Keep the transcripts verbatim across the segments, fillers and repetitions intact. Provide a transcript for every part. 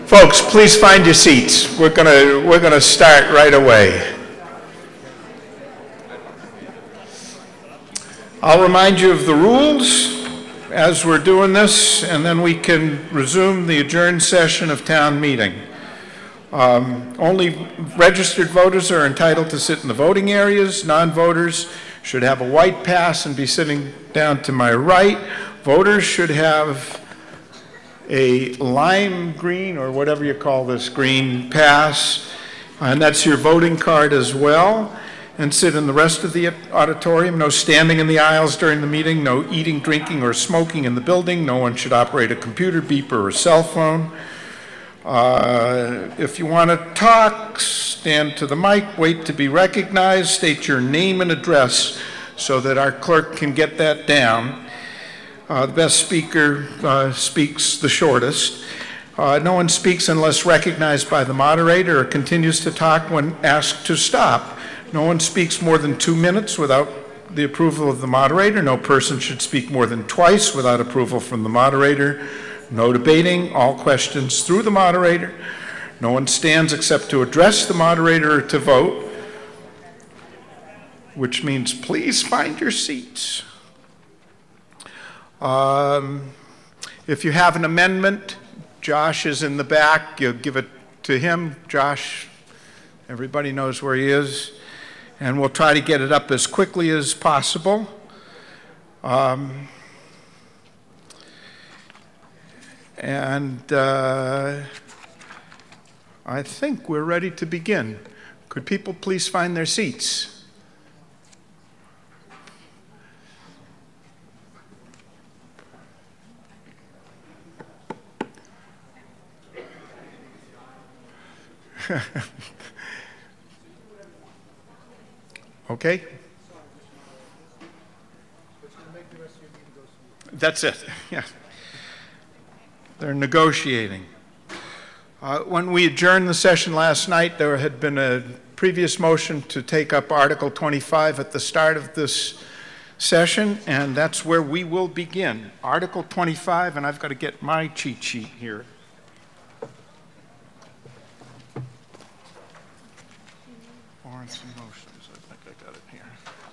Folks, please find your seats. We're gonna, we're gonna start right away. I'll remind you of the rules as we're doing this, and then we can resume the adjourned session of town meeting. Um, only registered voters are entitled to sit in the voting areas. Non-voters should have a white pass and be sitting down to my right. Voters should have a lime green, or whatever you call this, green pass, and that's your voting card as well, and sit in the rest of the auditorium. No standing in the aisles during the meeting, no eating, drinking, or smoking in the building. No one should operate a computer, beeper, or cell phone. Uh, if you want to talk, stand to the mic, wait to be recognized, state your name and address so that our clerk can get that down. Uh, the best speaker uh, speaks the shortest. Uh, no one speaks unless recognized by the moderator or continues to talk when asked to stop. No one speaks more than two minutes without the approval of the moderator. No person should speak more than twice without approval from the moderator. No debating, all questions through the moderator. No one stands except to address the moderator or to vote, which means please find your seats. Um, if you have an amendment, Josh is in the back. You'll give it to him. Josh, everybody knows where he is. And we'll try to get it up as quickly as possible. Um, and uh, I think we're ready to begin. Could people please find their seats? Okay? That's it, yeah. They're negotiating. Uh, when we adjourned the session last night, there had been a previous motion to take up Article twenty-five at the start of this session, and that's where we will begin. Article twenty-five, and I've got to get my cheat sheet here. Warrants and motions, I think I got it here.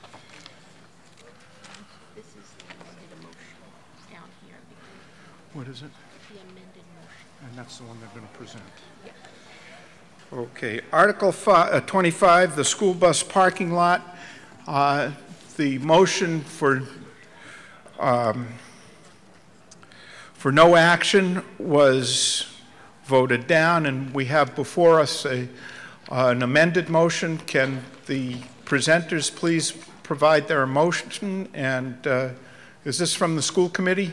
This is the amended motion down here. What is it? The amended motion. And that's the one they're going to present. Yeah. Okay, Article five, uh, twenty-five, the school bus parking lot. Uh, the motion for um, for no action was voted down, and we have before us a uh, an amended motion. Can the presenters please provide their motion? And uh, is this from the school committee?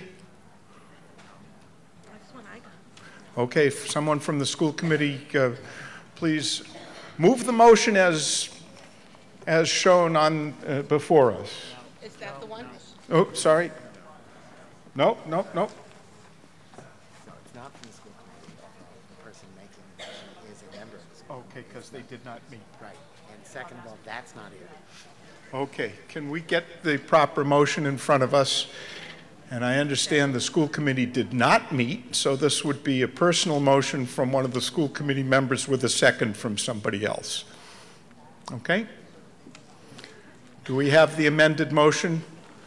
Okay, if someone from the school committee, uh, please move the motion as as shown on uh, before us. Is that the one? Oh, sorry. No, no, no. No, it's not from the school committee. The person making the motion is a member of the school. Okay, because they did not meet. Right. And second of all, that's not it. Okay, can we get the proper motion in front of us? And I understand the school committee did not meet, so this would be a personal motion from one of the school committee members with a second from somebody else. Okay? Do we have the amended motion?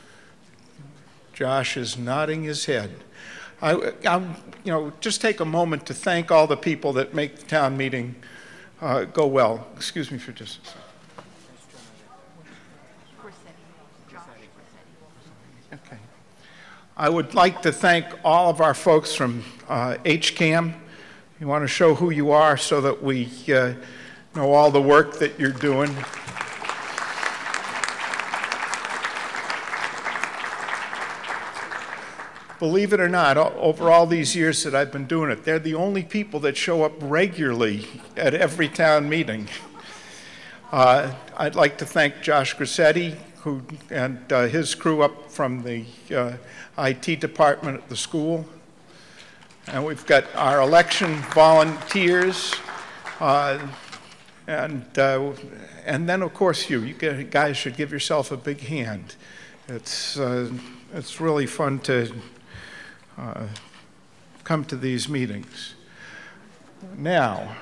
Josh is nodding his head. I, I'm, you know, just take a moment to thank all the people that make the town meeting uh, go well. Excuse me for just a second. Okay. I would like to thank all of our folks from uh, H CAM. You want to show who you are so that we uh, know all the work that you're doing. Believe it or not, over all these years that I've been doing it, they're the only people that show up regularly at every town meeting. Uh, I'd like to thank Josh Grissetti, who and uh, his crew up from the uh, I T department at the school. And we've got our election volunteers, uh, and uh, and then of course you. You guys should give yourself a big hand. It's uh, it's really fun to uh, come to these meetings. Now,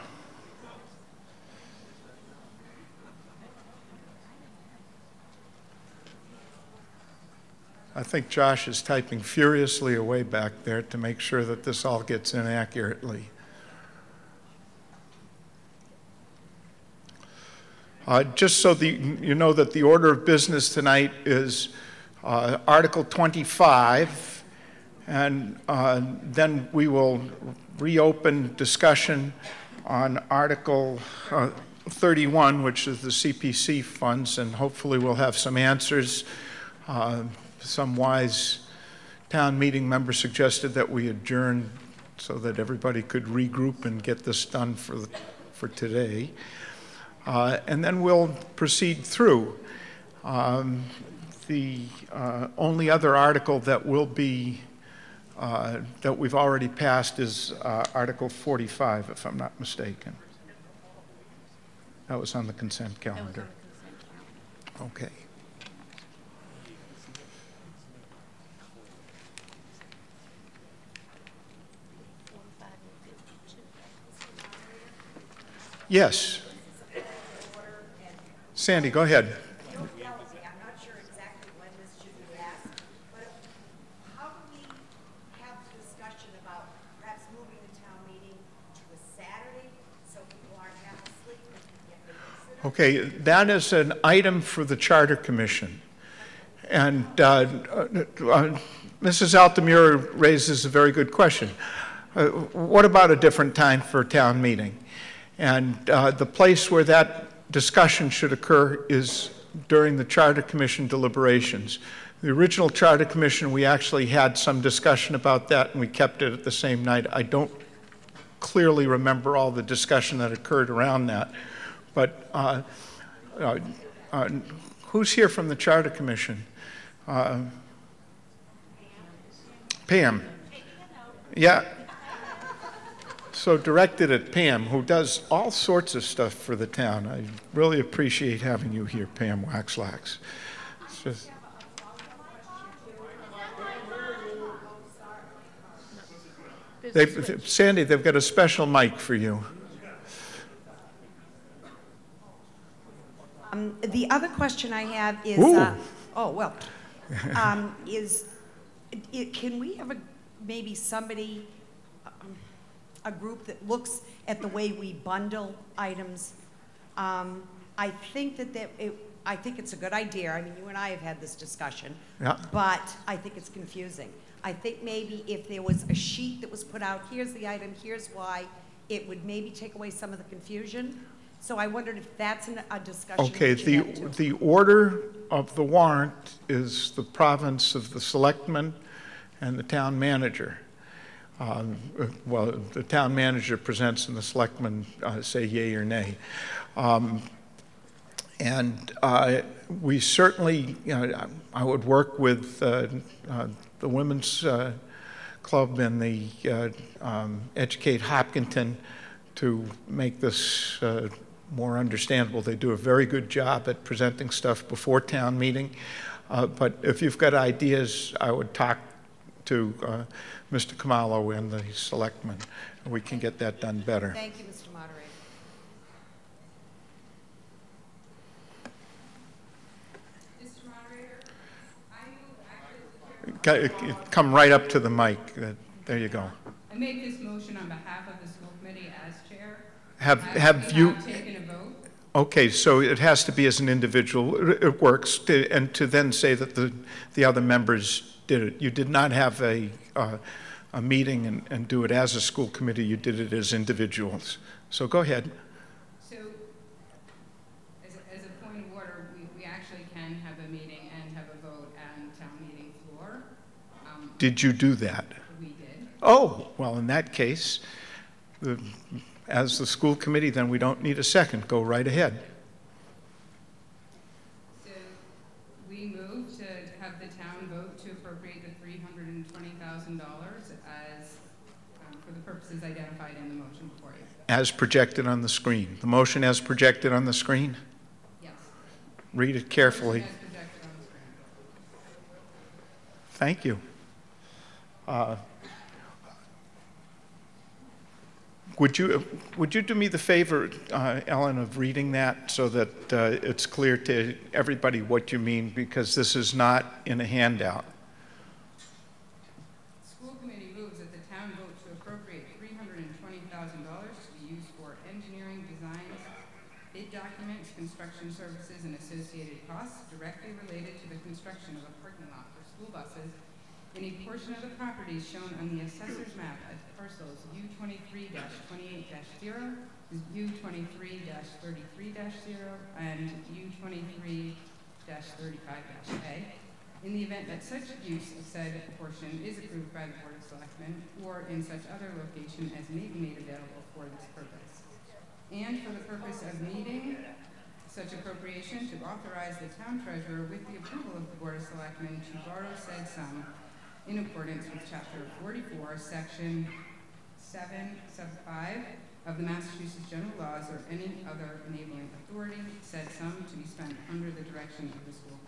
I think Josh is typing furiously away back there to make sure that this all gets in accurately. Uh, just so the, you know that the order of business tonight is uh, Article twenty-five, and uh, then we will reopen discussion on Article uh, thirty-one, which is the C P C funds, and hopefully we'll have some answers. Uh, some wise town meeting member suggested that we adjourn so that everybody could regroup and get this done for, the, for today. Uh, and then we'll proceed through. Um, the uh, only other article that will be, uh, that we've already passed is uh, Article forty-five, if I'm not mistaken. That was on the consent calendar. That was on the consent calendar. Okay. Yes. Sandy, go ahead. I'm not sure exactly when this should be asked, but how do we have a discussion about perhaps moving the town meeting to a Saturday so people aren't half asleep and can get Okay, that is an item for the Charter Commission. And uh, uh, Missus Altamura raises a very good question. Uh, what about a different time for a town meeting? And uh, the place where that discussion should occur is during the Charter Commission deliberations. The original Charter Commission, we actually had some discussion about that, and we kept it at the same night. I don't clearly remember all the discussion that occurred around that. But uh, uh, uh, who's here from the Charter Commission? Uh, Pam. Yeah. So directed at Pam, who does all sorts of stuff for the town. I really appreciate having you here, Pam Waxlax. It's just... They've, Sandy, they've got a special mic for you. Um, the other question I have is, Ooh. uh, oh, well, um, is, it, can we have a, maybe somebody, um, a group that looks at the way we bundle items? Um, I think that, that it, I think it's a good idea. I mean, you and I have had this discussion, Yeah. but I think it's confusing. I think maybe if there was a sheet that was put out, here's the item, here's why, it would maybe take away some of the confusion. So I wondered if that's an, a discussion. Okay, that the, you had too. the order of the warrant is the province of the selectmen and the town manager. Um, well, the town manager presents and the selectmen uh, say yay or nay. Um, and uh, we certainly, you know, I would work with uh, uh, the Women's uh, Club and the uh, um, Educate Hopkinton to make this uh, more understandable. They do a very good job at presenting stuff before town meeting. Uh, but if you've got ideas, I would talk to uh, Mister Khumalo and the selectmen. We can get that done better. Thank you, Mister Moderator. Mister Moderator, I move actually... Come right up to the mic. Uh, There you go. I make this motion on behalf of the school committee as chair. Have, I- have we you... have taken a vote. Okay, so it has to be as an individual. It it works, to, and to then say that the, the other members did it. You did not have a, uh, a meeting and, and do it as a school committee. You did it as individuals. So go ahead. So, as a, as a point of order, we, we actually can have a meeting and have a vote on town meeting floor. Um, Did you do that? we did. Oh, well, in that case, the, as the school committee, then we don't need a second. Go right ahead. So, we move to have the town vote to appropriate the three hundred twenty thousand dollars as, um, for the purposes identified in the motion before you. As projected on the screen. The motion as projected on the screen? Yes. Read it carefully. As projected on the screen. Thank you. Uh, Would you, would you do me the favor, uh, Ellen, of reading that so that uh, it's clear to everybody what you mean, because this is not in a handout. School committee moves that the town vote to appropriate three hundred twenty thousand dollars to be used for engineering designs, bid documents, construction services, and associated costs directly related to the construction of a parking lot for school buses in a portion of the property shown on the assessor's map as parcels U twenty-three twenty-eight zero, U twenty-three thirty-three zero, and U twenty-three thirty-five A. In the event that such use of said portion is approved by the Board of Selectmen, or in such other location as may be made available for this purpose. And for the purpose of meeting such appropriation, to authorize the town treasurer with the approval of the Board of Selectmen to borrow said sum in accordance with Chapter forty-four, Section seven, sub five of the Massachusetts General Laws or any other enabling authority, said sum to be spent under the direction of the school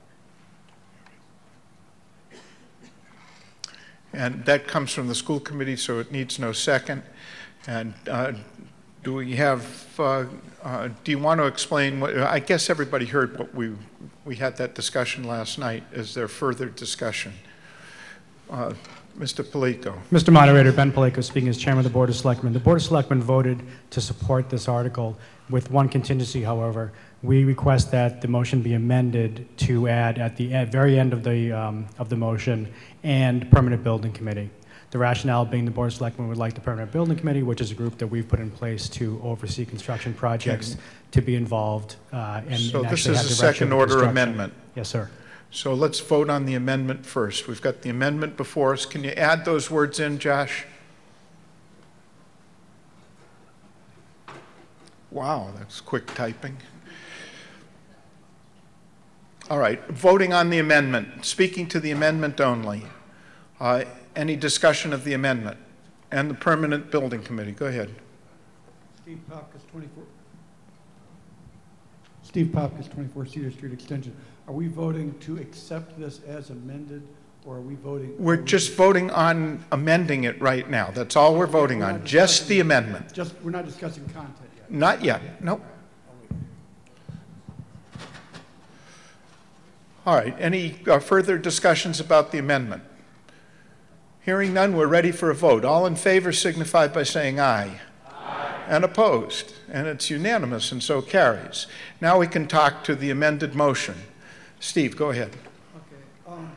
committee. And that comes from the school committee, so it needs no second. And uh, do we have, uh, uh, do you want to explain what, I guess everybody heard what we, we had that discussion last night. Is there further discussion? Uh, Mister Palico. Mister Moderator, Ben Palico speaking as Chairman of the Board of Selectmen. The Board of Selectmen voted to support this article with one contingency, however. We request that the motion be amended to add at the at very end of the, um, of the motion and Permanent Building Committee. The rationale being the Board of Selectmen would like the Permanent Building Committee, which is a group that we've put in place to oversee construction projects, okay, to be involved uh, and, so and this actually is have a second order amendment. Yes, sir. So let's vote on the amendment first. We've got the amendment before us. Can you add those words in, Josh? Wow, that's quick typing. All right, voting on the amendment, speaking to the amendment only. Uh, any discussion of the amendment? And the Permanent Building Committee, go ahead. Steve Popkis, twenty-four. Steve Popkis, twenty-four Cedar Street Extension. Are we voting to accept this as amended, or are we voting? We're just voting on amending it right now. That's all we're voting we're on, just the amendment. Just, we're not discussing content yet. Not yet, nope. All right, any uh, further discussions about the amendment? Hearing none, we're ready for a vote. All in favor signify by saying aye. Aye. And opposed, and it's unanimous and so carries. Now we can talk to the amended motion. Steve, go ahead. Okay. Um,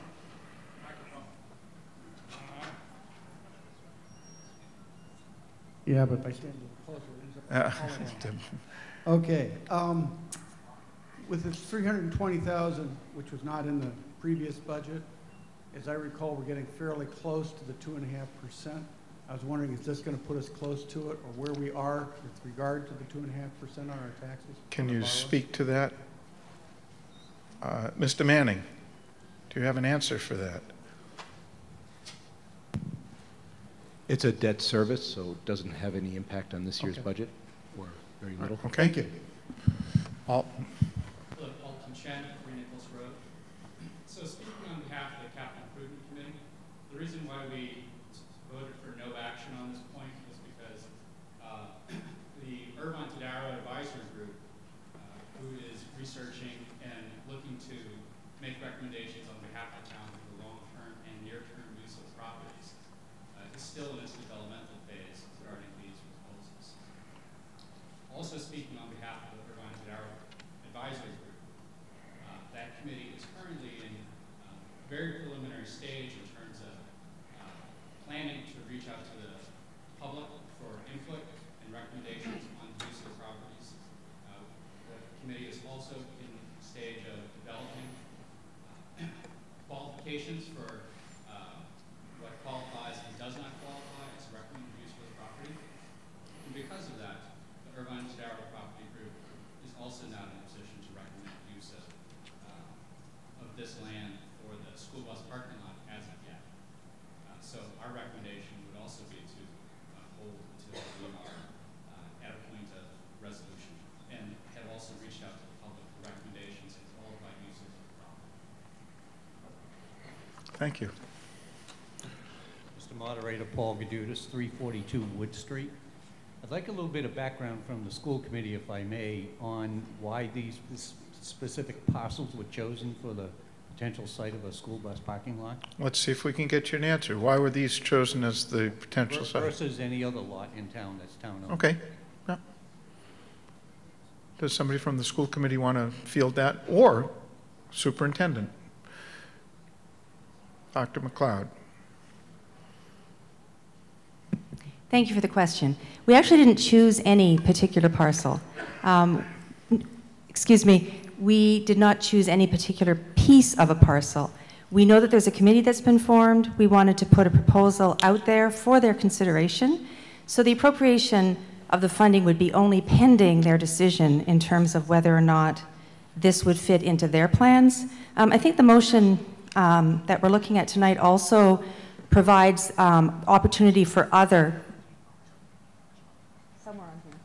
yeah, but by standing closer, it ends up Uh, okay. Um, with this three hundred twenty thousand dollars, which was not in the previous budget, as I recall, we're getting fairly close to the two and a half percent. I was wondering, is this going to put us close to it, or where we are with regard to the two and a half percent on our taxes? Can you speak to that? Uh, Mister Manning, do you have an answer for that? It's a debt service, so it doesn't have any impact on this year's Okay. budget, or very little. Okay. Thank you. All, Hello, Alton Chen, three Nichols Road. So speaking on behalf of the Capital Improvement Committee, the reason why we voted for no action on this point is because uh, the Irvine Tadaro Advisory Group, uh, who is researching and looking to make recommendations on behalf of the town for the long-term and near-term use of properties, uh, is still in its developmental phase regarding these proposals. Also speaking on behalf of the Irvine Tadaro Advisory Group, uh, that committee is currently in a very preliminary stage in terms of uh, planning to reach out to the public for input and recommendations on the use of properties. Uh, the committee is also in the stage of developing uh, qualifications for uh, what qualifies and does not qualify as recommended use for the property. And because of that, the Irvine Tadaro Property Group is also not in a position to recommend use of, uh, of this land for the school bus parking lot as of yet. Uh, so our recommendation would also be to uh, hold until we are uh, at a point of resolution, and have also reached out to the public for recommendations and qualified users of the property. thank you. Mister Moderator, Paul Gadudas, three forty-two Wood Street. I'd like a little bit of background from the school committee, if I may, on why these s- specific parcels were chosen for the potential site of a school bus parking lot. Let's see if we can get you an answer. Why were these chosen as the potential ver- site? Versus any other lot in town that's town-owned. Okay. Yeah. Does somebody from the school committee want to field that? Or superintendent? Doctor McLeod. Thank you for the question. We actually didn't choose any particular parcel. Um, excuse me, we did not choose any particular piece of a parcel. We know that there's a committee that's been formed. We wanted to put a proposal out there for their consideration. So the appropriation of the funding would be only pending their decision in terms of whether or not this would fit into their plans. Um, I think the motion um, that we're looking at tonight also provides um, opportunity for other somewhere on here.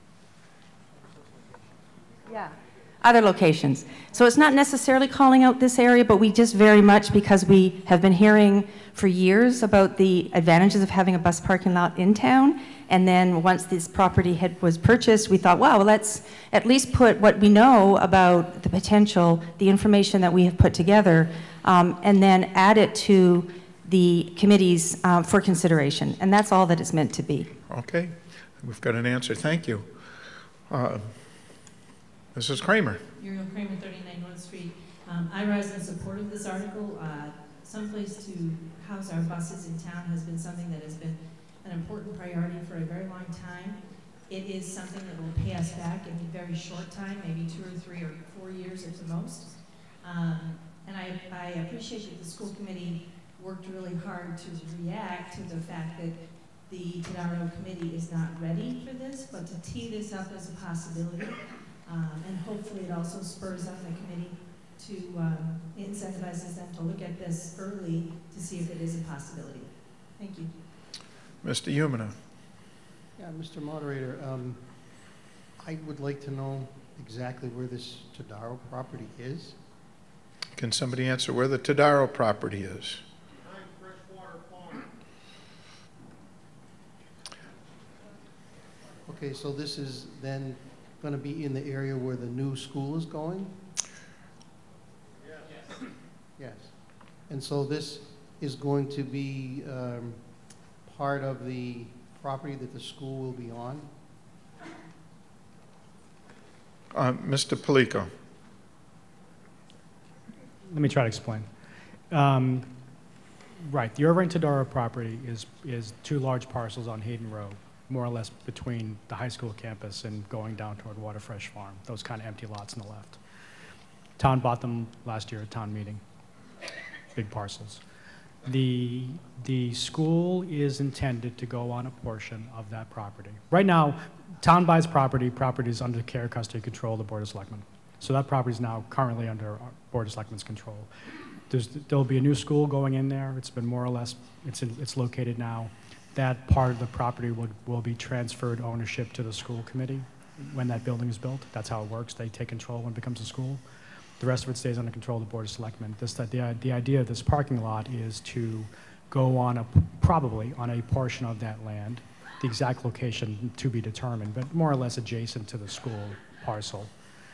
Yeah. Other locations. So it's not necessarily calling out this area, but we just very much, because we have been hearing for years about the advantages of having a bus parking lot in town, and then once this property had, was purchased, we thought, wow, well, let's at least put what we know about the potential, the information that we have put together, um, and then add it to the committees uh, for consideration. And that's all that it's meant to be. Okay. We've got an answer. Thank you. Uh, Missus Kramer. Muriel Kramer, thirty-nine North Street. Um, I rise in support of this article. Uh, someplace to house our buses in town has been something that has been an important priority for a very long time. It is something that will pay us back in a very short time, maybe two or three or four years at the most. Um, and I, I appreciate that the school committee worked really hard to react to the fact that the Tadaro committee is not ready for this, but to tee this up as a possibility. Um, and hopefully it also spurs on the committee to um, incentivizes them to look at this early to see if it is a possibility. Thank you. Mister Umina. Yeah, Mister Moderator, um, I would like to know exactly where this Tadaro property is. Can somebody answer where the Tadaro property is? Behind Freshwater Farm. Okay, so this is then going to be in the area where the new school is going? Yes. Yes. And so this is going to be um, part of the property that the school will be on? Uh, Mister Palico. Let me try to explain. Um, right, the Irvine Tadaro property is, is two large parcels on Hayden Road, more or less between the high school campus and going down toward Waterfresh Farm, those kind of empty lots on the left. Town bought them last year at town meeting, big parcels. The, the school is intended to go on a portion of that property. Right now, town buys property, property is under care, custody, control of the Board of Selectmen. So that property is now currently under our Board of Selectmen's control. There's, there'll be a new school going in there. It's been more or less, it's, in, it's located now. That part of the property will, will be transferred ownership to the school committee when that building is built. That's how it works. They take control when it becomes a school. The rest of it stays under control of the Board of Selectmen. This, the, the idea of this parking lot is to go on a, probably on a portion of that land, the exact location to be determined, but more or less adjacent to the school parcel,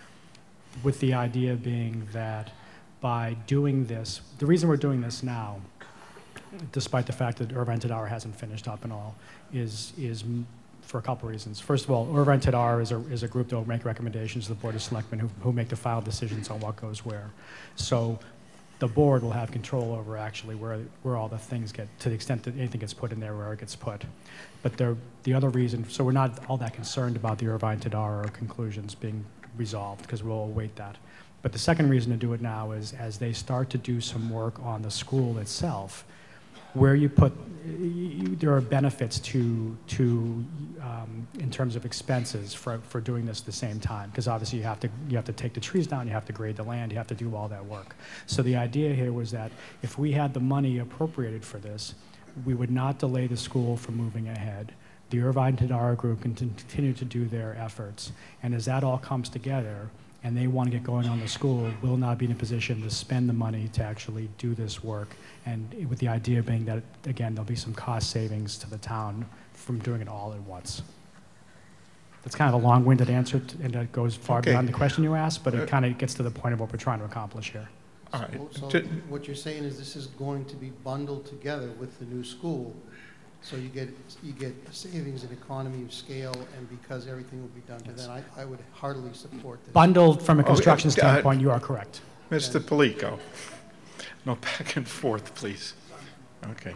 with the idea being that by doing this, the reason we're doing this now, despite the fact that Irvine Tadaro hasn't finished up and all, is, is for a couple reasons. First of all, Irvine Tadaro is a, is a group that will make recommendations to the Board of Selectmen who, who make the final decisions on what goes where. So the board will have control over actually where, where all the things get, to the extent that anything gets put in there, where it gets put. But there, the other reason, so we're not all that concerned about the Irvine Tadaro conclusions being resolved, because we'll await that. But the second reason to do it now is as they start to do some work on the school itself, where you put, you, there are benefits to, to um, in terms of expenses for, for doing this at the same time, because obviously you have to, you have to take the trees down, you have to grade the land, you have to do all that work. So the idea here was that if we had the money appropriated for this, we would not delay the school from moving ahead. The Irvine Tadaro group can continue to do their efforts, and as that all comes together, and they want to get going on the school, we'll not be in a position to spend the money to actually do this work. And with the idea being that, again, there'll be some cost savings to the town from doing it all at once. That's kind of a long-winded answer, t- and that goes far Okay. beyond the question you asked, but Uh, it kind of gets to the point of what we're trying to accomplish here. All right. So Ju- what you're saying is this is going to be bundled together with the new school, so you get, you get savings and economy of scale, and because everything will be done to them, I, I would heartily support this. Bundled from a Oh, construction uh, standpoint, you are correct. Mister Palico. No back and forth, please. Okay.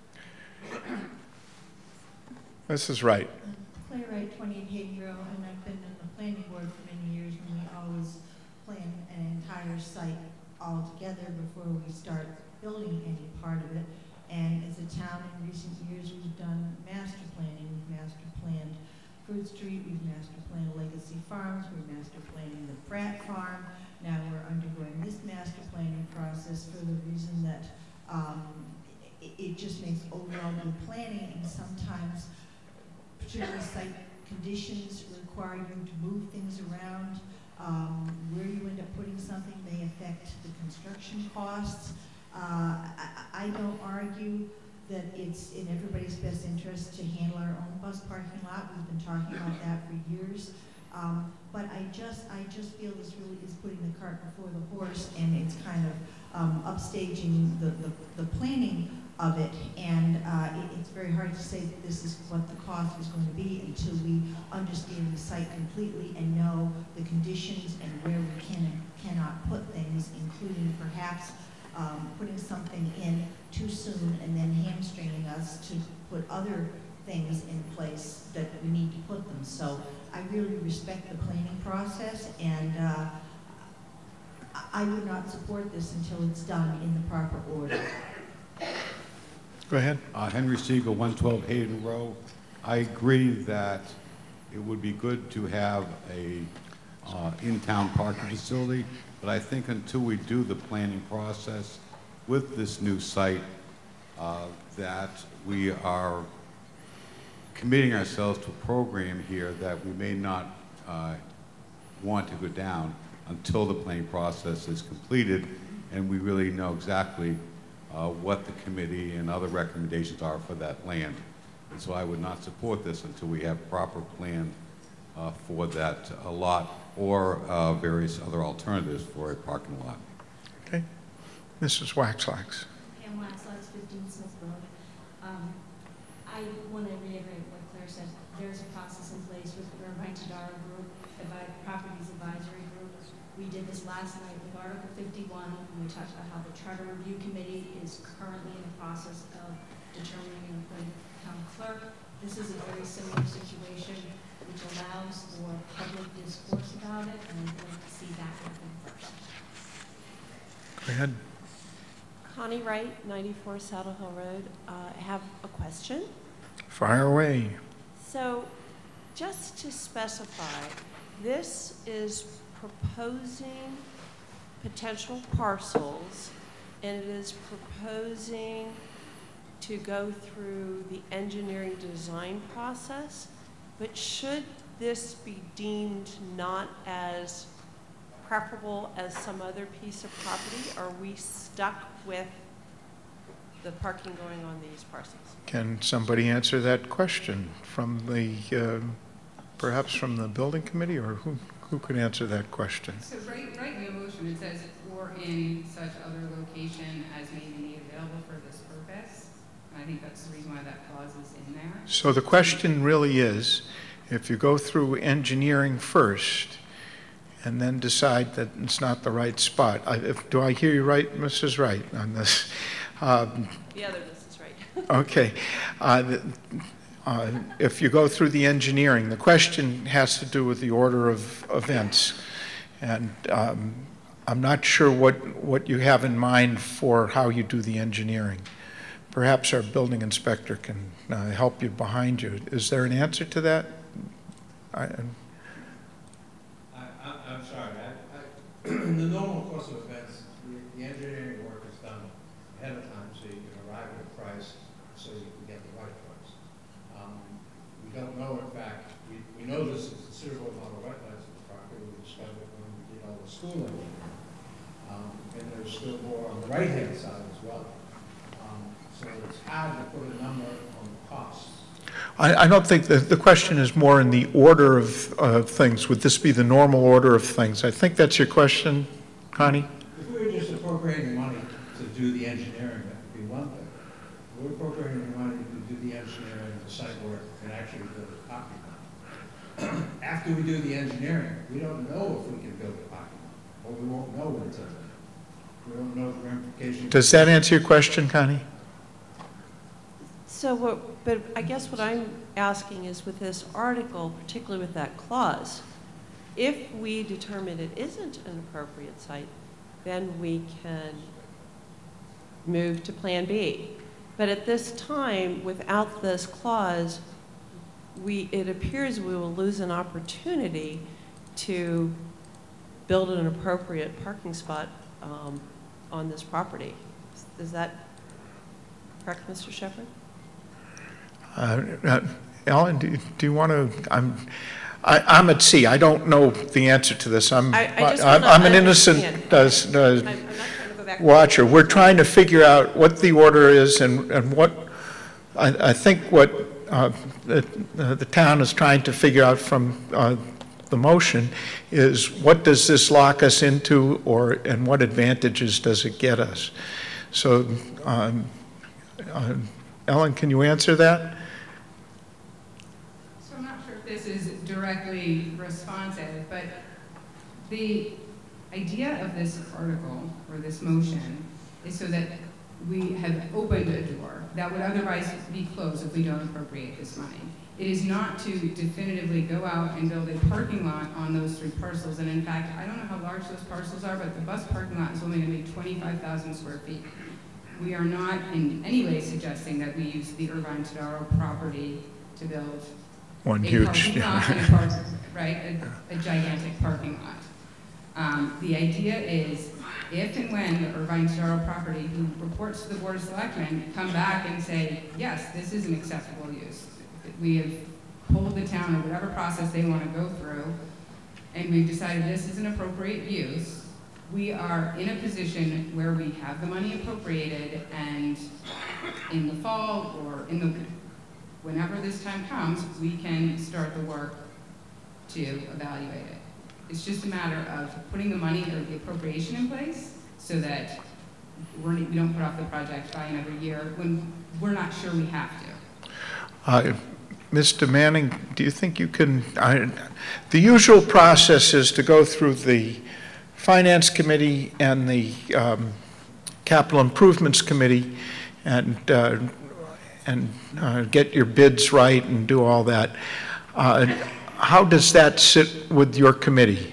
Missus Wright. Claire Wright, twenty-eight Hayden Row, and I've been on the planning board for many years, and we always plan an entire site all together before we start building any part of it. And as a town, in recent years, we've done master planning. We've master planned Fruit Street, we've master planned Legacy Farms, we're master planning the Pratt Farm. Now we're undergoing this master planning process for the reason that um, it, it just makes overall good planning, and sometimes particularly site conditions require you to move things around. Um, where you end up putting something may affect the construction costs. Uh, I, I don't argue that it's in everybody's best interest to handle our own bus parking lot. We've been talking about that for years. Um, but I just, I just feel this really is putting the cart before the horse, and it's kind of um, upstaging the, the, the planning of it, and uh, it, it's very hard to say that this is what the cost is going to be until we understand the site completely and know the conditions and where we can and cannot put things, including perhaps um, putting something in too soon and then hamstringing us to put other things in place that we need to put them. So I really respect the planning process, and uh, I would not support this until it's done in the proper order. Go ahead. Uh, Henry Siegel, one twelve Hayden Row. I agree that it would be good to have a uh, in-town parking facility, but I think until we do the planning process with this new site, uh, that we are committing ourselves to a program here that we may not uh, want to go down until the planning process is completed and we really know exactly uh, what the committee and other recommendations are for that land. And so I would not support this until we have proper plan uh, for that uh, lot or uh, various other alternatives for a parking lot. Okay. Missus Waxlax. Pam Waxlax, fifteen Smith Road. Um, I want to reiterate what Claire said. There's a process in place with the Irvine Tadaro Group, Advi- Properties Advisory Group. We did this last night with Article fifty-one, and we talked about how the Charter Review Committee is currently in the process of determining an appointed town clerk. This is a very similar situation, which allows for public discourse about it, and we'd like to see that happen first. Go ahead. Connie Wright, ninety-four Saddle Hill Road. Uh, I have a question. Fire away. So, just to specify, this is proposing potential parcels, and it is proposing to go through the engineering design process, but should this be deemed not as preferable as some other piece of property? Are we stuck with the parking going on these parcels? Can somebody answer that question from the, uh, perhaps from the building committee, or who, who could answer that question? So right, right in the motion, it says, or in such other location as may be made available for this purpose. And I think that's the reason why that clause is in there. So the question really is, if you go through engineering first and then decide that it's not the right spot, I, if, do I hear you right, Missus Wright, on this? Um, The other, this is right. okay. Uh, the, uh, if you go through the engineering, the question has to do with the order of events. And um, I'm not sure what, what you have in mind for how you do the engineering. Perhaps our building inspector can uh, help you behind you. Is there an answer to that? I, I, I, I'm sorry. I, I, in the normal course of events, the, the engineering work is done ahead of time so you can arrive at a price so you can get the right price. Um, we don't know, in fact, we, we know this is a considerable amount of wetlands in the property. We discovered when we did all the schooling. Um, and there's still more on the right-hand side as well. Um, so it's hard to put a number on the costs. I, I don't think that the question is more in the order of uh, things. Would this be the normal order of things? I think that's your question, Connie? If we were just appropriating money to do the engineering, that would be one thing. We're appropriating money to do the engineering, the site work, and actually build a parking lot. After we do the engineering, we don't know if we can build a parking lot, or we won't know until then. We don't know the ramifications. Does that answer your question, Connie? So, what, but I guess what I'm asking is with this article, particularly with that clause, if we determine it isn't an appropriate site, then we can move to Plan B. But at this time, without this clause, we, it appears we will lose an opportunity to build an appropriate parking spot um, on this property. Is that correct, Mister Shepherd? Uh, uh, Ellen, do, do you want to, I'm, I, I'm at sea. I don't know the answer to this. I'm, I, I just I'm, wanna I'm an innocent understand. uh, I'm, I'm not trying to go back watcher. We're trying to figure out what the order is and, and what, I, I think what uh, the, uh, the town is trying to figure out from uh, the motion is what does this lock us into, or and what advantages does it get us? So, um, uh, Ellen, can you answer that? So I'm not sure if this is directly responsive, but the idea of this article or this motion is so that we have opened a door that would otherwise be closed if we don't appropriate this money. It is not to definitively go out and build a parking lot on those three parcels. And in fact, I don't know how large those parcels are, but the bus parking lot is only going to be twenty-five thousand square feet. We are not in any way suggesting that we use the Irvine Tadaro property to build One a huge, parking yeah. lot and a park, right, a, a gigantic parking lot. Um, the idea is, if and when the Irvine Tadaro property, who reports to the Board of Selectmen, come back and say, yes, this is an acceptable use. We have pulled the town or whatever process they want to go through, and we've decided this is an appropriate use. We are in a position where we have the money appropriated, and in the fall or in the whenever this time comes, we can start the work to evaluate it. It's just a matter of putting the money or the appropriation in place so that we're, we don't put off the project by another year when we're not sure we have to. Uh, Mister Manning, do you think you can, I, the usual process is to go through the Finance Committee and the um, Capital Improvements Committee and, uh, and uh, get your bids right and do all that. Uh, how does that sit with your committee?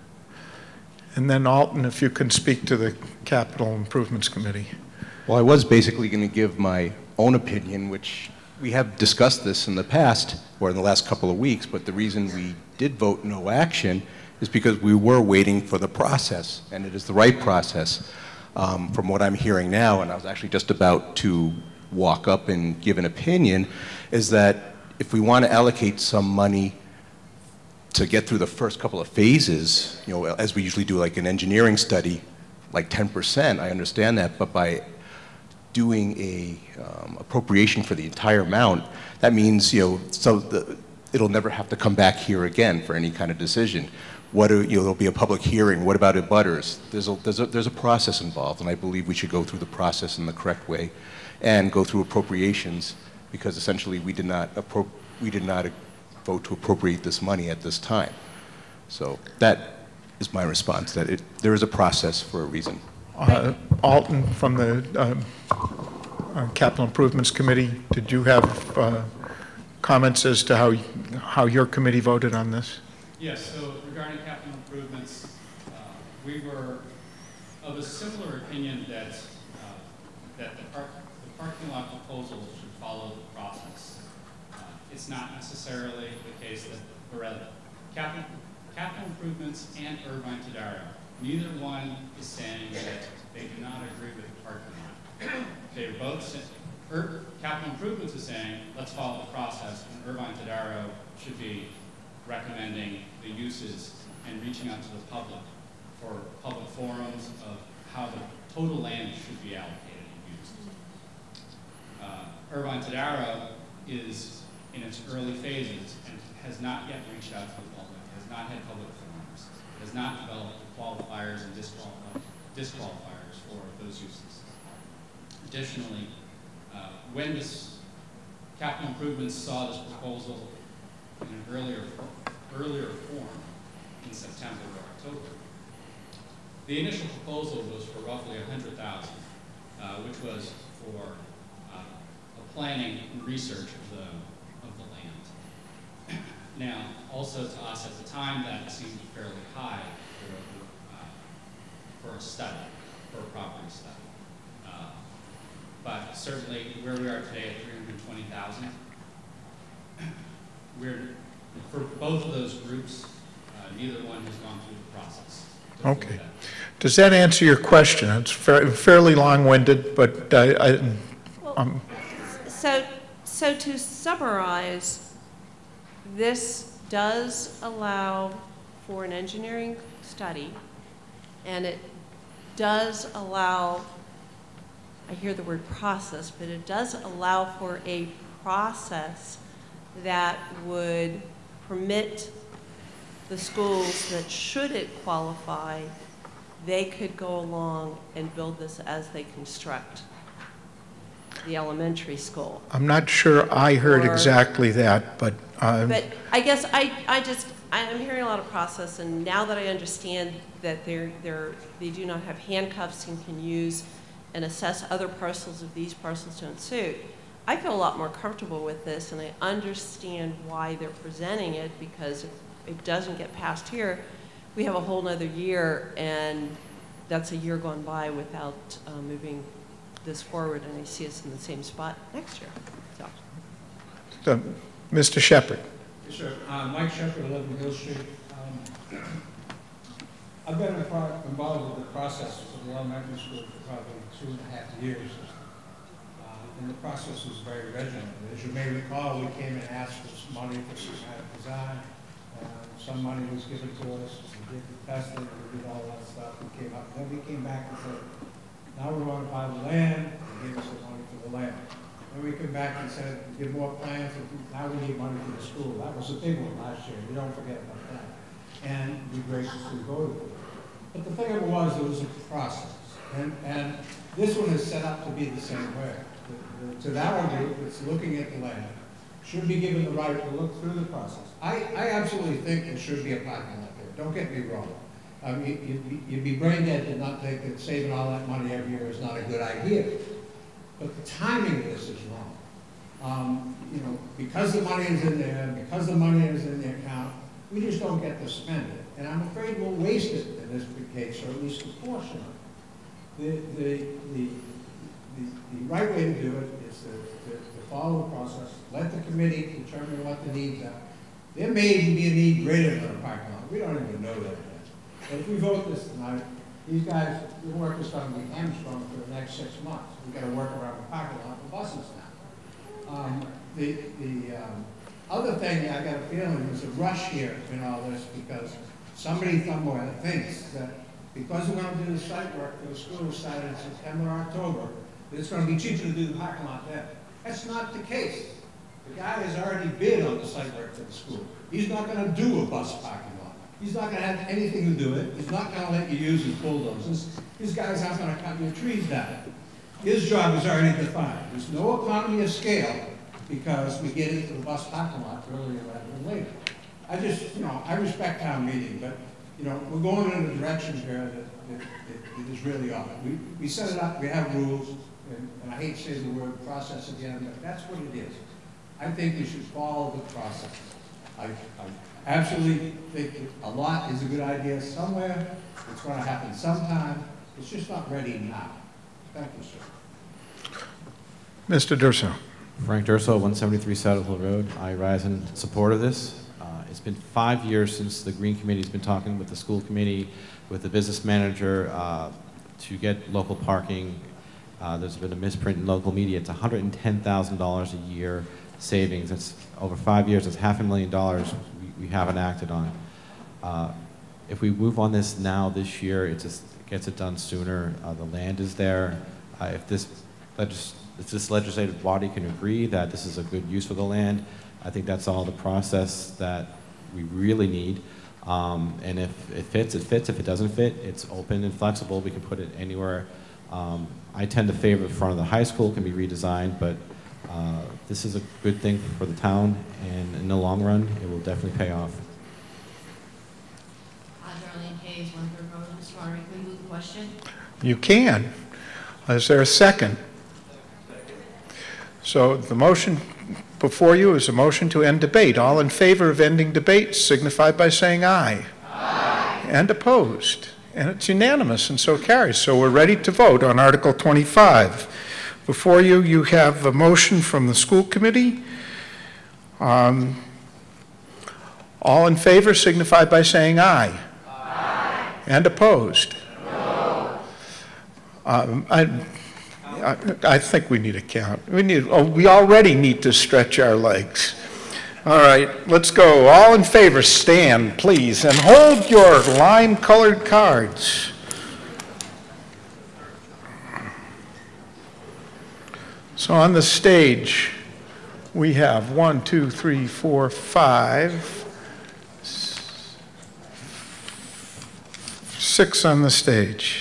And then Alton, if you can speak to the Capital Improvements Committee. Well, I was basically going to give my own opinion, which we have discussed this in the past, or in the last couple of weeks, but the reason we did vote no action is because we were waiting for the process, and it is the right process. Um, from what I'm hearing now, and I was actually just about to walk up and give an opinion, is that if we want to allocate some money to get through the first couple of phases, you know, as we usually do like an engineering study, like ten percent, I understand that, but by doing a um, appropriation for the entire amount, that means, you know, so the, it'll never have to come back here again for any kind of decision. What are, you know, there'll be a public hearing. What about abutters? There's a, there's a, there's a process involved, and I believe we should go through the process in the correct way and go through appropriations, because essentially we did not, appro we did not vote to appropriate this money at this time. So that is my response, that it, there is a process for a reason. Uh, Alton from the um, uh, Capital Improvements Committee, did you have uh, comments as to how, how your committee voted on this? Yes, so regarding capital improvements, uh, we were of a similar opinion that, uh, that the, park, the parking lot proposal should follow the process. Uh, it's not necessarily the case that, or rather, capital, capital improvements and Irvine Tadaro, neither one is saying that they do not agree with the parking lot. They're both saying, er, capital improvements is saying, let's follow the process, and Irvine Tadaro should be recommending the uses and reaching out to the public for public forums of how the total land should be allocated and used. Uh, Irvine Tadaro is in its early phases and has not yet reached out to the public, has not had public forums, has not developed the qualifiers and disqual- disqualifiers for those uses. Additionally, uh, when this capital improvements saw this proposal in an earlier, earlier form in September or October, the initial proposal was for roughly one hundred thousand dollars, uh, which was for uh, a planning and research of the, of the land. Now, also to us at the time, that seemed fairly high for, uh, for a study, for a property study. Uh, but certainly where we are today at three hundred twenty thousand dollars, we're, for both of those groups, uh, neither one has gone through the process. Okay. Does that answer your question? It's fa fairly long-winded, but I, I, Well, um, so, so to summarize, this does allow for an engineering study, and it does allow, I hear the word process, but it does allow for a process that would permit the schools that, should it qualify, they could go along and build this as they construct the elementary school. I'm not sure I heard Or- exactly that, but, um, But I guess I, I just, I'm hearing a lot of process, and now that I understand that they're, they're, they do not have handcuffs and can use and assess other parcels if these parcels don't suit, I feel a lot more comfortable with this, and I understand why they're presenting it, because if it doesn't get passed here, we have a whole nother year, and that's a year gone by without uh, moving this forward, and I see us in the same spot next year. So. so, Mister Shepherd. Yes, sir. Uh, Mike Shepherd, eleven Mill Street. Um, I've been involved with the process of the elementary school for probably two and a half years. Uh, and the process was very regimented. As you may recall, we came and asked for some money for some kind of design. Uh, some money was given to us. We did the testing, we did all that stuff. We came up, then we came back and said, now we want to buy the land. They gave us the money for the land. Then we came back and said, give more plans. And now we need money for the school. That was a big one last year. You don't forget about that. And we graciously voted for it. But the thing of it was, it was a process. And, and this one is set up to be the same way. The, the, to that one group that's looking at the land should be given the right to look through the process. I, I absolutely think there should be a parking lot there. Don't get me wrong. I mean, you'd, be, you'd be brain dead to not think that saving all that money every year is not a good idea. But the timing of this is wrong. Um, you know, because the money is in there, because the money is in the account, we just don't get to spend it. And I'm afraid we'll waste it in this case, or at least a portion of it. The, the, the, the, the right way to do it is to, to, to follow the process, let the committee determine what the needs are. There may even be a need greater than a parking lot. We don't even know that yet. But if we vote this tonight, these guys, the work is going to be hamstrung for the next six months. We've got to work around the parking lot for buses now. Um, the the um, other thing, I got a feeling, there's a rush here in all this because somebody somewhere thinks that because we're going to do the site work for the school starting in September or October, that it's going to be cheaper to do the parking lot then. That's not the case. The guy has already bid on the site work for the school. He's not going to do a bus parking lot. He's not going to have anything to do it. He's not going to let you use his bulldozers. These guys aren't going to cut your trees down. His job is already defined. There's no economy of scale because we get into the bus parking lot earlier rather than later. I just, you know, I respect town meeting, but, you know, we're going in a direction here that, that, that, that is really odd. We, we set it up, we have rules, and, and I hate to say the word process again, but that's what it is. I think we should follow the process. I, I absolutely think that a lot is a good idea somewhere. It's going to happen sometime. It's just not ready now. Thank you, sir. Mister Durso. Frank Durso, one seventy-three Saddle Hill Road. I rise in support of this. Uh, it's been five years since the Green Committee's been talking with the school committee, with the business manager uh, to get local parking. Uh, there's been a misprint in local media. It's one hundred ten thousand dollars a year savings. It's over five years. It's half a million dollars we, we haven't acted on. Uh, if we move on this now, this year, it just gets it done sooner. Uh, the land is there. Uh, if this legis if this legislative body can agree that this is a good use for the land, I think that's all the process that we really need. Um, and if it fits, it fits. If it doesn't fit, it's open and flexible. We can put it anywhere. Um, I tend to favor the front of the high school can be redesigned, but uh, this is a good thing for the town, and in the long run, it will definitely pay off. Hi, Darlene Hayes, One Third Road. Mister Moderator, can we move the question? You can. Is there a second? So the motion before you is a motion to end debate. All in favor of ending debate signify by saying aye. Aye. And opposed. And it's unanimous, and so carries. So we're ready to vote on Article twenty-five. Before you, you have a motion from the school committee. Um, all in favor signify by saying aye. Aye. And opposed. No. Um, I, I, I think we need a count. We need. Oh, we already need to stretch our legs. All right, let's go. All in favor, stand, please, and hold your lime-colored cards. So on the stage, we have one, two, three, four, five, six on the stage.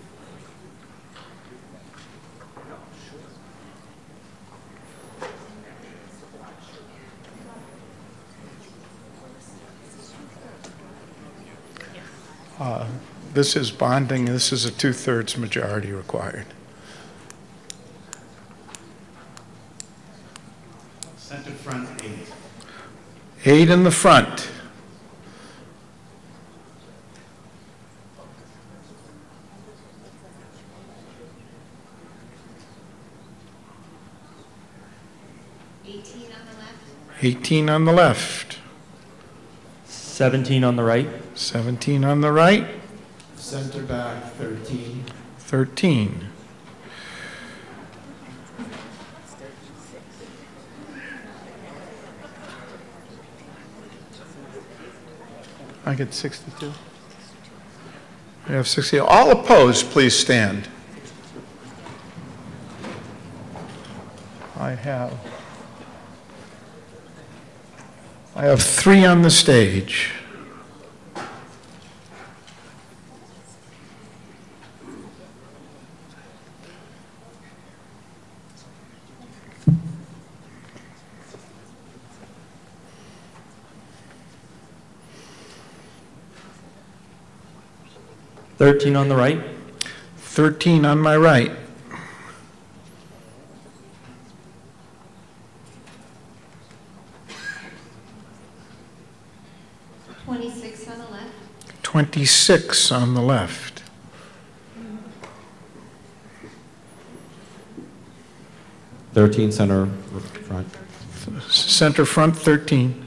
Uh, this is bonding. This is a two-thirds majority required. Center front, eight. Eight in the front. eighteen on the left. eighteen on the left. seventeen on the right. seventeen on the right. Center back, thirteen. thirteen. I get sixty-two. We have sixty. All opposed, please stand. I have I have three on the stage. thirteen on the right. thirteen on my right. twenty-six on the left. twenty-six on the left. thirteen center front. Center front, thirteen.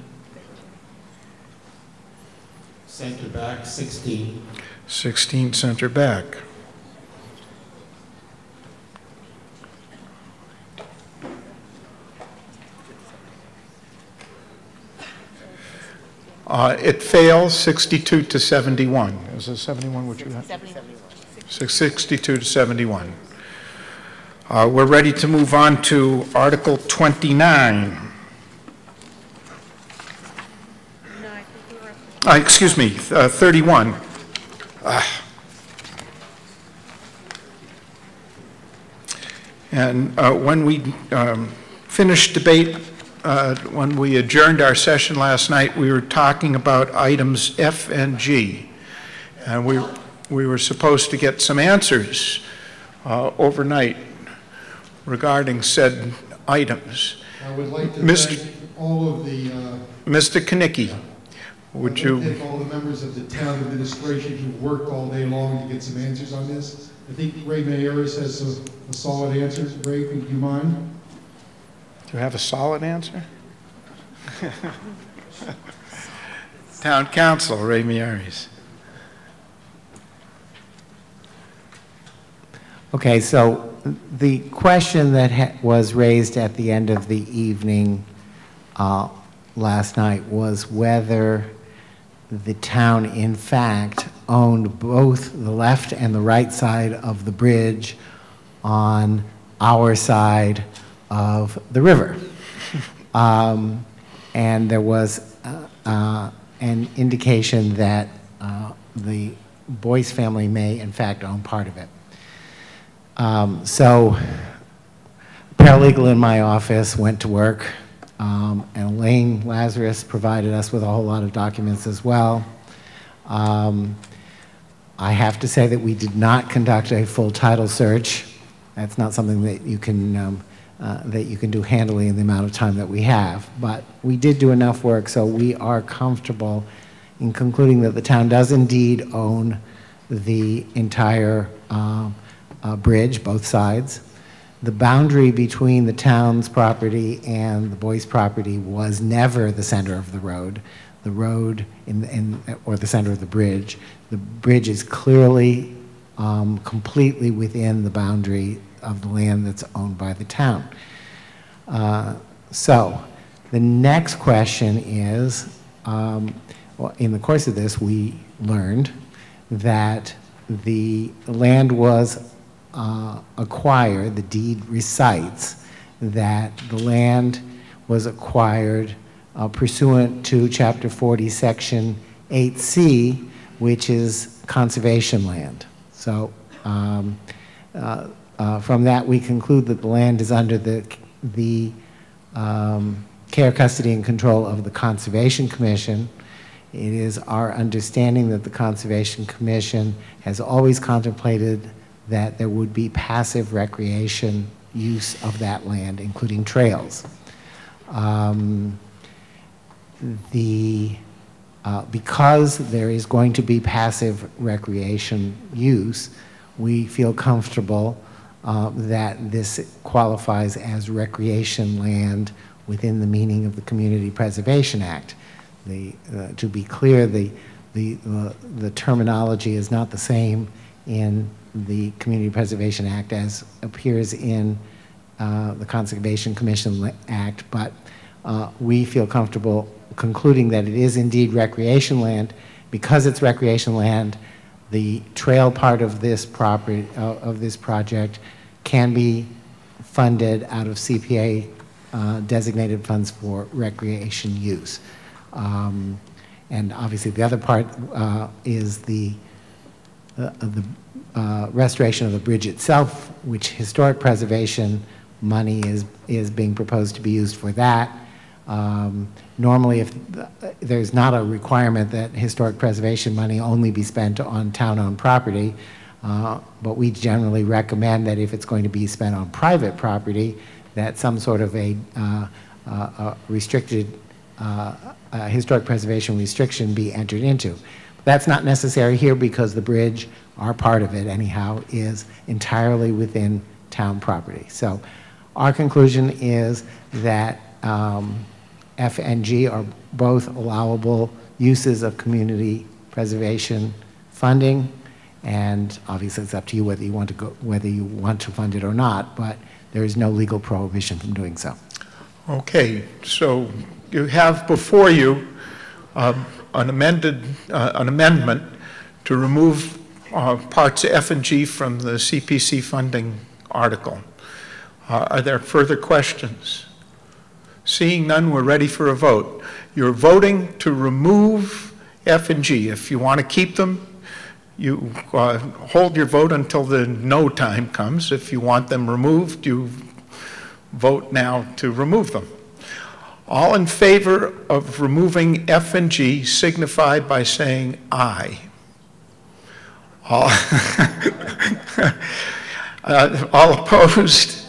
Center back, sixteen. sixteen center back. Uh, it fails sixty-two to seventy-one. Is it seventy-one what you have? sixty-two to seventy-one. Uh, we're ready to move on to Article twenty-nine. Uh, excuse me, uh, thirty-one. Uh, and uh, when we um, finished debate, uh, when we adjourned our session last night, we were talking about items F and G. And we, we were supposed to get some answers uh, overnight regarding said items. I would like to Mister thank all of the... Uh, Mister Knickie, would you... I would like to thank all the members of the town administration who worked all day long to get some answers on this. I think Ray Mayeris has a, a solid answer. Ray, do you mind? Do you have a solid answer? Town Council, Ray Mayeris. Okay, so the question that ha was raised at the end of the evening uh, last night was whether the town, in fact, owned both the left and the right side of the bridge on our side of the river. Um, and there was uh, uh, an indication that uh, the Boyce family may, in fact, own part of it. Um, so, paralegal in my office went to work, um, and Elaine Lazarus provided us with a whole lot of documents as well. Um, I have to say that we did not conduct a full title search. That's not something that you can um, uh, that you can do handily in the amount of time that we have. But we did do enough work, so we are comfortable in concluding that the town does indeed own the entire uh, uh, bridge, both sides. The boundary between the town's property and the Boyce property was never the center of the road. The road, in, in, or the center of the bridge. The bridge is clearly um, completely within the boundary of the land that's owned by the town. Uh, so, the next question is, um, well, in the course of this, we learned that the land was uh, acquired, the deed recites that the land was acquired uh, pursuant to Chapter forty, Section eight C, which is conservation land. So um, uh, uh, from that, we conclude that the land is under the, the um, care, custody, and control of the Conservation Commission. It is our understanding that the Conservation Commission has always contemplated that there would be passive recreation use of that land, including trails. Um, the, uh, because there is going to be passive recreation use, we feel comfortable uh, that this qualifies as recreation land within the meaning of the Community Preservation Act. The, uh, to be clear, the, the, uh, the terminology is not the same in the Community Preservation Act as appears in uh, the Conservation Commission Act, but uh, we feel comfortable concluding that it is indeed recreation land. Because it's recreation land, the trail part of this property, uh, of this project can be funded out of C P A uh, designated funds for recreation use. Um, and obviously the other part uh, is the, uh, the uh, restoration of the bridge itself, which historic preservation money is, is being proposed to be used for that. Um, normally, if the, there's not a requirement that historic preservation money only be spent on town-owned property, uh, but we generally recommend that if it's going to be spent on private property, that some sort of a, uh, uh, a restricted uh, uh, historic preservation restriction be entered into. That's not necessary here because the bridge, our part of it anyhow, is entirely within town property. So our conclusion is that um, F and G are both allowable uses of community preservation funding, and obviously it's up to you whether you want to go, whether you want to fund it or not, but there is no legal prohibition from doing so. Okay, so you have before you uh, an amended, uh, an amendment to remove uh, parts F and G from the C P C funding article. Uh, are there further questions? Seeing none, we're ready for a vote. You're voting to remove F and G. If you want to keep them, you uh, hold your vote until the no time comes. If you want them removed, you vote now to remove them. All in favor of removing F and G signify by saying aye. All, uh, all opposed?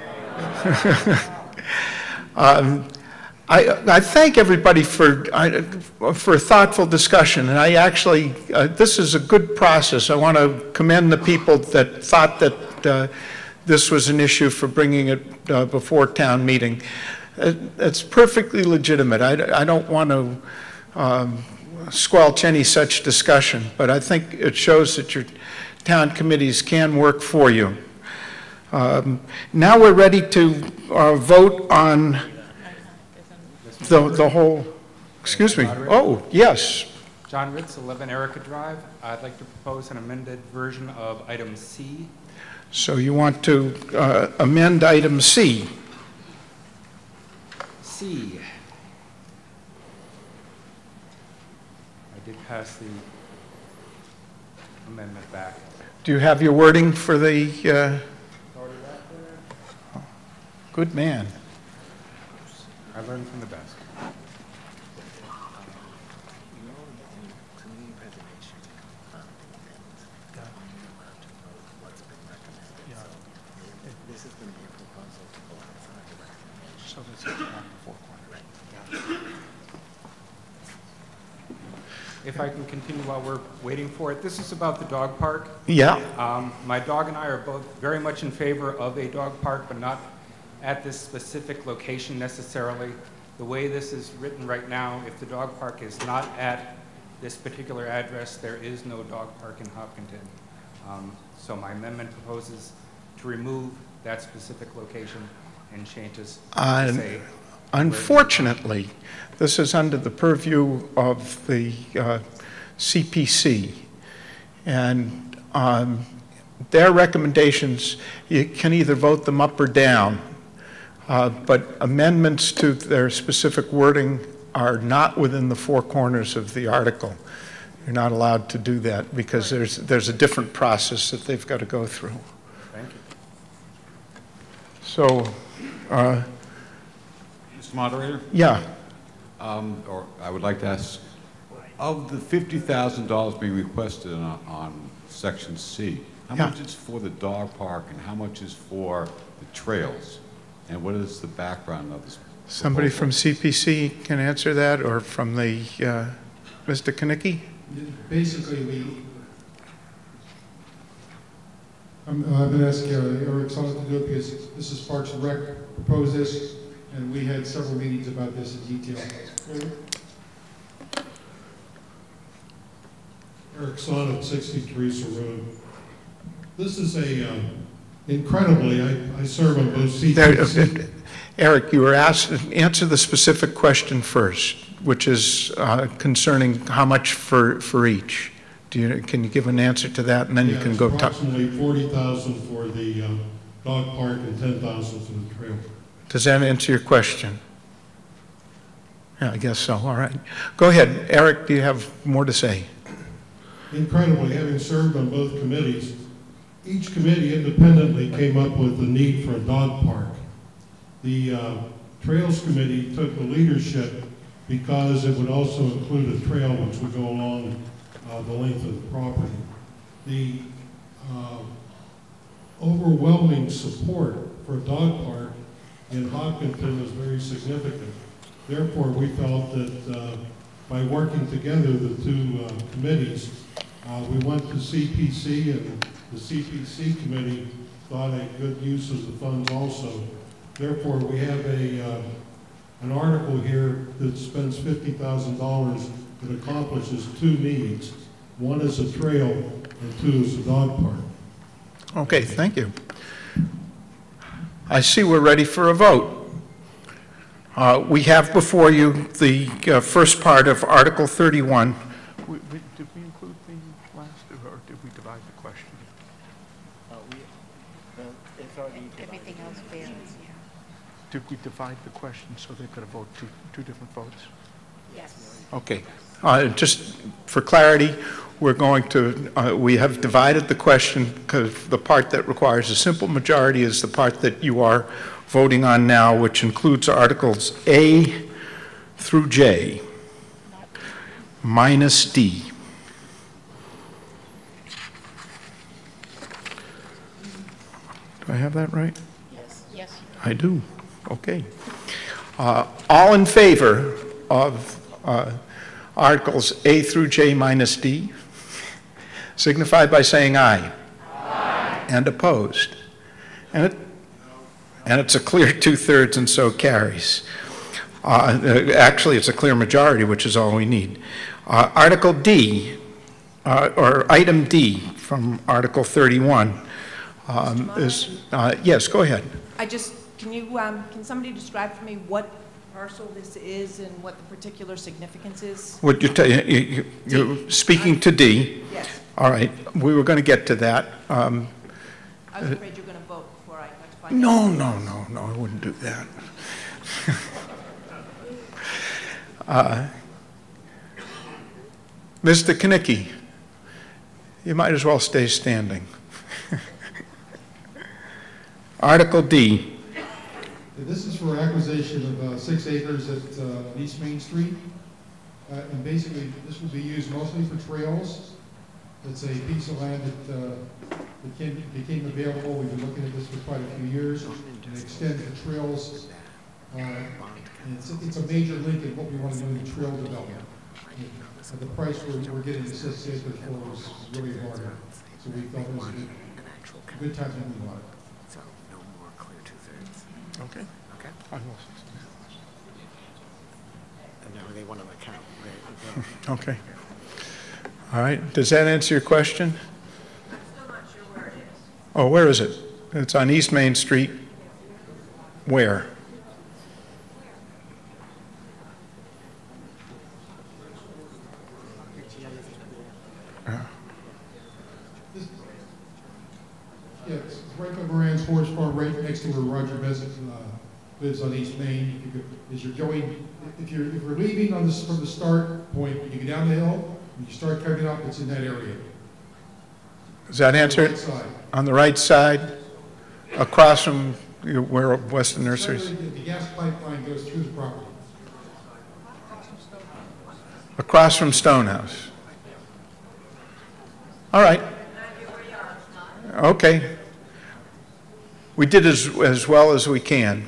um, I, I thank everybody for, I, for a thoughtful discussion, and I actually, uh, this is a good process. I want to commend the people that thought that uh, this was an issue for bringing it uh, before town meeting. It, it's perfectly legitimate. I, I don't want to um, squelch any such discussion, but I think it shows that your town committees can work for you. Um, now we're ready to uh, vote on the, the whole, excuse me, oh, yes. John Ritz, eleven Erica Drive. I'd like to propose an amended version of item C. So you want to uh, amend item C. C. I did pass the amendment back. Do you have your wording for the, uh, good man. I learned from the best. If I can continue while we're waiting for it, this is about the dog park. Yeah. Um, my dog and I are both very much in favor of a dog park, but not at this specific location necessarily. The way this is written right now, if the dog park is not at this particular address, there is no dog park in Hopkinton. Um, so my amendment proposes to remove that specific location and changes Uh, to say. Unfortunately, this is under the purview of the uh, C P C. And um, their recommendations, you can either vote them up or down. Uh, but amendments to their specific wording are not within the four corners of the article. You're not allowed to do that because there's, there's a different process that they've got to go through. Thank you. So, uh, Mister Moderator? Yeah. Um, or I would like to ask, of the fifty thousand dollars being requested on, on section C, how Yeah. much is for the dog park and how much is for the trails? And what is the background of this? somebody from C P C can answer that, or from the, uh, Mister Kanicki? Basically, we, I'm, I've been asking uh, Eric Solid to do it because this is Parks and Rec proposed this, and we had several meetings about this in detail. Eric Sonnet, sixty-three Road. This is a, uh, incredibly, I, I serve on both C P C. There, Eric, you were asked, answer the specific question first, which is uh, concerning how much for, for each. Do you, can you give an answer to that, and then Yeah, you can it's go talk? approximately forty thousand for the uh, dog park and ten thousand for the trail. Does that answer your question? Yeah, I guess so, all right. Go ahead, Eric, do you have more to say? Incredibly, having served on both committees, each committee independently came up with the need for a dog park. The uh, Trails Committee took the leadership because it would also include a trail which would go along uh, the length of the property. The uh, overwhelming support for a dog park in Hopkinton is very significant. Therefore, we felt that uh, by working together, the two uh, committees, uh, we went to C P C, and the C P C committee thought a good use of the funds also. Therefore, we have a uh, an article here that spends fifty thousand dollars that accomplishes two needs. One is a trail, and two is a dog park. Okay, thank you. I see we're ready for a vote. Uh, we have before you the uh, first part of Article thirty-one. We, we, did we include the last, or did we divide the question? Uh, we, uh, it's already everything else fails, yeah. Did we divide the question so they could have voted two, two different votes? Yes. Okay. Uh, just for clarity, we're going to, uh, we have divided the question because the part that requires a simple majority is the part that you are voting on now, which includes Articles A through J, minus D. Do I have that right? Yes. Yes. I do. Okay. Uh, all in favor of uh, Articles A through J minus D, signify by saying aye. Aye. And opposed. And, it, and it's a clear two-thirds, and so carries. Uh, actually, it's a clear majority, which is all we need. Uh, Article D, uh, or item D from Article thirty-one um, is, uh, yes, go ahead. I just, can you, um, can somebody describe for me what parcel this is and what the particular significance is? What you tell you, you, you're speaking to D. Yes. All right. We were going to get to that. Um, I was Uh, afraid you were going to vote before I got to find out. No, no, no, no, I wouldn't do that. uh, Mister Knickie, you might as well stay standing. Article D. This is for acquisition of uh, six acres at uh, East Main Street. Uh, and basically, this will be used mostly for trails. It's a piece of land that uh, became, became available. We've been looking at this for quite a few years. And extend the trails. Uh, and it's, it's a major link in what we want to do in the trail development. And the price we're, we're getting the six acres for was really hard. So we thought it was a good, a good time to move on it. Okay. Okay. And now they want to account. Okay. All right. Does that answer your question? I'm still not sure where it is. Oh, where is it? It's on East Main Street. Where? Uh, Yeah, it's right by Moran's Horse Farm, right next to where Roger Besant uh, lives on East Main. If you go, as you're going, if you're if you're leaving on this from the start point, you go down the hill, and you start coming up, it's in that area. Does that answer it? On the right side, across from where Weston Nurseries? The, the gas pipeline goes through the property. Across from Stonehouse. All right. Okay. We did as, as well as we can.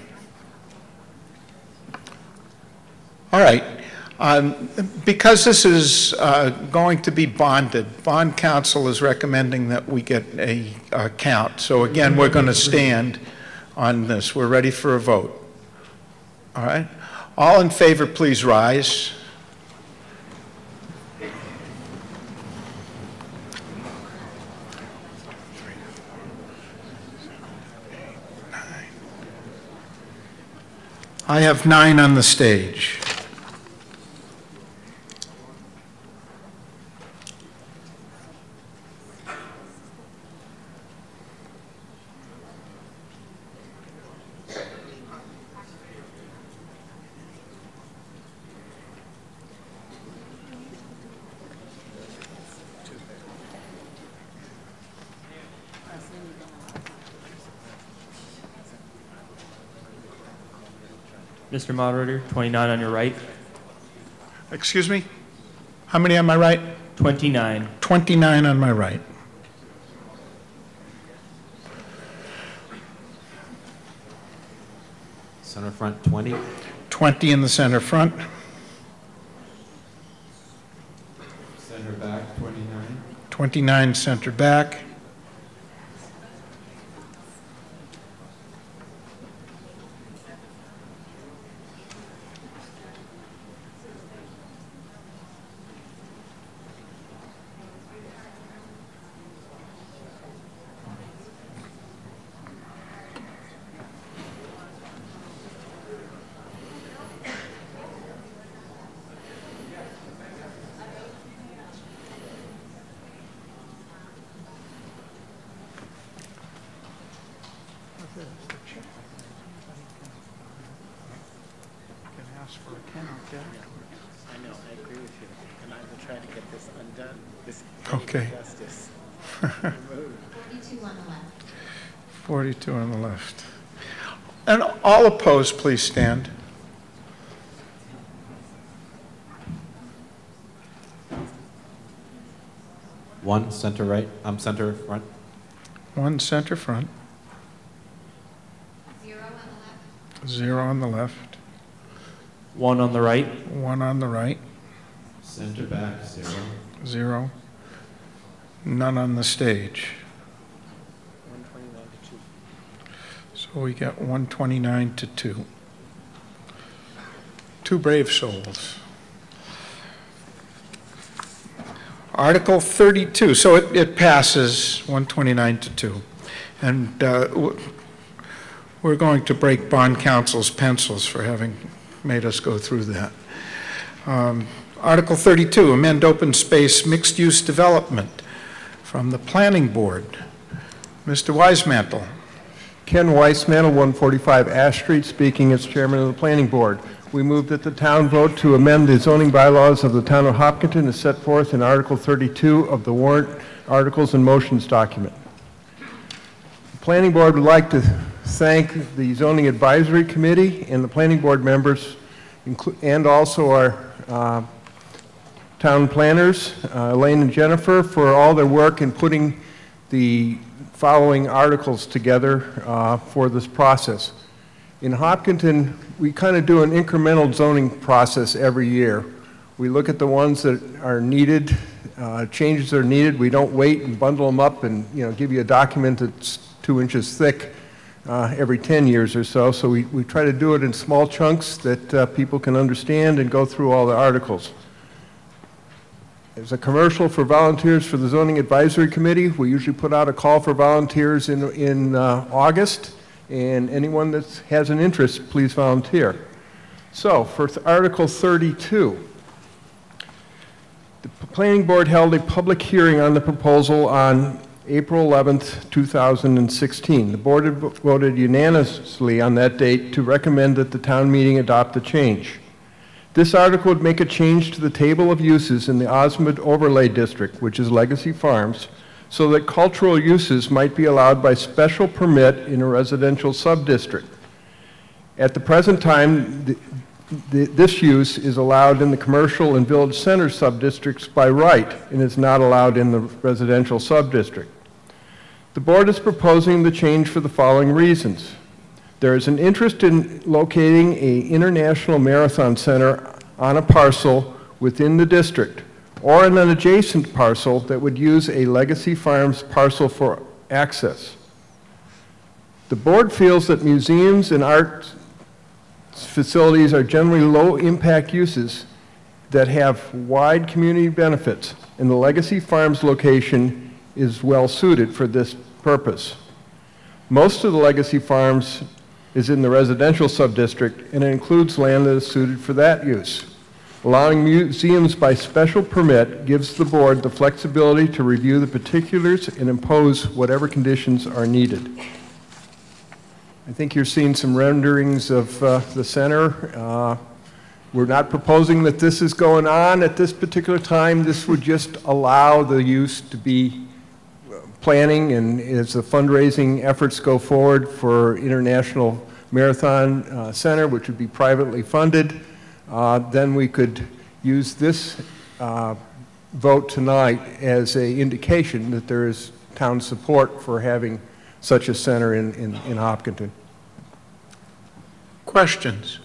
All right. Um, because this is uh, going to be bonded, bond counsel is recommending that we get a, a count. So again, we're going to stand on this. We're ready for a vote. All right. All in favor, please rise. I have nine on the stage. Mister Moderator, twenty-nine on your right. Excuse me? How many on my right? twenty-nine. twenty-nine on my right. Center front, twenty. twenty in the center front. Center back, twenty-nine. twenty-nine center back. I know, I agree with you, and I will try to get this undone. This Okay. justice. Forty-two on the left. forty-two on the left. And all opposed, please stand. One, center right. I'm center front. One center front. Zero on the left. Zero on the left. One on the right. One on the right. Center back, zero. Zero. None on the stage. one twenty-nine to two. So we got one twenty-nine to two. Two brave souls. Article thirty-two, so it, it passes one twenty-nine to two. And uh, w- we're going to break bond counsel's pencils for having made us go through that. Um, Article thirty-two, amend open space mixed-use development from the planning board. Mister Weismantel. Ken Weismantel, one forty-five Ash Street, speaking as chairman of the planning board. We move that the town vote to amend the zoning bylaws of the town of Hopkinton as set forth in Article thirty-two of the warrant articles and motions document. The planning board would like to thank the zoning advisory committee and the planning board members, and also our uh, town planners, uh, Elaine and Jennifer, for all their work in putting the following articles together uh, for this process. In Hopkinton, we kind of do an incremental zoning process every year. We look at the ones that are needed, uh, changes that are needed. We don't wait and bundle them up and, you know, give you a document that's two inches thick uh, every ten years or so. So we, we try to do it in small chunks that uh, people can understand and go through all the articles. There's a commercial for volunteers for the Zoning Advisory Committee. We usually put out a call for volunteers in, in uh, August, and anyone that has an interest, please volunteer. So, for Article thirty-two, the Planning Board held a public hearing on the proposal on April eleventh, two thousand sixteen. The board voted unanimously on that date to recommend that the town meeting adopt the change. This article would make a change to the table of uses in the Osmond Overlay District, which is Legacy Farms, so that cultural uses might be allowed by special permit in a residential subdistrict. At the present time, the, the, this use is allowed in the commercial and village center subdistricts by right and is not allowed in the residential subdistrict. The board is proposing the change for the following reasons. There is an interest in locating an international marathon center on a parcel within the district or in an adjacent parcel that would use a Legacy Farms parcel for access. The board feels that museums and art facilities are generally low-impact uses that have wide community benefits, and the Legacy Farms location is well-suited for this purpose. Most of the Legacy Farms is in the residential subdistrict, and it includes land that is suited for that use. Allowing museums by special permit gives the board the flexibility to review the particulars and impose whatever conditions are needed. I think you're seeing some renderings of uh, the center. Uh, we're not proposing that this is going on at this particular time. This would just allow the use to be planning, and as the fundraising efforts go forward for International Marathon uh, Center, which would be privately funded, uh, then we could use this uh, vote tonight as an indication that there is town support for having such a center in, in, in Hopkinton. Questions?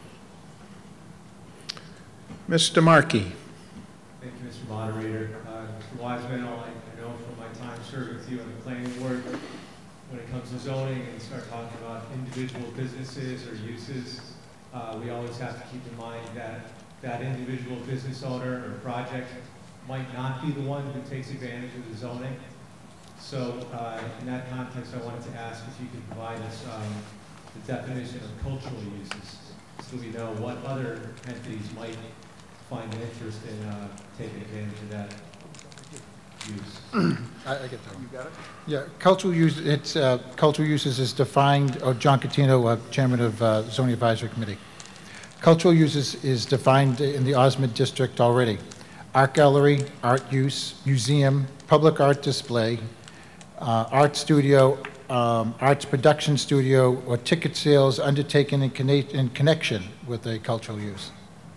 Mister Markey. Thank you, Mister Moderator. Uh, Mister Wiseman, I know from my time serving with you on the planning board, when it comes to zoning and start talking about individual businesses or uses, uh, we always have to keep in mind that that individual business owner or project might not be the one who takes advantage of the zoning. So uh, in that context, I wanted to ask if you could provide us um, the definition of cultural uses so we know what other entities might find an interest in uh, taking advantage of that use. I, I get that one. You got it? Yeah, cultural use, it's, uh, cultural uses is defined, oh, John Catino, uh, Chairman of uh, Zoning Advisory Committee. Cultural uses is defined in the Osmond District already. Art gallery, art use, museum, public art display, uh, art studio, um, arts production studio, or ticket sales undertaken in, conne in connection with a cultural use.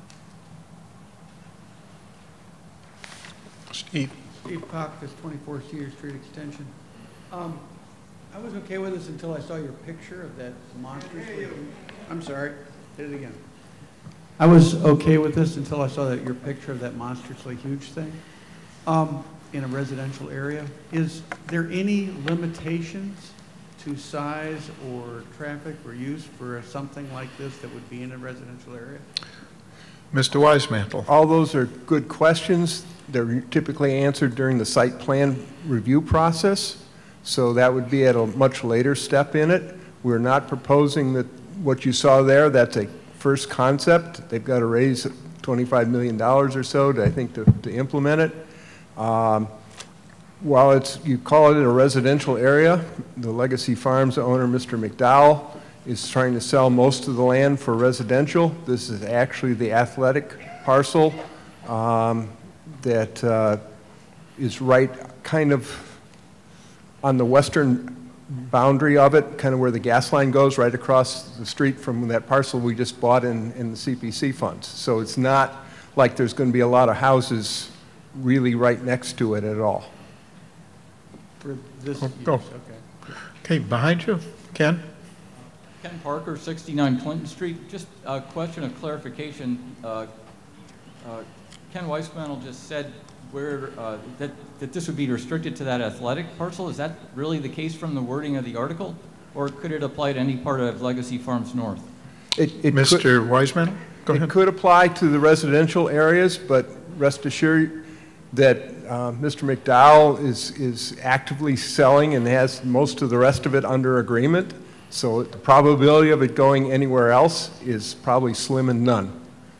Steve. Steve Cox, twenty-four Cedar Street Extension. Um, I was okay with this until I saw your picture of that monster. I'm sorry, did it again. I was okay with this until I saw that your picture of that monstrously huge thing um, in a residential area. Is there any limitations to size or traffic or use for something like this that would be in a residential area? Mister Wisemantel. All those are good questions. They're typically answered during the site plan review process, so that would be at a much later step in it. We're not proposing that what you saw there, that's a first concept. They've got to raise twenty-five million dollars or so, to, I think, to, to implement it. Um, while it's, you call it a residential area, the Legacy Farms owner, Mister McDowell, is trying to sell most of the land for residential. This is actually the athletic parcel um, that uh, is right kind of on the western boundary of it, kind of where the gas line goes, right across the street from that parcel we just bought in, in the C P C funds. So it's not like there's going to be a lot of houses really right next to it at all. For this Oh, use, go. okay. Okay, behind you, Ken? Ken Parker, sixty-nine Clinton Street. Just a question of clarification. Uh, uh, Ken Weismantel just said where uh, that, that this would be restricted to that athletic parcel. Is that really the case from the wording of the article? Or could it apply to any part of Legacy Farms North? It, it Mister Could, Weismantel, go ahead. It could apply to the residential areas, but rest assured that uh, Mister McDowell is, is actively selling and has most of the rest of it under agreement. So the probability of it going anywhere else is probably slim and none.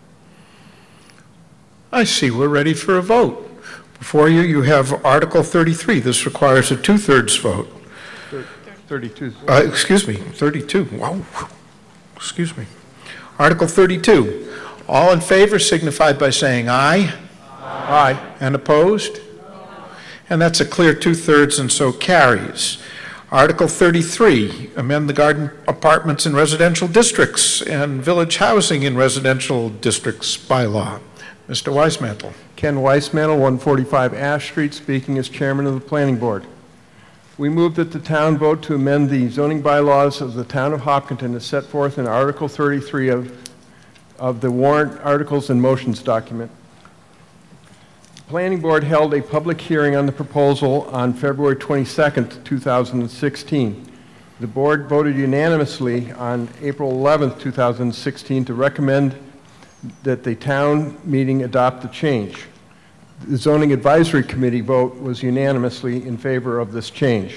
I see we're ready for a vote. Before you, you have Article thirty-three. This requires a two-thirds vote. thirty-two. Uh, excuse me, thirty-two. Wow. Excuse me. Article thirty-two. All in favor signify by saying aye. Aye. And opposed? And that's a clear two-thirds and so carries. Article thirty-three, amend the garden apartments in residential districts and village housing in residential districts bylaw. Mister Weismantel. Ken Weismantel, one forty-five Ash Street, speaking as chairman of the planning board. We move that the town vote to amend the zoning bylaws of the town of Hopkinton as set forth in Article thirty-three of, of the warrant articles and motions document. The planning board held a public hearing on the proposal on February twenty-second, two thousand sixteen. The board voted unanimously on April eleventh, two thousand sixteen to recommend that the town meeting adopt the change. The zoning advisory committee vote was unanimously in favor of this change.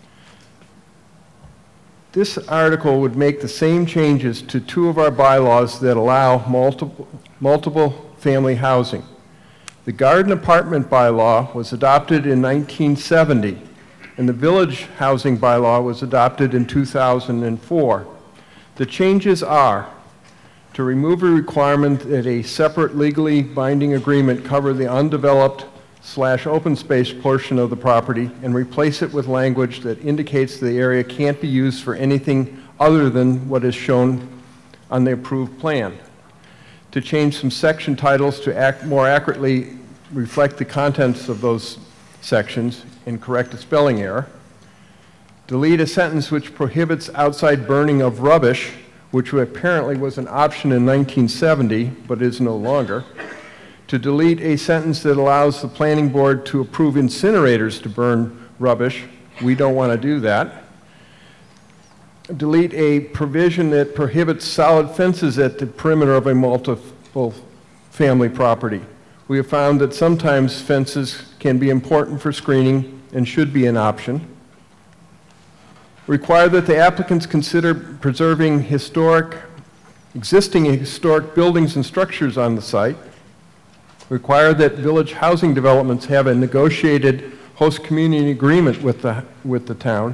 This article would make the same changes to two of our bylaws that allow multiple, multiple family housing. The garden apartment bylaw was adopted in nineteen seventy, and the village housing bylaw was adopted in two thousand four. The changes are to remove a requirement that a separate legally binding agreement cover the undeveloped slash open space portion of the property and replace it with language that indicates the area can't be used for anything other than what is shown on the approved plan. To change some section titles to act more accurately reflect the contents of those sections and correct a spelling error. Delete a sentence which prohibits outside burning of rubbish, which apparently was an option in nineteen seventy, but is no longer. To delete a sentence that allows the planning board to approve incinerators to burn rubbish. We don't want to do that. Delete a provision that prohibits solid fences at the perimeter of a multiple family property. We have found that sometimes fences can be important for screening and should be an option. Require that the applicants consider preserving historic, existing historic buildings and structures on the site. Require that village housing developments have a negotiated host community agreement with the, with the town.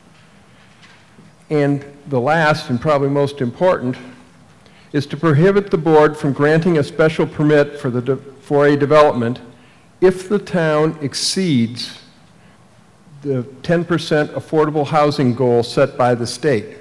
And the last, and probably most important, is to prohibit the board from granting a special permit for, the de for a development if the town exceeds the ten percent affordable housing goal set by the state.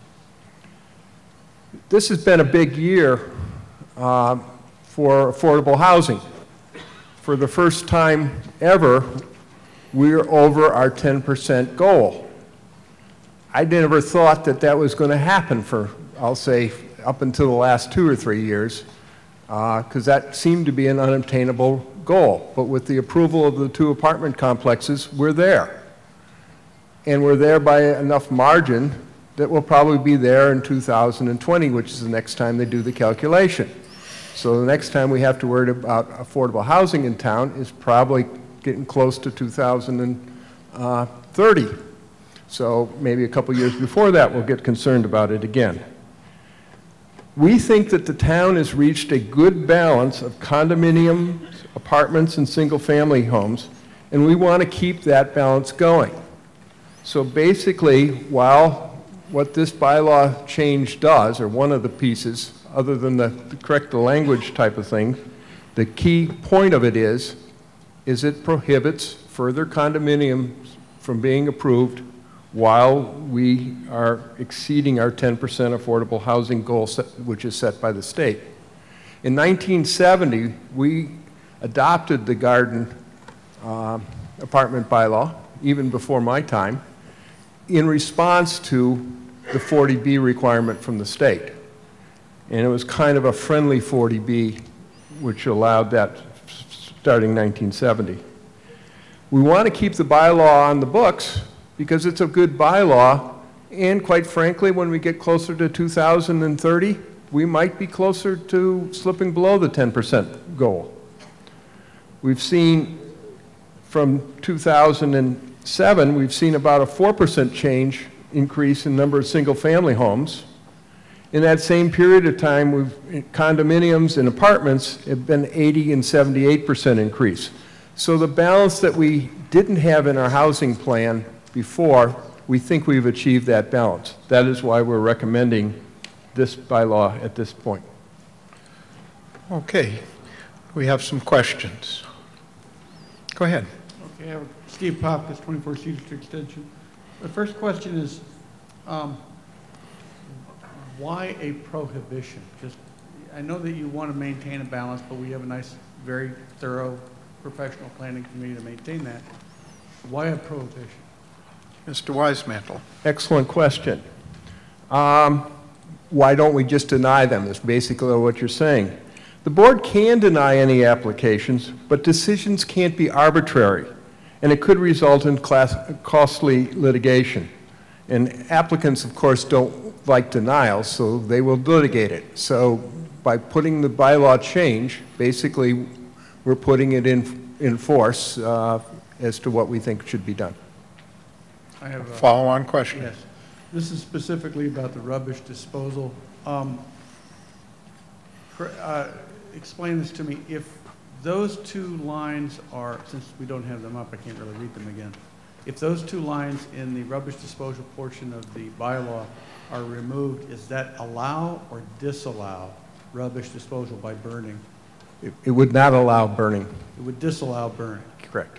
This has been a big year uh, for affordable housing. For the first time ever, we're over our ten percent goal. I never thought that that was going to happen for, I'll say, up until the last two or three years, because uh, that seemed to be an unobtainable goal. But with the approval of the two apartment complexes, we're there. And we're there by enough margin that we'll probably be there in two thousand twenty, which is the next time they do the calculation. So the next time we have to worry about affordable housing in town is probably getting close to two thousand thirty. So maybe a couple years before that we'll get concerned about it again. We think that the town has reached a good balance of condominiums, apartments, and single-family homes, And we want to keep that balance going. So basically, while what this bylaw change does, or one of the pieces, other than the, the correct the language type of thing, the key point of it is, is it prohibits further condominiums from being approved while we are exceeding our ten percent affordable housing goal, set, which is set by the state. In nineteen seventy, we adopted the Garden uh, apartment bylaw, even before my time, in response to the forty B requirement from the state. And it was kind of a friendly forty B, which allowed that starting nineteen seventy. We want to keep the bylaw on the books because it's a good bylaw, and quite frankly, when we get closer to two thousand thirty, we might be closer to slipping below the ten percent goal. We've seen from two thousand seven, we've seen about a four percent change increase in number of single-family homes. In that same period of time, we've, condominiums and apartments have been eighty and seventy-eight percent increase. So the balance that we didn't have in our housing plan before, we think we've achieved that balance. That is why we're recommending this bylaw at this point. Okay, we have some questions. Go ahead. Okay, I have Steve Popkins, twenty-four Cedar Street Extension. The first question is, um, why a prohibition? Just, I know that you want to maintain a balance, but we have a nice, very thorough professional planning committee to maintain that. Why a prohibition? Mister Wisemantel. Excellent question. Um, why don't we just deny them, is basically what you're saying. The board can deny any applications, but decisions can't be arbitrary, and it could result in class, costly litigation. And applicants, of course, don't like denials, so they will litigate it. So by putting the bylaw change, basically we're putting it in, in force uh, as to what we think should be done. I have a follow-on question. Yes. This is specifically about the rubbish disposal. Um, uh, explain this to me. If those two lines are, since we don't have them up, I can't really read them again. If those two lines in the rubbish disposal portion of the bylaw are removed, is that allow or disallow rubbish disposal by burning? It, it would not allow burning. It would disallow burning. Correct.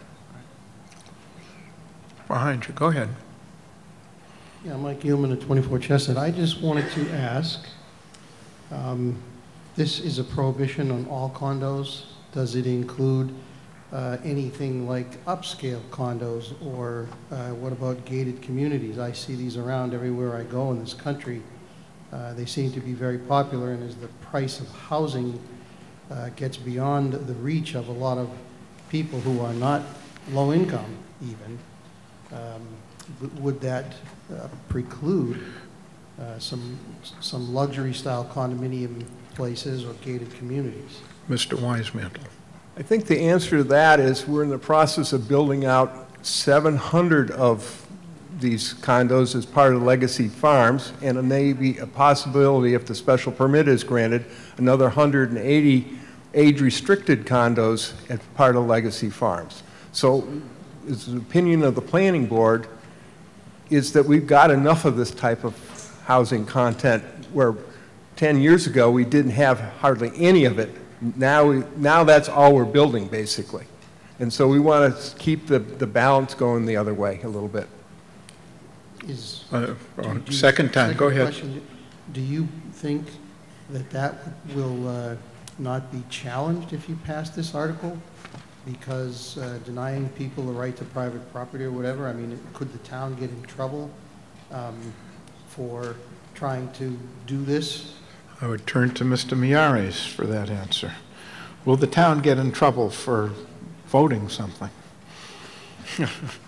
Behind you, go ahead. Yeah, Mike Gilman at twenty-four Chestnut. I just wanted to ask, um, this is a prohibition on all condos. Does it include uh, anything like upscale condos, or uh, what about gated communities? I see these around everywhere I go in this country. Uh, they seem to be very popular, and as the price of housing uh, gets beyond the reach of a lot of people who are not low income even, um, would that uh, preclude uh, some, some luxury style condominium places or gated communities? Mister Wisemantel. I think the answer to that is we're in the process of building out seven hundred of these condos as part of Legacy Farms, and it may be a possibility, if the special permit is granted, another one hundred eighty age-restricted condos as part of Legacy Farms. So it's the opinion of the planning board is that we've got enough of this type of housing content where ten years ago we didn't have hardly any of it. Now, we, now that's all we're building, basically. And so we want to keep the, the balance going the other way a little bit. Is, uh, do, do second time, second go ahead. Question, do you think that that will uh, not be challenged if you pass this article? Because uh, denying people the right to private property or whatever, I mean, could the town get in trouble um, for trying to do this? I would turn to Mister Miyares for that answer. Will the town get in trouble for voting something? I'm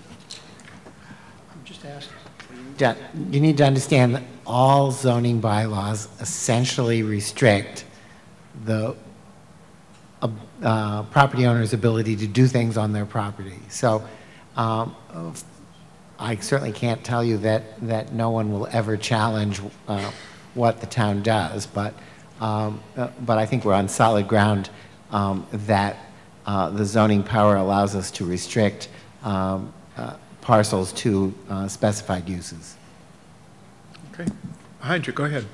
just asking. You need to understand that all zoning bylaws essentially restrict the uh, uh, property owner's ability to do things on their property. So um, I certainly can't tell you that, that no one will ever challenge uh, what the town does, but, um, uh, but I think we're on solid ground um, that uh, the zoning power allows us to restrict um, uh, parcels to uh, specified uses. Okay. Behind you, go ahead.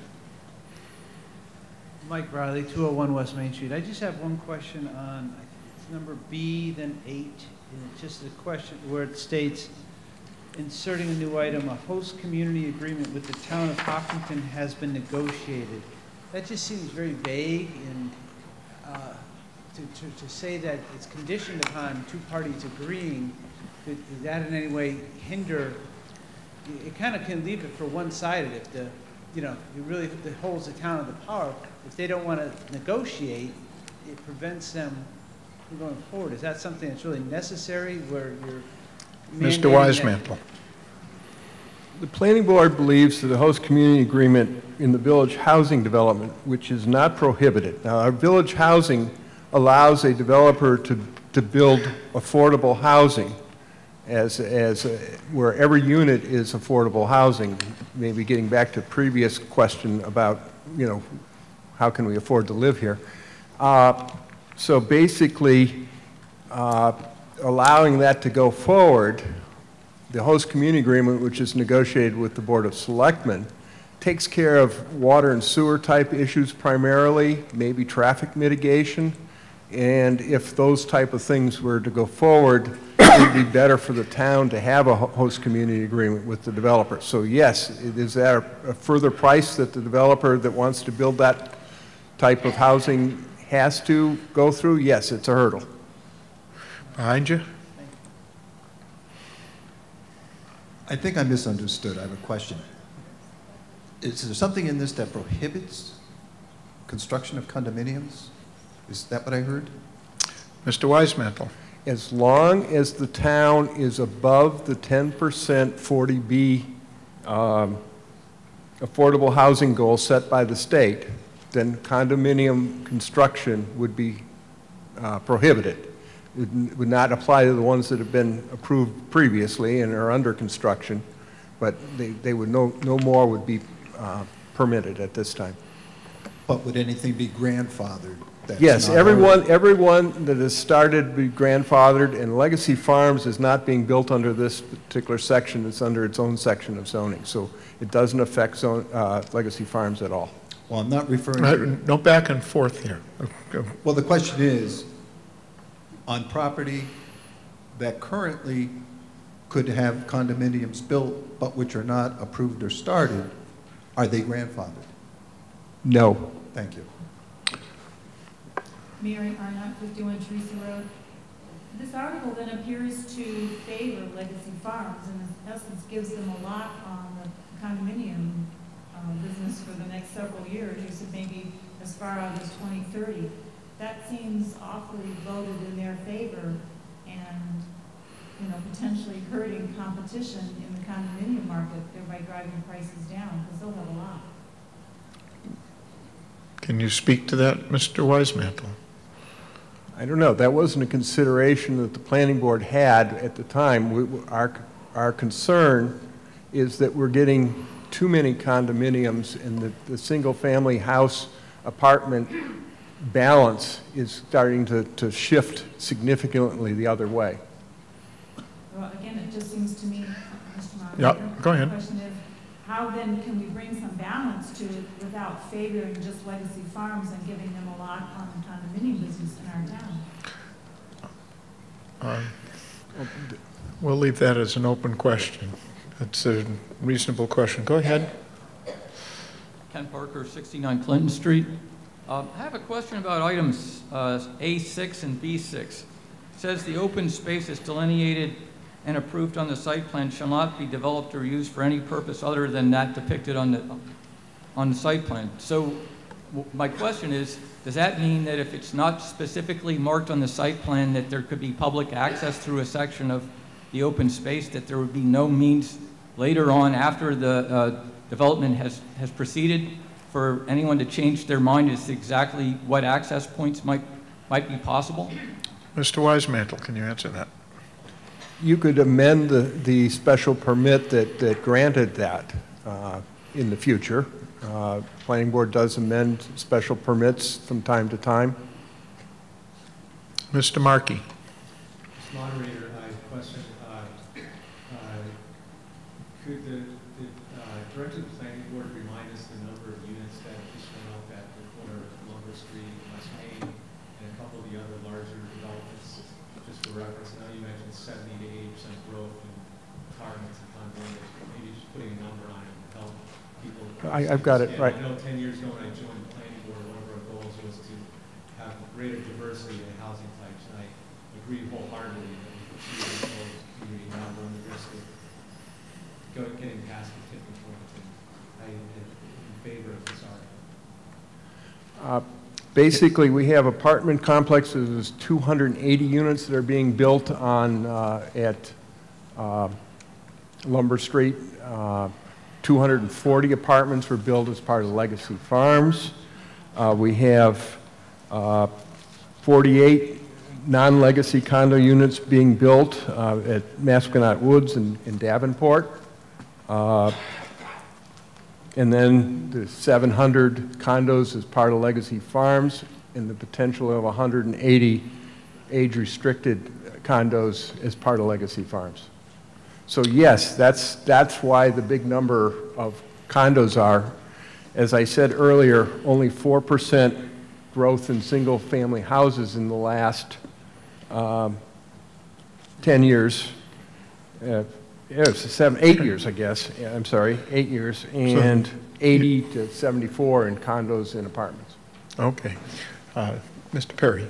Mike Riley, two oh one West Main Street. I just have one question on, I think it's number B, then eight. And it's just a question where it states, inserting a new item, a host community agreement with the town of Hopkinton has been negotiated. That just seems very vague, and uh, to, to, to say that it's conditioned upon two parties agreeing, does that in any way hinder? It kind of can leave it for one-sided. If the, you know, it really it holds the town of the power. If they don't want to negotiate, it prevents them from going forward. Is that something that's really necessary, where you're Mister Wisemantel. The planning board believes that the host community agreement in the village housing development, which is not prohibited. Now, our village housing allows a developer to, to build affordable housing as, as a, where every unit is affordable housing. Maybe getting back to previous question about, you know, how can we afford to live here? Uh, so basically, uh, allowing that to go forward, the host community agreement, which is negotiated with the Board of Selectmen, takes care of water and sewer type issues primarily, maybe traffic mitigation. And if those type of things were to go forward, it would be better for the town to have a host community agreement with the developer. So yes, is that a further price that the developer that wants to build that type of housing has to go through? Yes, it's a hurdle. Behind you. I think I misunderstood. I have a question. Is there something in this that prohibits construction of condominiums? Is that what I heard? Mister Wisemantel. As long as the town is above the ten percent forty B um, affordable housing goal set by the state, then condominium construction would be uh, prohibited. It would not apply to the ones that have been approved previously and are under construction, but they, they would no, no more would be uh, permitted at this time. But would anything be grandfathered? That's Yes, not everyone, already- everyone that has started be grandfathered, and Legacy Farms is not being built under this particular section. It's under its own section of zoning, so it doesn't affect zone, uh, Legacy Farms at all. Well, I'm not referring Uh, to... no back and forth here. Okay. Well, the question is, on property that currently could have condominiums built, but which are not approved or started, are they grandfathered? No. Thank you. Mary Arnott, fifty-one Teresa Road. This article then appears to favor Legacy Farms and in essence gives them a lot on the condominium uh, business for the next several years. You said maybe as far out as twenty thirty. That seems awfully voted in their favor and, you know, potentially hurting competition in the condominium market, thereby driving prices down, because they'll have a lot. Can you speak to that, Mister Wisemantel? I don't know. That wasn't a consideration that the planning board had at the time. We, our, our concern is that we're getting too many condominiums, and the, the single-family house apartment balance is starting to, to shift significantly the other way. Well, again, it just seems to me, Mister Moderator. Yeah, go ahead. The question is, how then can we bring some balance to it without favoring just Legacy Farms and giving them a lot on the condominium business in our town? Uh, we'll leave that as an open question. That's a reasonable question. Go ahead. Ken Parker, sixty-nine Clinton Street. Um, I have a question about items uh, A six and B six. It says the open space is delineated and approved on the site plan shall not be developed or used for any purpose other than that depicted on the, on the site plan. So w my question is, does that mean that if it's not specifically marked on the site plan that there could be public access through a section of the open space, that there would be no means later on after the uh, development has, has proceeded for anyone to change their mind as to exactly what access points might, might be possible? Mister Wisemantel, can you answer that? You could amend the, the special permit that, that granted that uh, in the future. Uh, Planning board does amend special permits from time to time. Mister Markey. Mister Moderator, I question, uh, uh, could the, the uh, Director of the Planning Board remind us the number of units that just went up at the corner of Lumber Street, West Main, and a couple of the other larger developments, just for reference? I know you mentioned seventy to eighty percent growth in apartments and condominiums, but maybe just putting a number on it would help people. I, I've got it, right. I know ten years ago when I joined the Planning Board, one of our goals was to have greater diversity in housing types, and I agree wholeheartedly that we should see the whole community now run the risk of go, getting past the tipping point, and I am in favor of this article. Uh, Basically, we have apartment complexes, there's two hundred eighty units that are being built on, uh, at uh, Lumber Street. Uh, two hundred forty apartments were built as part of Legacy Farms. Uh, we have uh, forty-eight non-legacy condo units being built uh, at Masconock Woods in, in Davenport. Uh, And then the seven hundred condos as part of Legacy Farms, and the potential of one hundred eighty age-restricted condos as part of Legacy Farms. So yes, that's, that's why the big number of condos are. As I said earlier, only four percent growth in single-family houses in the last um, ten years. Uh, Yeah, it's seven, eight years, I guess. Yeah, I'm sorry, eight years, and eighty to seventy-four in condos and apartments. Okay. Uh, Mister Perry.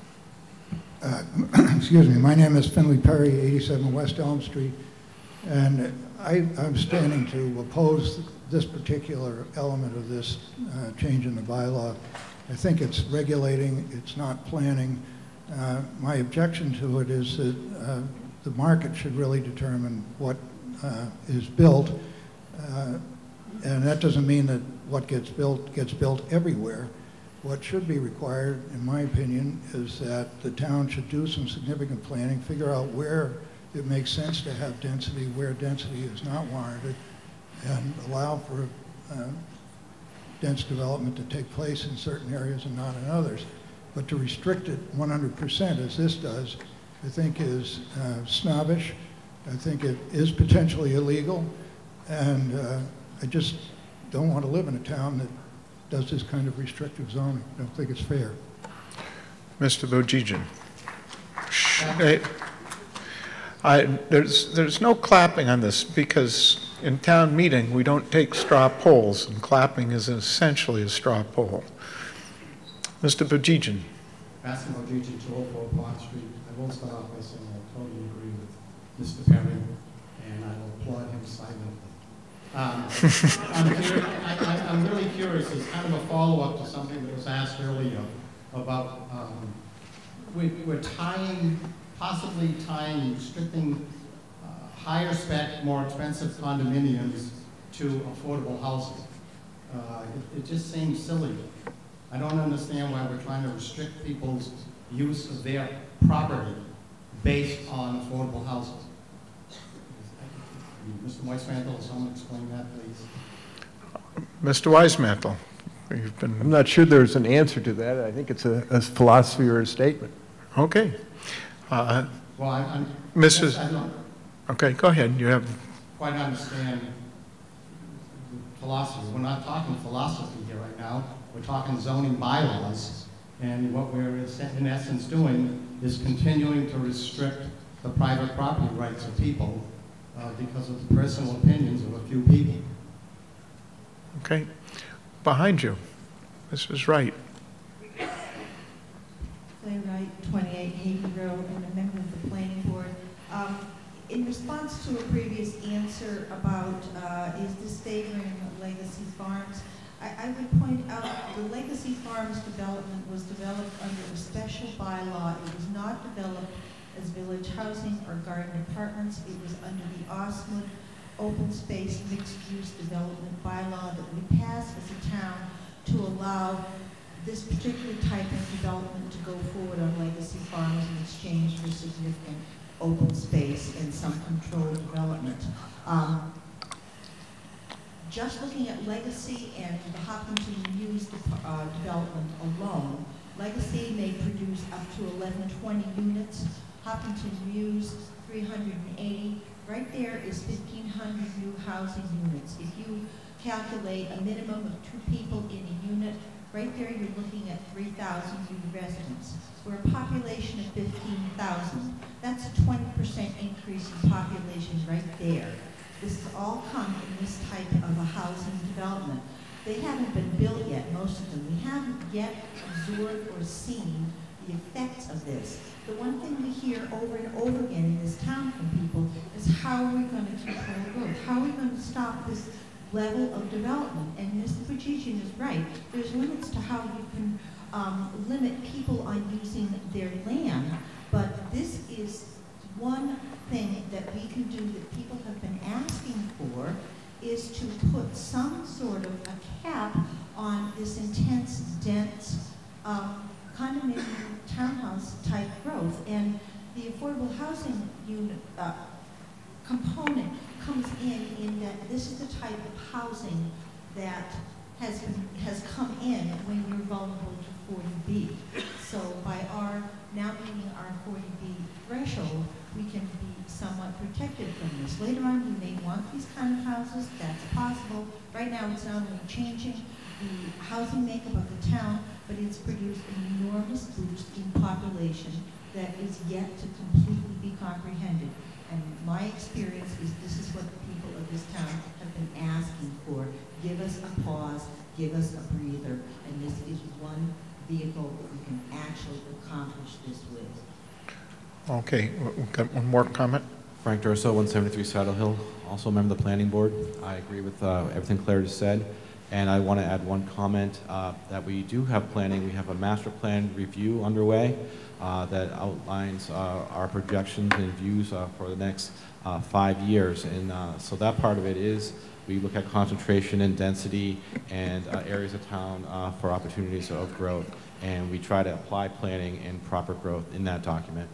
Uh, excuse me, my name is Finley Perry, eighty-seven West Elm Street, and I, I'm standing to oppose this particular element of this uh, change in the bylaw. I think it's regulating, it's not planning. Uh, my objection to it is that uh, the market should really determine what uh, is built, uh, and that doesn't mean that what gets built gets built everywhere. What should be required, in my opinion, is that the town should do some significant planning, figure out where it makes sense to have density, where density is not warranted, and allow for uh, dense development to take place in certain areas and not in others. But to restrict it one hundred percent, as this does, I think is uh, snobbish. I think it is potentially illegal, and uh, I just don't want to live in a town that does this kind of restrictive zoning. I don't think it's fair. Mister Bojigian. Hey, I, there's, there's no clapping on this, because in town meeting we don't take straw polls, and clapping is essentially a straw poll. Mister Bojigian. Bassem Bojigian, two oh four Pond Street. I will start off by saying I totally agree with Mister Perry, and I will applaud him silently. Um, I'm, curious, I, I, I'm really curious. It's kind of a follow-up to something that was asked earlier about um, we, we're tying, possibly tying, restricting uh, higher spec, more expensive condominiums to affordable housing. Uh, it, it just seems silly. I don't understand why we're trying to restrict people's use of their property based on affordable housing. Mister Weismantel, will someone explain that, please? Mister Weismantel, you've been... I'm not sure there's an answer to that. I think it's a, a philosophy or a statement. Okay. Uh, well, I, I'm... Missus I don't Okay, go ahead. You have... quite understand philosophy. We're not talking philosophy here right now. We're talking zoning bylaws, and what we're in essence doing is continuing to restrict the private property rights of people uh, because of the personal opinions of a few people. Okay. Behind you. Missus Wright. Clay Wright, twenty-eight Hayden Road, and a member of the planning board. Um, in response to a previous answer about uh, is this favoring Legacy Farms, I, I would point out the Legacy Farms development was developed under a special bylaw. It was not developed as village housing or garden apartments. It was under the Osmond Open Space Mixed Use Development Bylaw that we passed as a town to allow this particular type of development to go forward on Legacy Farms in exchange for significant open space and some controlled development. Um, just looking at Legacy and the Hopkinton News de uh, development alone, Legacy may produce up to eleven twenty units. Hopkinton Muse, three hundred eighty. Right there is fifteen hundred new housing units. If you calculate a minimum of two people in a unit, right there you're looking at three thousand new residents. We're a population of fifteen thousand. That's a twenty percent increase in population right there. This has all come in this type of a housing development. They haven't been built yet, most of them. We haven't yet absorbed or seen the effects of this. The one thing we hear over and over again in this town from people is how are we going to control growth? How are we going to stop this level of development? And Mister Pachigian is right. There's limits to how you can um, limit people on using their land, but this is one thing that we can do that people have been asking for, is to put some sort of a cap on this intense, dense um, condominium townhouse type growth. And the affordable housing unit uh, component comes in in that this is the type of housing that has been, has come in when you're vulnerable to forty B. So by our now meeting our forty B threshold, we can be somewhat protected from this. Later on, we may want these kind of houses. That's possible. Right now, it's not only changing the housing makeup of the town, but it's produced an enormous boost in population that is yet to completely be comprehended. And my experience is this is what the people of this town have been asking for. Give us a pause, give us a breather, and this is one vehicle that we can actually accomplish this with. Okay, we've got one more comment. Frank Durso, one seventy-three Saddle Hill, also a member of the planning board. I agree with uh, everything Claire just said. And I want to add one comment uh, that we do have planning. We have a master plan review underway uh, that outlines uh, our projections and views uh, for the next uh, five years. And uh, so that part of it is we look at concentration and density and uh, areas of town uh, for opportunities of growth. And we try to apply planning and proper growth in that document.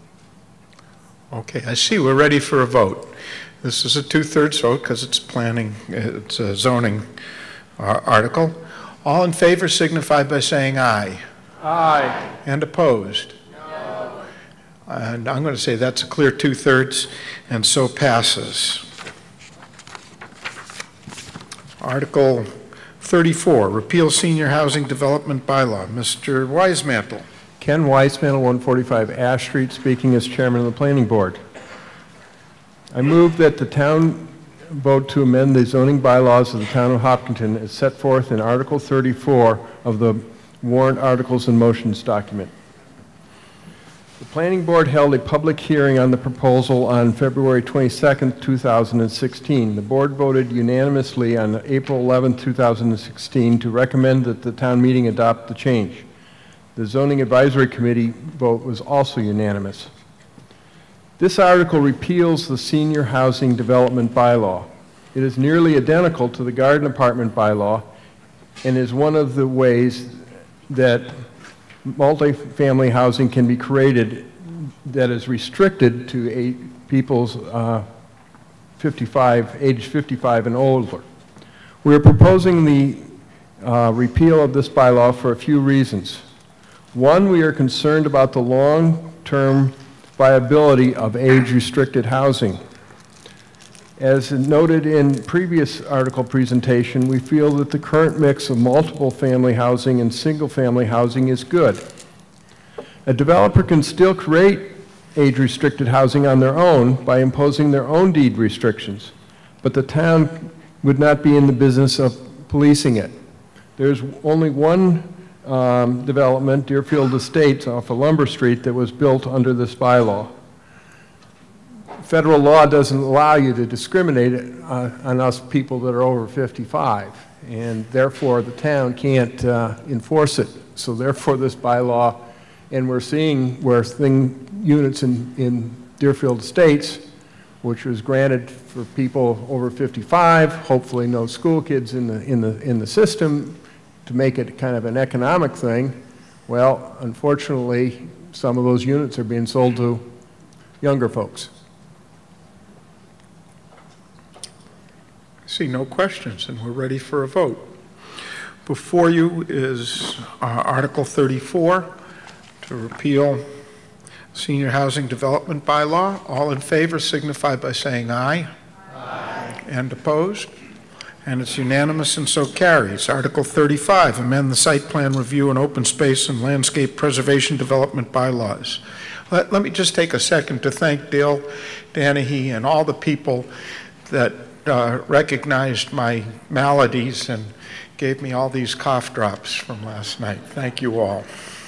Okay, I see we're ready for a vote. This is a two-thirds vote because it's planning, it's a zoning uh, article. All in favor signify by saying aye. Aye. And opposed? No. And I'm going to say that's a clear two-thirds, and so passes. Article thirty-four, repeal senior housing development bylaw. Mister Wisemantel. Ken Weismantel, one forty-five Ash Street, speaking as chairman of the planning board. I move that the town vote to amend the zoning bylaws of the town of Hopkinton as set forth in Article thirty-four of the warrant articles and motions document. The planning board held a public hearing on the proposal on February twenty-second, two thousand sixteen. The board voted unanimously on April eleventh, two thousand sixteen to recommend that the town meeting adopt the change. The Zoning Advisory Committee vote was also unanimous. This article repeals the Senior Housing Development Bylaw. It is nearly identical to the Garden Apartment Bylaw and is one of the ways that multifamily housing can be created that is restricted to eight people's uh, fifty-five, age fifty-five and older. We are proposing the uh, repeal of this bylaw for a few reasons. One, we are concerned about the long-term viability of age-restricted housing. As noted in previous article presentation, we feel that the current mix of multiple family housing and single-family housing is good. A developer can still create age-restricted housing on their own by imposing their own deed restrictions, but the town would not be in the business of policing it. There's only one Um, development, Deerfield Estates off of Lumber Street, that was built under this bylaw. Federal law doesn't allow you to discriminate uh, on us people that are over fifty-five, and therefore the town can't uh, enforce it. So therefore this bylaw, and we're seeing where thing, units in, in Deerfield Estates, which was granted for people over fifty-five, hopefully no school kids in the, in the, in the system, to make it kind of an economic thing. Well, unfortunately, some of those units are being sold to younger folks. I see no questions, and we're ready for a vote. Before you is uh, Article thirty-four. to repeal senior housing development bylaw. All in favor signify by saying aye. Aye. And opposed? And it's unanimous and so carries. Article thirty-five, amend the site plan review and open space and landscape preservation development bylaws. Let, let me just take a second to thank Dale Danahy and all the people that uh, recognized my maladies and gave me all these cough drops from last night. Thank you all.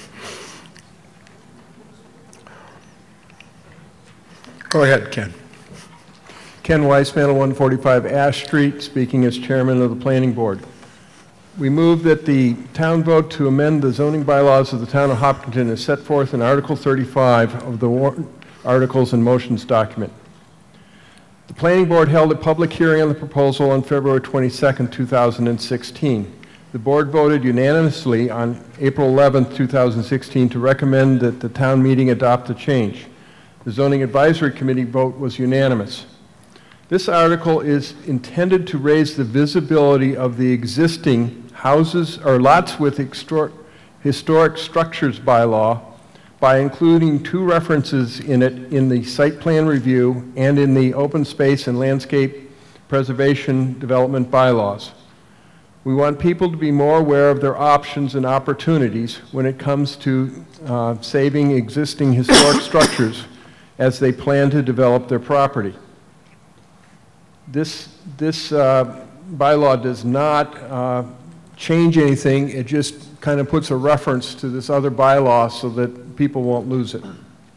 Go ahead, Ken. Ken Weismantel, one forty-five Ash Street, speaking as chairman of the planning board. We move that the town vote to amend the zoning bylaws of the town of Hopkinton as set forth in Article thirty-five of the warrant articles and motions document. The planning board held a public hearing on the proposal on February twenty-second, two thousand sixteen. The board voted unanimously on April eleventh, two thousand sixteen to recommend that the town meeting adopt the change. The zoning advisory committee vote was unanimous. This article is intended to raise the visibility of the existing houses or lots with historic structures bylaw by including two references in it in the site plan review and in the open space and landscape preservation development bylaws. We want people to be more aware of their options and opportunities when it comes to uh, saving existing historic structures as they plan to develop their property. This, this uh, bylaw does not uh, change anything. It just kind of puts a reference to this other bylaw so that people won't lose it.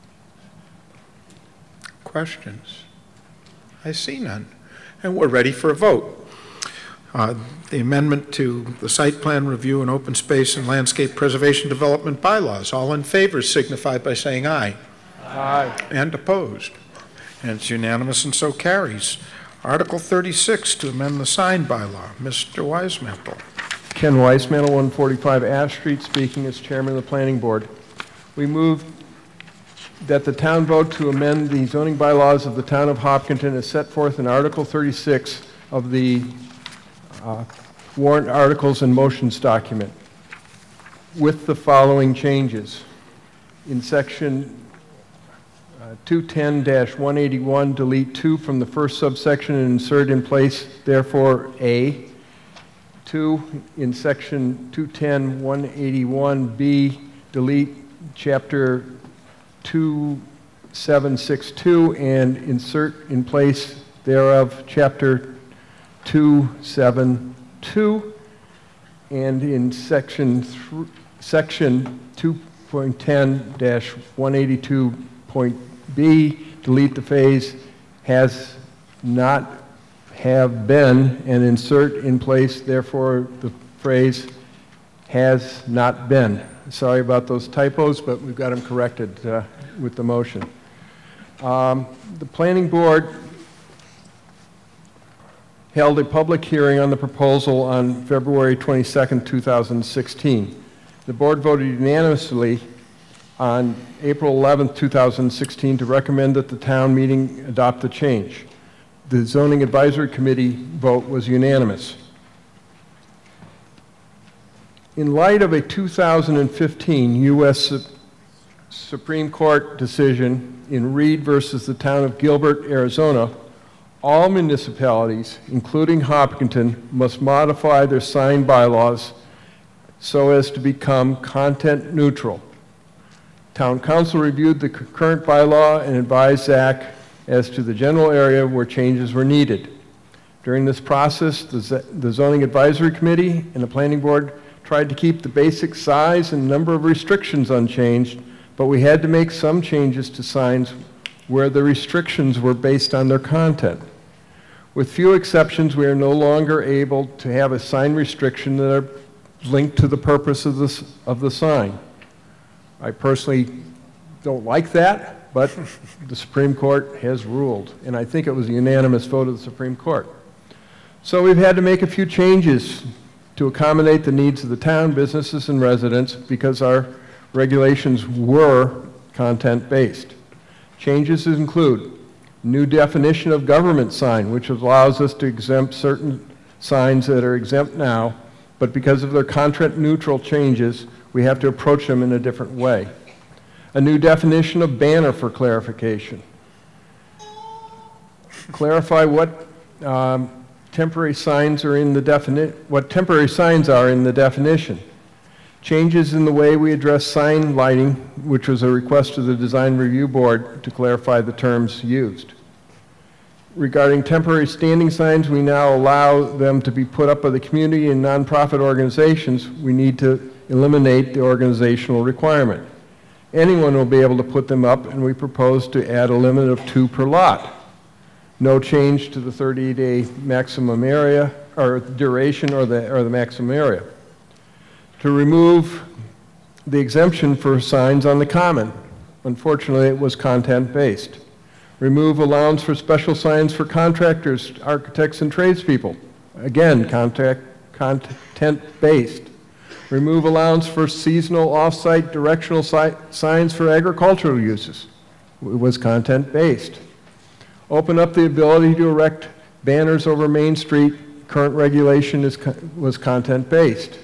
Questions? I see none. And we're ready for a vote. Uh, the amendment to the site plan review and open space and landscape preservation development bylaws. All in favor signify by saying aye. Aye. And opposed. And it's unanimous and so carries. Article thirty-six to amend the sign bylaw. Mister Weismantel. Ken Weismantel, one forty-five Ash Street, speaking as chairman of the planning board. We move that the town vote to amend the zoning bylaws of the town of Hopkinton as set forth in Article thirty-six of the uh, warrant articles and motions document with the following changes. In section Uh, two ten dash one eighty-one, delete two from the first subsection and insert in place, therefore, A. Two, in section two ten dash one eighty-one B, delete chapter two seven six two and insert in place thereof chapter two seven two. And in section, th section two point ten dash one eighty-two point B, delete the phrase has not have been and insert in place, therefore, the phrase has not been. Sorry about those typos, but we've got them corrected uh, with the motion. Um, the planning board held a public hearing on the proposal on February twenty-second, two thousand sixteen. The board voted unanimously on April eleventh, two thousand sixteen to recommend that the town meeting adopt the change. The zoning advisory committee vote was unanimous. In light of a two thousand fifteen U S Supreme Court decision in Reed versus the town of Gilbert, Arizona, all municipalities, including Hopkinton, must modify their sign bylaws so as to become content neutral. Town council reviewed the current bylaw and advised Zach as to the general area where changes were needed. During this process, the, the zoning advisory committee and the planning board tried to keep the basic size and number of restrictions unchanged, but we had to make some changes to signs where the restrictions were based on their content. With few exceptions, we are no longer able to have a sign restriction that are linked to the purpose of, this, of the sign. I personally don't like that, but the Supreme Court has ruled, and I think it was a unanimous vote of the Supreme Court. So we've had to make a few changes to accommodate the needs of the town, businesses, and residents because our regulations were content-based. Changes include new definition of government sign, which allows us to exempt certain signs that are exempt now, but because of their content-neutral changes, we have to approach them in a different way. A new definition of banner for clarification. Clarify what um, temporary signs are in the defini- what temporary signs are in the definition. Changes in the way we address sign lighting, which was a request of the Design Review Board to clarify the terms used. Regarding temporary standing signs, we now allow them to be put up by the community and nonprofit organizations. We need to eliminate the organizational requirement. Anyone will be able to put them up, and we propose to add a limit of two per lot. No change to the thirty-day maximum area, or duration, or the, or the maximum area. To remove the exemption for signs on the common. Unfortunately, it was content-based. Remove allowance for special signs for contractors, architects, and tradespeople. Again, contact, content-based. Remove allowance for seasonal off-site directional si signs for agricultural uses. It was content-based. Open up the ability to erect banners over Main Street. Current regulation is, was content-based.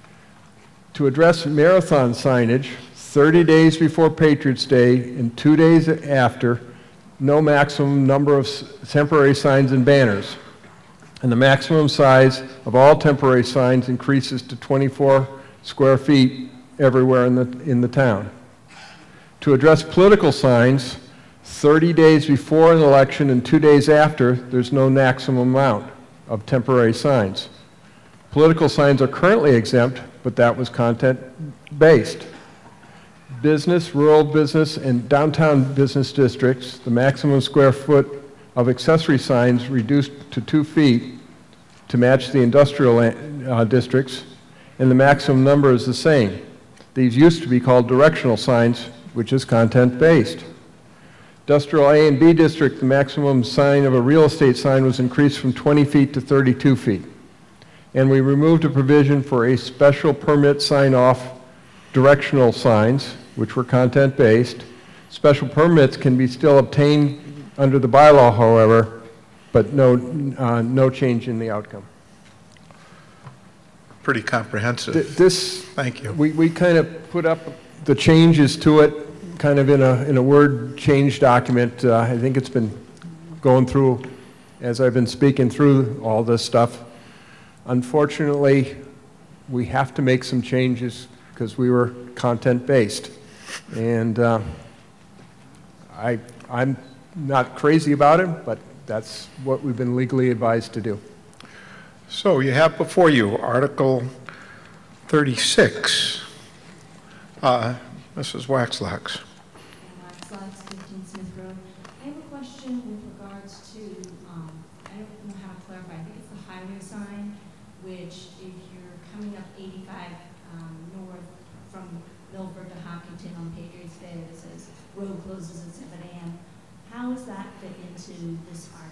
To address marathon signage, thirty days before Patriots Day and two days after, no maximum number of temporary signs and banners. And the maximum size of all temporary signs increases to twenty-four square feet everywhere in the, in the town. To address political signs, thirty days before an election and two days after, there's no maximum amount of temporary signs. Political signs are currently exempt, but that was content-based. Business, rural business, and downtown business districts, the maximum square foot of accessory signs reduced to two feet to match the industrial uh, districts, and the maximum number is the same. These used to be called directional signs, which is content-based. Industrial A and B district, the maximum sign of a real estate sign was increased from twenty feet to thirty-two feet. And we removed a provision for a special permit sign-off directional signs, which were content-based. Special permits can be still obtained under the bylaw, however, but no, uh, no change in the outcome. Pretty comprehensive. Th this, Thank you. We, we kind of put up the changes to it kind of in a, in a word change document. Uh, I think it's been going through, as I've been speaking through all this stuff. Unfortunately, we have to make some changes because we were content-based. And uh, I, I'm not crazy about it, but that's what we've been legally advised to do. So you have before you Article thirty-six. Uh, Missus Waxlax. Waxlax, fifteen Smith Road. I have a question with regards to, um, I don't know how to clarify, I think it's the highway sign, which if you're coming up eighty-five um, north from Milford to Hopkinton on Patriots Day, it says road closes at seven A M How does that fit into this article?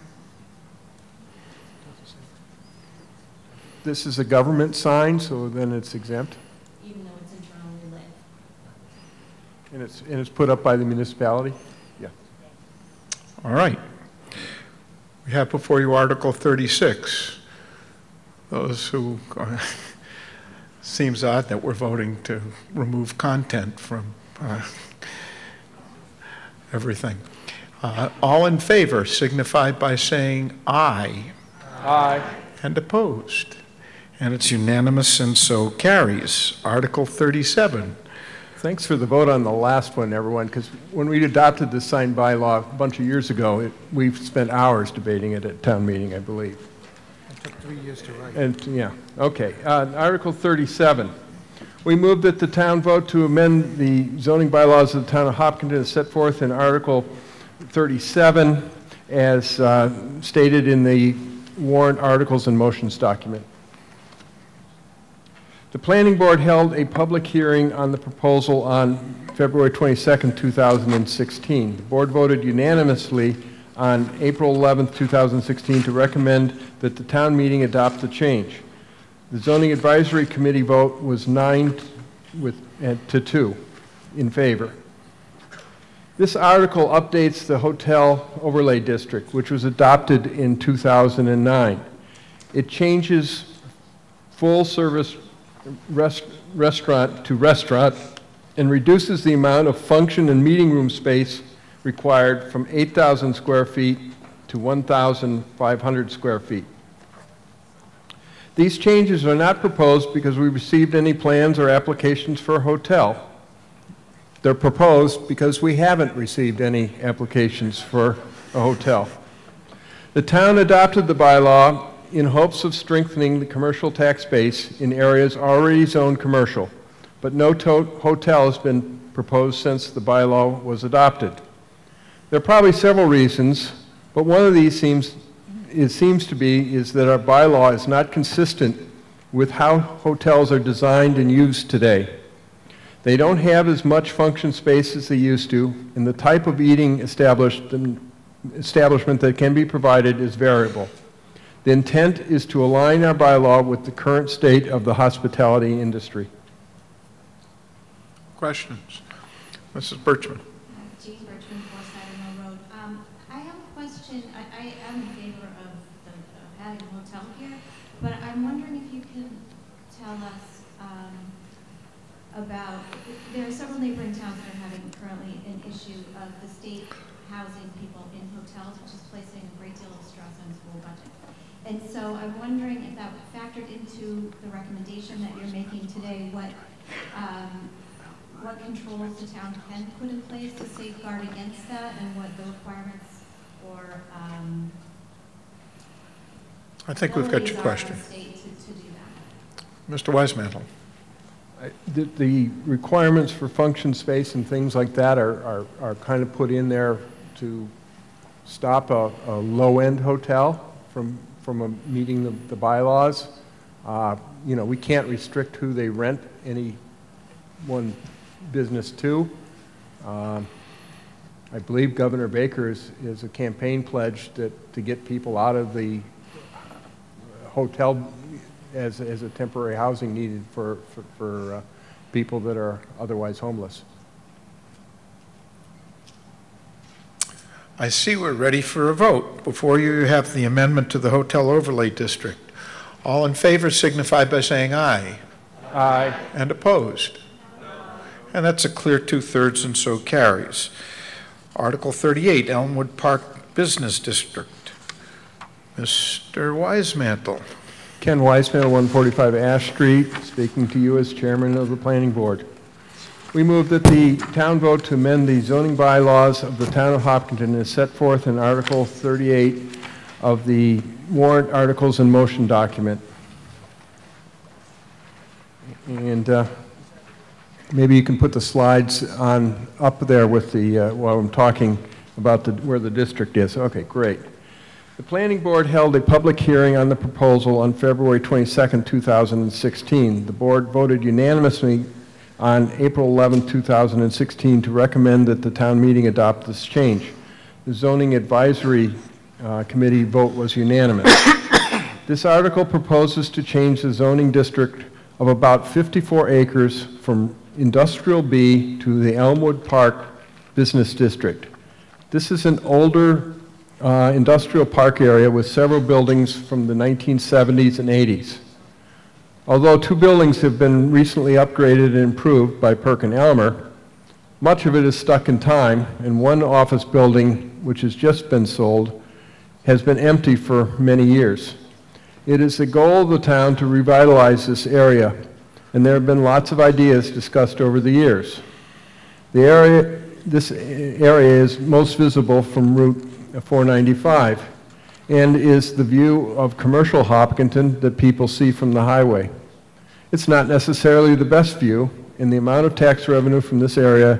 This is a government sign, so then it's exempt. Even though it's internally lit? And it's, and it's put up by the municipality? Yeah. All right. We have before you Article thirty-six. Those who, are, seems odd that we're voting to remove content from uh, everything. Uh, all in favor signify by saying aye. Aye. And opposed. And it's unanimous and so carries. Article thirty-seven. Thanks for the vote on the last one, everyone, because when we adopted this sign bylaw a bunch of years ago, it, we've spent hours debating it at town meeting, I believe. It took three years to write. And, yeah, okay. Uh, Article thirty-seven. We move that the town vote to amend the zoning bylaws of the town of Hopkinton as set forth in Article thirty-seven as uh, stated in the warrant articles and motions document. The Planning Board held a public hearing on the proposal on February twenty-second, two thousand sixteen. The board voted unanimously on April eleventh, two thousand sixteen to recommend that the town meeting adopt the change. The Zoning Advisory Committee vote was nine with, uh, to two in favor. This article updates the Hotel Overlay District, which was adopted in two thousand nine. It changes full-service rest, restaurant to restaurant and reduces the amount of function and meeting room space required from eight thousand square feet to one thousand five hundred square feet. These changes are not proposed because we received any plans or applications for a hotel. They're proposed because we haven't received any applications for a hotel. The town adopted the bylaw in hopes of strengthening the commercial tax base in areas already zoned commercial, but no hotel has been proposed since the bylaw was adopted. There are probably several reasons, but one of these seems, it seems to be is that our bylaw is not consistent with how hotels are designed and used today. They don't have as much function space as they used to, and the type of eating established establishment that can be provided is variable. The intent is to align our bylaw with the current state of the hospitality industry. Questions? Missus Birchman. Jean Birchman, four Cider Mill Road. Um, I have a question. I, I am in favor of, the, of having a hotel here, but I'm wondering if you can tell us um, about, there are several neighboring towns that are having currently an issue of the state housing people in hotels, which is placing a great deal of stress on the school budget. And so I'm wondering if that factored into the recommendation that you're making today, what um, what controls the town can put in place to safeguard against that, and what the requirements or um, I think we've got your question. To, to do that. Mister Weismantel. The, the requirements for function space and things like that are, are, are kind of put in there to stop a, a low-end hotel from, from a, meeting the, the bylaws. Uh, you know, we can't restrict who they rent any one business to. Um, I believe Governor Baker is, is a campaign pledge that, to get people out of the hotel as, as a temporary housing needed for, for, for uh, people that are otherwise homeless. I see we're ready for a vote. Before you, you have the amendment to the Hotel Overlay District. All in favor signify by saying aye. Aye. And opposed? And that's a clear two-thirds, and so carries. Article thirty-eight, Elmwood Park Business District. Mister Weismantel. Ken Weismantel, one forty-five Ash Street, speaking to you as chairman of the planning board. We move that the town vote to amend the zoning bylaws of the town of Hopkinton as set forth in Article thirty-eight of the warrant articles in motion document. And uh, maybe you can put the slides on up there with the, uh, while I'm talking about the, where the district is. Okay, great. The planning board held a public hearing on the proposal on February twenty-second, two thousand sixteen. The board voted unanimously on April eleventh, two thousand sixteen to recommend that the town meeting adopt this change. The zoning advisory uh, committee vote was unanimous. This article proposes to change the zoning district of about fifty-four acres from Industrial B to the Elmwood Park Business District. This is an older uh, industrial park area with several buildings from the nineteen seventies and eighties. Although two buildings have been recently upgraded and improved by PerkinElmer, much of it is stuck in time, and one office building, which has just been sold, has been empty for many years. It is the goal of the town to revitalize this area, and there have been lots of ideas discussed over the years. The area, this area is most visible from Route four ninety-five and is the view of commercial Hopkinton that people see from the highway. It's not necessarily the best view, and the amount of tax revenue from this area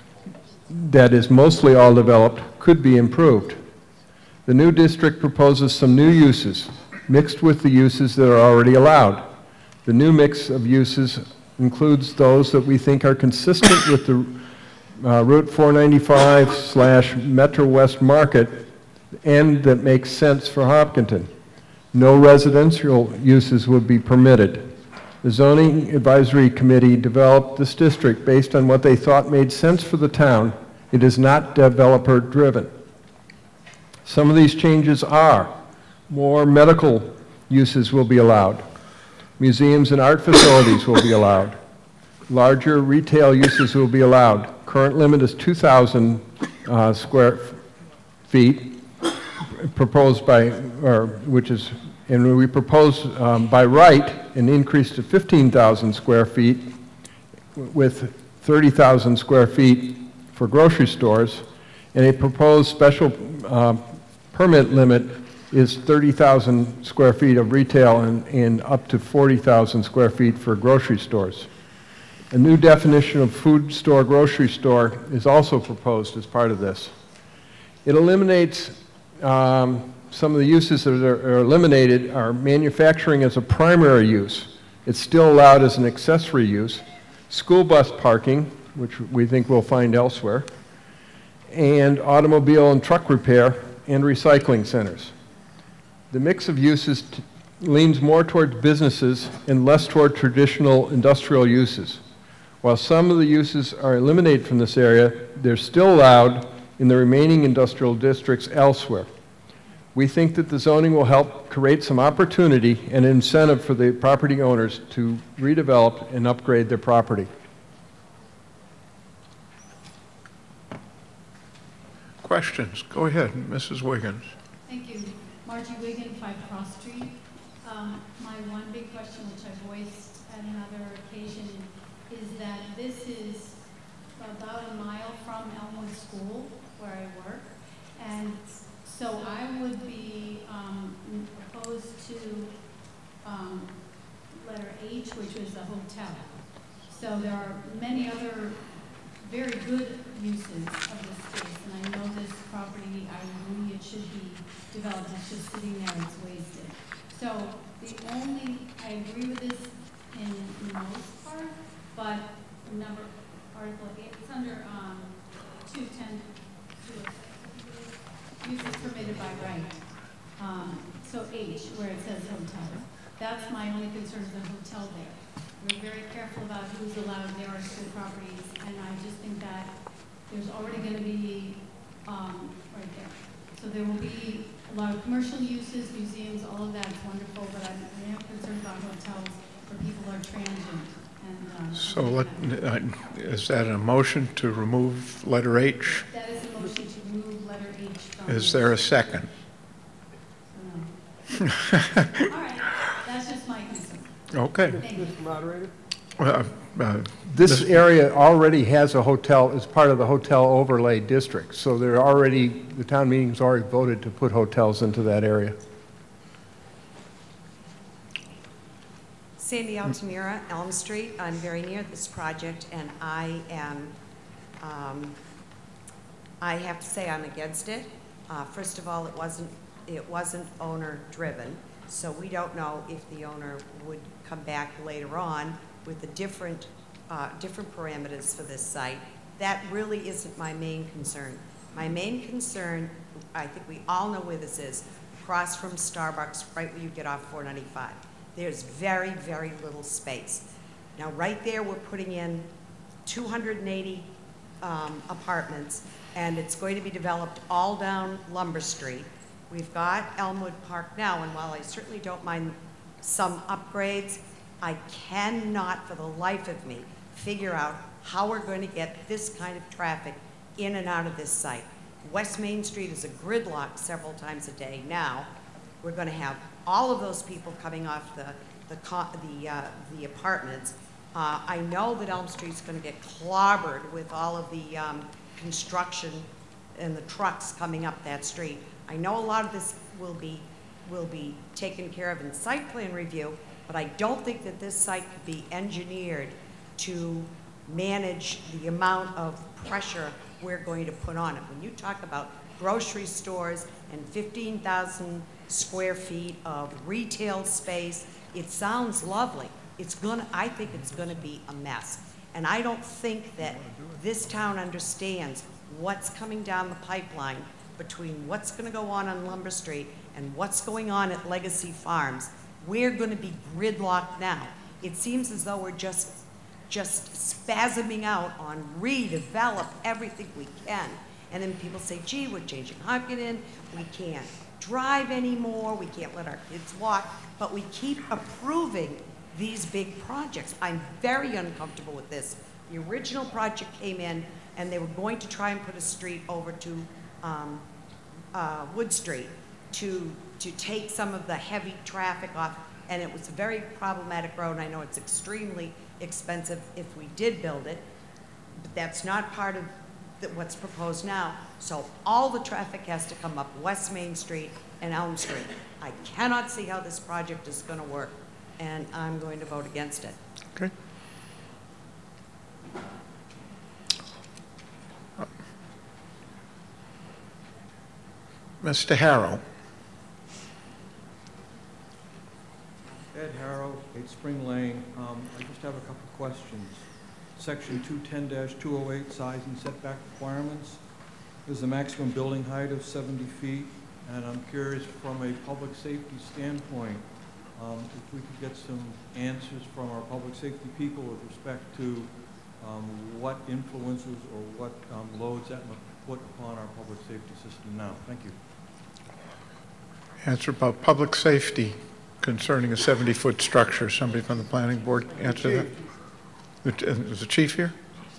that is mostly all developed could be improved. The new district proposes some new uses mixed with the uses that are already allowed. The new mix of uses includes those that we think are consistent with the uh, Route four ninety-five slash Metro West Market and that makes sense for Hopkinton. No residential uses would be permitted. The Zoning Advisory Committee developed this district based on what they thought made sense for the town. It is not developer-driven. Some of these changes are more medical uses will be allowed. Museums and art facilities will be allowed. larger retail uses will be allowed. Current limit is two thousand uh, square feet, proposed by, or which is, and we propose um, by right an increase to fifteen thousand square feet with thirty thousand square feet for grocery stores, and a proposed special uh, permit limit is thirty thousand square feet of retail and, and up to forty thousand square feet for grocery stores. A new definition of food store, grocery store is also proposed as part of this. It eliminates um, some of the uses that are, are eliminated are manufacturing as a primary use. It's still allowed as an accessory use. School bus parking, which we think we'll find elsewhere, and automobile and truck repair and recycling centers. The mix of uses t leans more toward businesses and less toward traditional industrial uses. While some of the uses are eliminated from this area, they're still allowed in the remaining industrial districts elsewhere. We think that the zoning will help create some opportunity and incentive for the property owners to redevelop and upgrade their property. Questions? Go ahead, Missus Wiggins. Thank you. Margie Wiggin, five Cross Street. Um, my one big question, which I voiced at another occasion, is that this is about a mile from Elmwood School, where I work, and so I would be um, opposed to um, letter H, which was a hotel. So there are many other very good uses of this space, and I know this property, I agree it should be developed, it's just sitting there, it's wasted. So the only, I agree with this in most part, but number, article eight, it's under um, two ten, uses permitted by right. Um, so H, where it says hotel, that's my only concern, is the hotel there. We're very careful about who's allowed there are school properties, and I just think that there's already going to be um, right there. So there will be a lot of commercial uses, museums, all of that is wonderful, but I'm, I am concerned about hotels where people are transient. And, um, So let, uh, is that a motion to remove letter H? That is a motion to remove letter H from Is there a second? No. All right, that's just my concern. Okay. Thank you. Mister Moderator? Uh, uh, This area already has a hotel as part of the hotel overlay district, so they're already, the town meeting's already voted to put hotels into that area. Sandy Altamira, Elm Street. I'm very near this project, and I am, um, I have to say I'm against it. Uh, first of all, it wasn't, it wasn't owner-driven, so we don't know if the owner would come back later on with the different, uh, different parameters for this site. That really isn't my main concern. My main concern, I think we all know where this is, across from Starbucks, right where you get off four ninety-five. There's very, very little space. Now, right there, we're putting in two hundred eighty um, apartments, and it's going to be developed all down Lumber Street. We've got Elmwood Park now, and while I certainly don't mind some upgrades, I cannot, for the life of me, figure out how we're going to get this kind of traffic in and out of this site. West Main Street is a gridlock several times a day now. We're going to have all of those people coming off the, the, the, uh, the apartments. Uh, I know that Elm Street's going to get clobbered with all of the um, construction and the trucks coming up that street. I know a lot of this will be, will be taken care of in site plan review, but I don't think that this site could be engineered to manage the amount of pressure we're going to put on it. When you talk about grocery stores and fifteen thousand square feet of retail space, it sounds lovely. It's gonna, I think it's gonna be a mess. And I don't think that this town understands what's coming down the pipeline between what's gonna go on on Lumber Street and what's going on at Legacy Farms. We're gonna be gridlocked now. It seems as though we're just, just spasming out on redevelop everything we can. And then people say, gee, we're changing Hopkinton, we can't drive anymore, we can't let our kids walk, but we keep approving these big projects. I'm very uncomfortable with this. The original project came in, and they were going to try and put a street over to um, uh, Wood Street to, to take some of the heavy traffic off, and it was a very problematic road. I know it's extremely expensive if we did build it, but that's not part of the, what's proposed now. So all the traffic has to come up West Main Street and Elm Street. I cannot see how this project is going to work, and I'm going to vote against it. Okay. Mister Harrow. Ed Harrow, eight Spring Lane. Um, I just have a couple of questions. Section two ten dash two oh eight, size and setback requirements. There's a maximum building height of seventy feet, and I'm curious from a public safety standpoint, um, if we could get some answers from our public safety people with respect to um, what influences or what um, loads that might put upon our public safety system now. Thank you. Answer about public safety concerning a seventy-foot structure. Somebody from the planning board answer that? Is the chief here?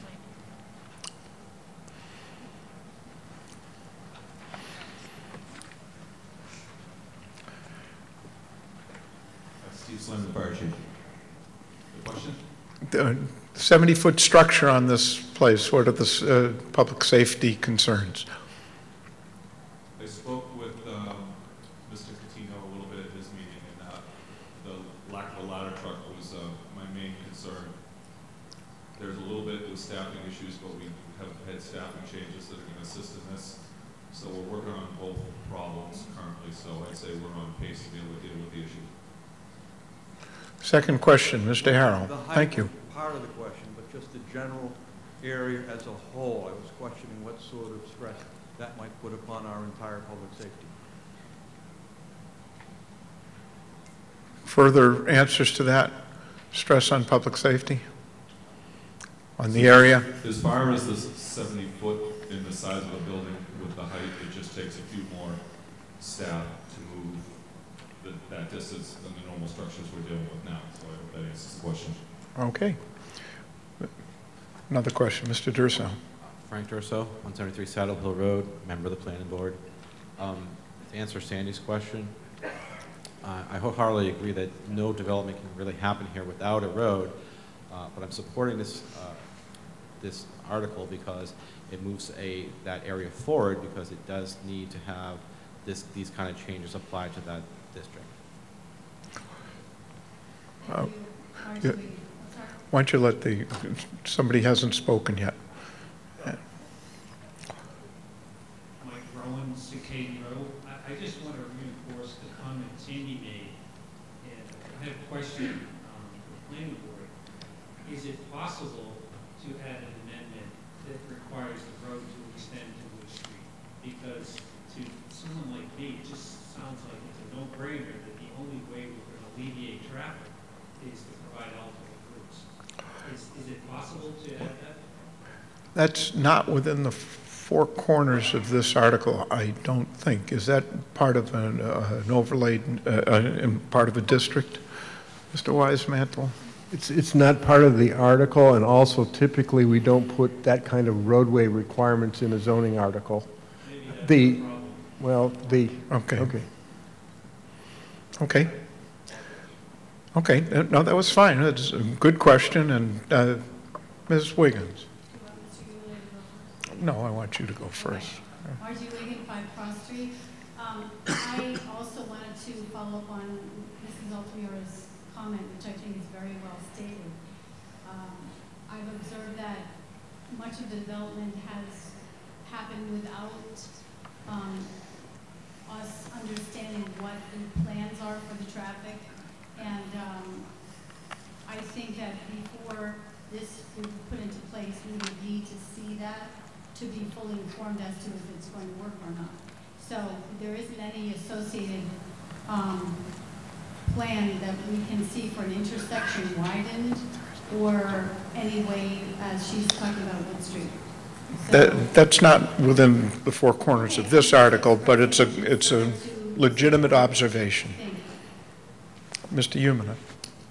Steve Slim, the fire chief. The question? The seventy-foot structure on this place, what are the uh, public safety concerns? I spoke with um, Mister Catino a little bit at his meeting, and uh, the lack of a ladder truck was uh, my main concern. There's a little bit with staffing issues, but we have had staffing changes that are going to assist in this. So we're working on both problems currently, so I'd say we're on pace to be able to deal with the issue. Second question, Mister Harrell. The height Thank you. was part of the question, but just the general area as a whole, I was questioning what sort of stress that might put upon our entire public safety. Further answers to that? Stress on public safety? On the area? As far as the seventy foot in the size of a building with the height, it just takes a few more staff to move the, that distance than the normal structures we're dealing with now. So I hope that answers the question. Okay. Another question, Mister Durso. Frank Durso, one seventy-three Saddle Hill Road, member of the planning board. Um, to answer Sandy's question, uh, I wholeheartedly agree that no development can really happen here without a road, uh, but I'm supporting this uh, this article because it moves a that area forward, because it does need to have this these kind of changes applied to that district. Uh, yeah. Why don't you let the, somebody hasn't spoken yet. Yeah. Mike Rowan, Cicade Road. I, I just want to reinforce the comment Sandy made. And I have a question um, for the planning board. Is it possible to add an amendment that requires the road to extend to Wood Street? Because to someone like me, it just sounds like it's a no-brainer that the only way we're going to alleviate traffic is to provide alternate routes. Is, is it possible to add that? That's not within the four corners of this article, I don't think. Is that part of an, uh, an overlay, uh, uh, part of a district, Mister Wisemantle? It's, it's not part of the article, and also typically we don't put that kind of roadway requirements in a zoning article. The, well, the, okay. Okay. Okay. Okay, no, that was fine. It's a good question, and uh, Miz Wiggins. No, I want you to go first. Margie Wiggins, five Cross Street. Um, I also wanted to follow up on Missus Altamira's comment, which I think is very well stated. Um, I've observed that much of the development has happened without um, us understanding what the plans are for the traffic. And um, I think that before this is put into place, we would need to see that to be fully informed as to if it's going to work or not. So there isn't any associated um, plan that we can see for an intersection widened or any way as she's talking about Wood Street. So That, that's not within the four corners of this article, but it's a, it's a legitimate observation. Mister Umina.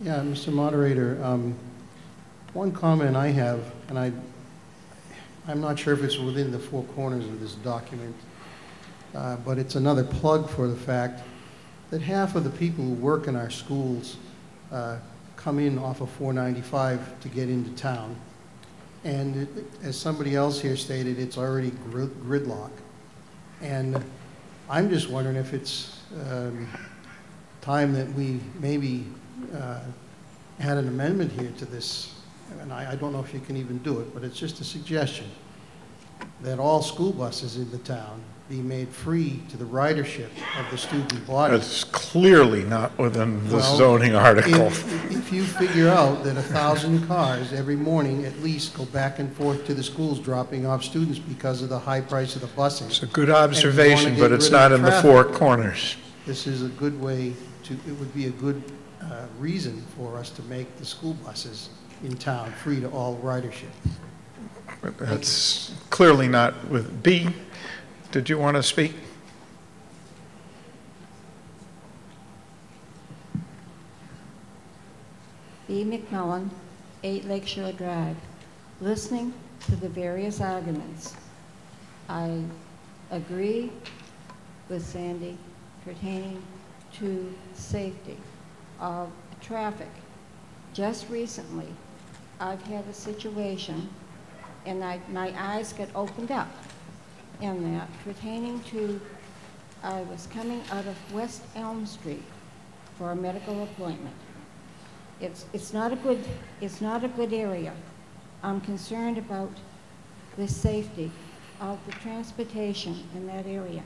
Yeah, Mister Moderator, um, one comment I have, and I, I'm not sure if it's within the four corners of this document, uh, but it's another plug for the fact that half of the people who work in our schools uh, come in off of four ninety-five to get into town. And it, as somebody else here stated, it's already grid gridlock. And I'm just wondering if it's um, time that we maybe uh, had an amendment here to this, and I, I don't know if you can even do it, but it's just a suggestion, that all school buses in the town be made free to the ridership of the student body. That's clearly not within the Well, zoning article. If, if you figure out that a thousand cars every morning at least go back and forth to the schools dropping off students because of the high price of the busing. It's a good observation, but it's not in the four corners. This is a good way to, it would be a good uh, reason for us to make the school buses in town free to all ridership. That's clearly not with B. Did you want to speak? B. McMillan, eight Lakeshore Drive. Listening to the various arguments, I agree with Sandy pertaining to safety of traffic. Just recently, I've had a situation, and I, my eyes got opened up in that pertaining to, I was coming out of West Elm Street for a medical appointment. It's, it's not a good, it's not a good area. I'm concerned about the safety of the transportation in that area.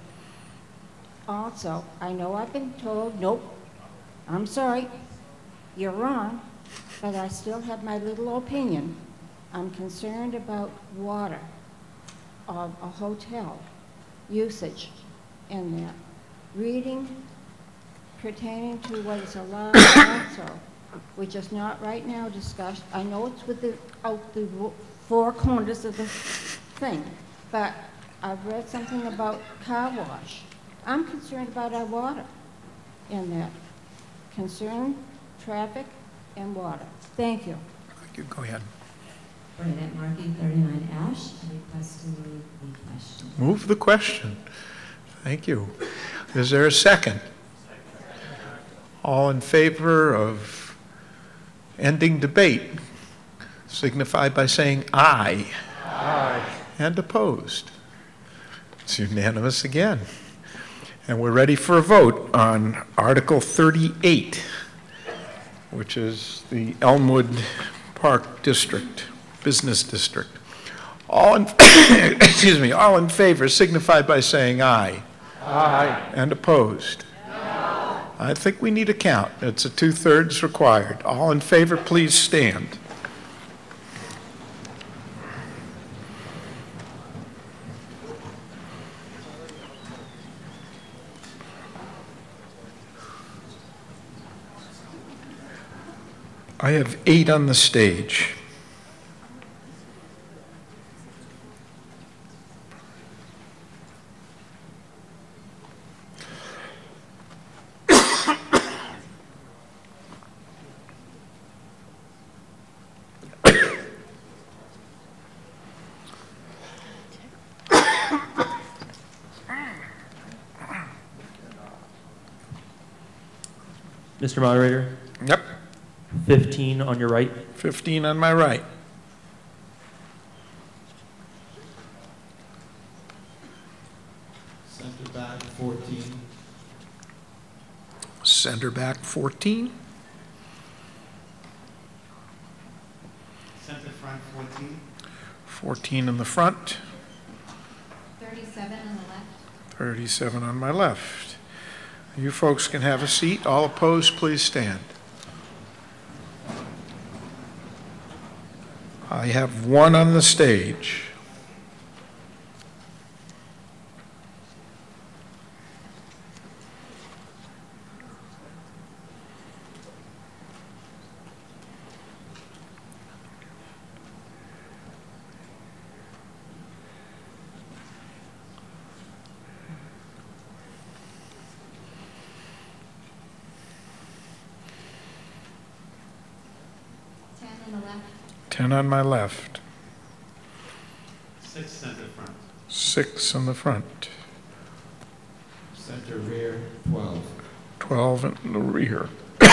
Also, I know I've been told, nope, I'm sorry, you're wrong, but I still have my little opinion. I'm concerned about water of a hotel usage in that. Reading pertaining to what is allowed also, which is not right now discussed. I know it's with the, out the four corners of the thing, but I've read something about car wash. I'm concerned about our water in that. Concern, traffic, and water. Thank you. You go ahead. Bernadette Markey, thirty-nine Ash. I request to move the question. Move the question. Thank you. Is there a second? All in favor of ending debate signify by saying aye. Aye. And opposed. It's unanimous again. And we're ready for a vote on Article thirty-eight, which is the Elmwood Park District, Business District. All in, excuse me, all in favor signify by saying aye. Aye. And opposed? No. I think we need a count. It's a two-thirds required. All in favor, please stand. I have eight on the stage. Mister Moderator? Yep. fifteen on your right. fifteen on my right. Center back fourteen. Center back fourteen. Center front fourteen. fourteen in the front. thirty-seven on the left. thirty-seven on my left. You folks can have a seat. All opposed, please stand. I have one on the stage. on the left. ten on my left. Six center front. Six in the front. Center rear, twelve. twelve in the rear.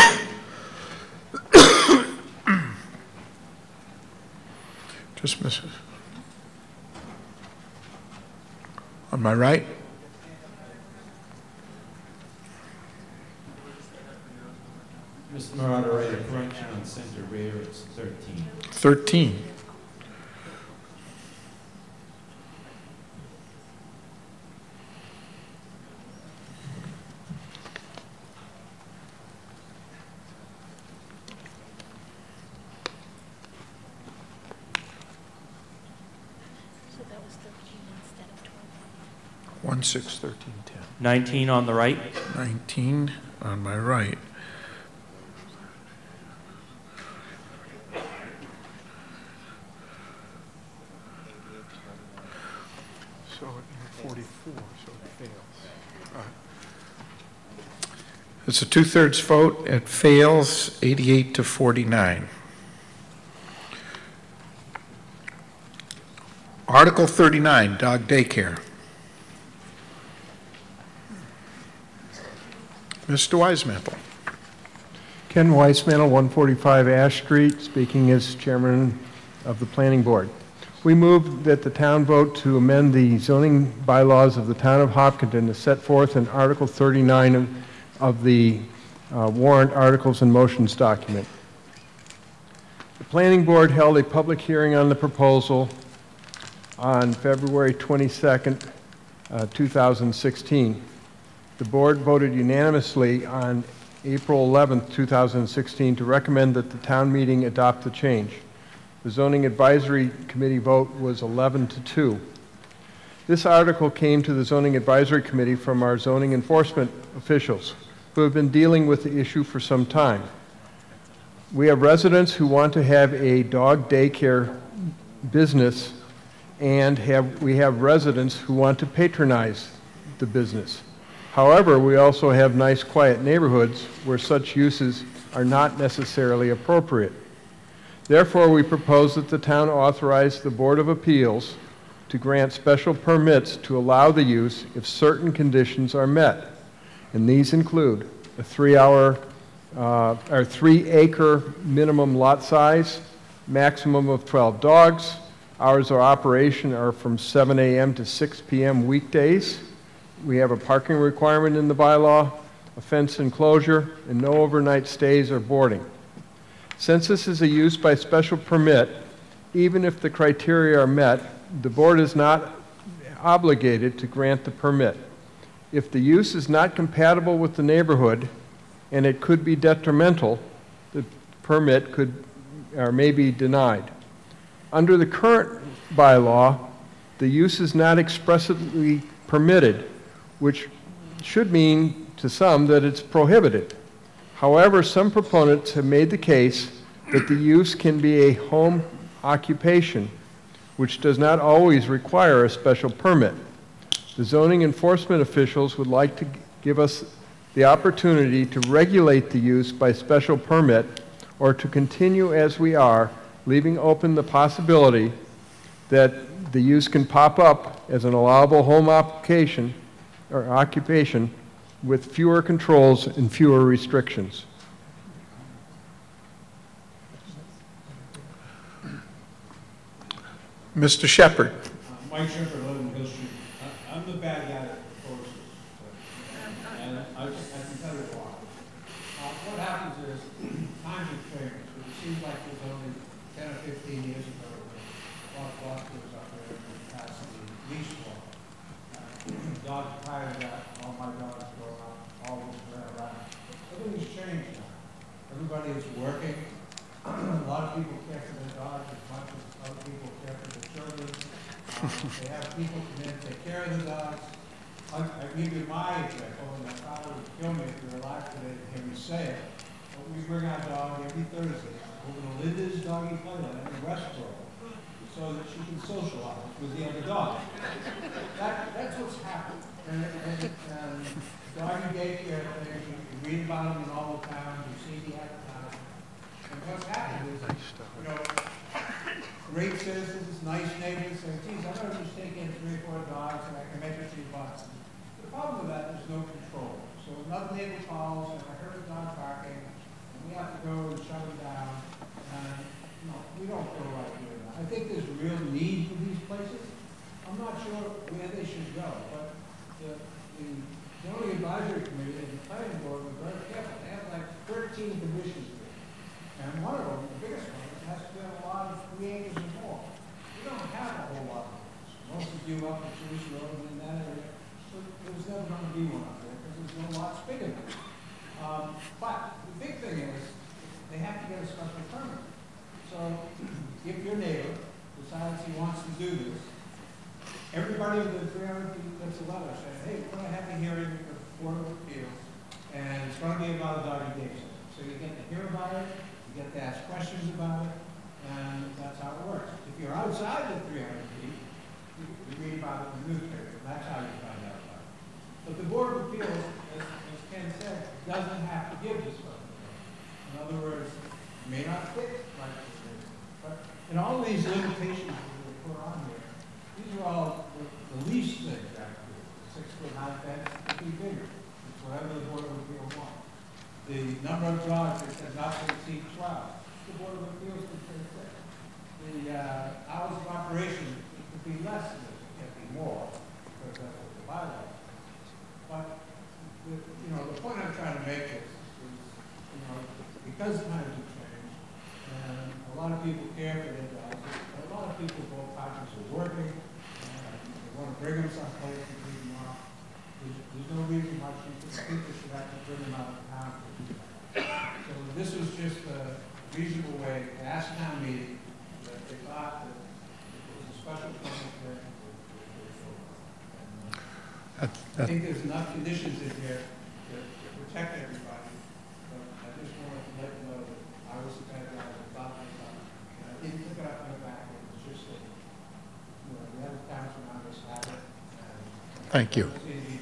Just misses. On my right? Mister Moderator, correction on center rear, it's thirteen. thirteen. one, six, thirteen, ten. nineteen on the right. nineteen on my right. So forty-four, so it fails. All right. It's a two-thirds vote. It fails, eighty-eight to forty-nine. Article thirty-nine, dog daycare. Mister Weismantel. Ken Weismantel, one forty-five Ash Street, speaking as chairman of the planning board. We move that the town vote to amend the zoning bylaws of the town of Hopkinton to set forth in Article thirty-nine of, of the uh, warrant articles and motions document. The planning board held a public hearing on the proposal on February twenty-second, uh, two thousand sixteen. The board voted unanimously on April eleventh, two thousand sixteen to recommend that the town meeting adopt the change. The zoning advisory committee vote was eleven to two. This article came to the zoning advisory committee from our zoning enforcement officials who have been dealing with the issue for some time. We have residents who want to have a dog daycare business, and have, we have residents who want to patronize the business. However, we also have nice, quiet neighborhoods where such uses are not necessarily appropriate. Therefore, we propose that the town authorize the Board of Appeals to grant special permits to allow the use if certain conditions are met. And these include a three-hour uh, or three-acre minimum lot size, maximum of twelve dogs. Hours of operation are from seven A M to six P M weekdays. We have a parking requirement in the bylaw, a fence enclosure, and no overnight stays or boarding. Since this is a use by special permit, even if the criteria are met, the board is not obligated to grant the permit. If the use is not compatible with the neighborhood and it could be detrimental, the permit could or may be denied. Under the current bylaw, the use is not expressly permitted, which should mean to some that it's prohibited. However, some proponents have made the case that the use can be a home occupation, which does not always require a special permit. The zoning enforcement officials would like to give us the opportunity to regulate the use by special permit or to continue as we are, leaving open the possibility that the use can pop up as an allowable home occupation or occupation with fewer controls and fewer restrictions. Mister Shepherd. Uh, Mike Shepherd, eleven Hill Street. I, I'm the bad guy that proposes, and I, I can tell you why. Uh, what happens is times have changed. It seems like it was only ten or fifteen years ago when Mark Foster was up there and passed the leash law. Uh, dogs prior to that, all my dogs go out, all this way around. Everything's changed now. Everybody is working. A lot of people care for their dogs as much as other people care for their children. Um, they have people come in and take care of the dogs. I, I give you my example, and my father would kill me if we were alive today to hear me say it. But we bring our dog every Thursday over to Linda's Doggy Playland in Westboro so that she can socialize with the other dogs. That, that's what's happened. And, and, and doggy daycare things, you read about them in all the towns, you see the advertising. And what's happened is, you know, great citizens, nice neighbors say, geez, I'm going to just take in three or four dogs and I can make a few bucks. The problem with that is no control. So another neighbor calls and I heard a dog barking and we have to go and shut him down. And no, we don't feel right doing that. I think there's a real need for these places. I'm not sure where they should go, but the, the zoning advisory committee and the planning board were very careful. They have like thirteen conditions here. And one of them, the biggest one, it has to be a lot of three acres or more. We don't have a whole lot of those. Most of you up at Jewish Road and in that area, so there's never going to be one up there because there's no lots big enough. Um, but the big thing is, they have to get a special permit. So if your neighbor decides he wants to do this, everybody within three hundred feet gets a letter saying, hey, we're going to have a hearing with the Board of Appeals, and it's going to be about a doggy daycare. So you get to hear about it, you get to ask questions about it, and that's how it works. If you're outside the three hundred feet, you, you read about it in the newspaper, and that's how you find out about it. But the Board of Appeals, as, as Ken said, doesn't have to give this one. In other words, it may not fit like this, but in all these limitations that we put on here, these are all the, the least things actually. The six foot high fence could be bigger. It's whatever the Board of Appeals wants. The number of dogs that says not to exceed twelve, the Board of Appeals could say six. The uh, hours of operation could be less than this, it can't be more, because that's what the bylaw is. But the, you know, the point I'm trying to make is, is you know, because times have changed, and a lot of people care for their dogs, but a lot of people, both partners are working, and they want to bring them someplace and leave them off. There's, there's no reason why people, people should have to bring them out of town to do that. So this was just a reasonable way to ask town meeting that they thought that it was a special permit for it. I think there's enough conditions in here to, to protect everybody. But I just wanted to let you know that I was the kind of guy that thought this up. And I didn't look it up in the back. It was just that, you know, the other towns around us have it. And Thank you.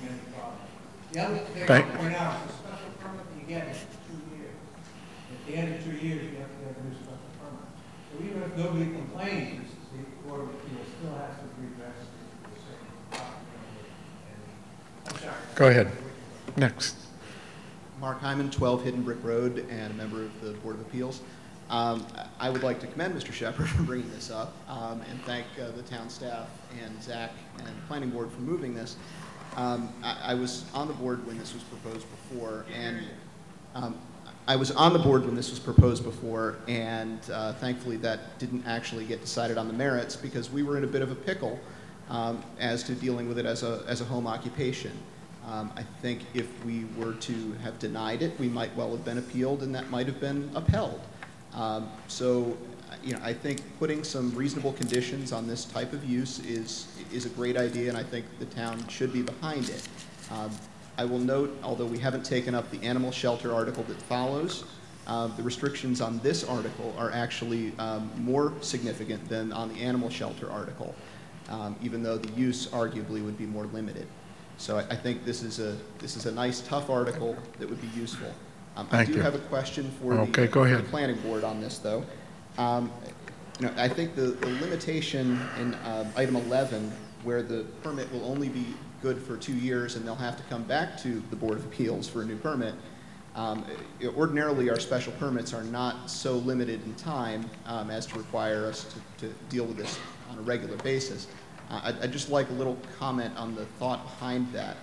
The other thing Thank I'll point out is the special permit that you get is two years. At the end of two years, you have to get a new special permit. So even if nobody complains, the Board of Appeals still has to redress the same property owner. I'm sorry. Go ahead. Next. Mark Hyman, twelve Hidden Brick Road, and a member of the Board of Appeals. Um, I would like to commend Mister Shepherd for bringing this up um, and thank uh, the town staff and Zach and the planning board for moving this. Um, I, I was on the board when this was proposed before, and um, I was on the board when this was proposed before, and uh, thankfully that didn't actually get decided on the merits because we were in a bit of a pickle um, as to dealing with it as a, as a home occupation. Um, I think if we were to have denied it, we might well have been appealed, and that might have been upheld. Um, so, you know, I think putting some reasonable conditions on this type of use is is a great idea, and I think the town should be behind it. Um, I will note, although we haven't taken up the animal shelter article that follows, uh, the restrictions on this article are actually um, more significant than on the animal shelter article, um, even though the use arguably would be more limited. So I, I think this is a this is a nice, tough article that would be useful. Um, I do you. have a question for Okay, the, go ahead. the planning board on this, though. Um, you know, I think the, the limitation in uh, item eleven, where the permit will only be good for two years and they'll have to come back to the Board of Appeals for a new permit. Um, ordinarily, our special permits are not so limited in time um, as to require us to, to deal with this on a regular basis. Uh, I'd, I'd just like a little comment on the thought behind that.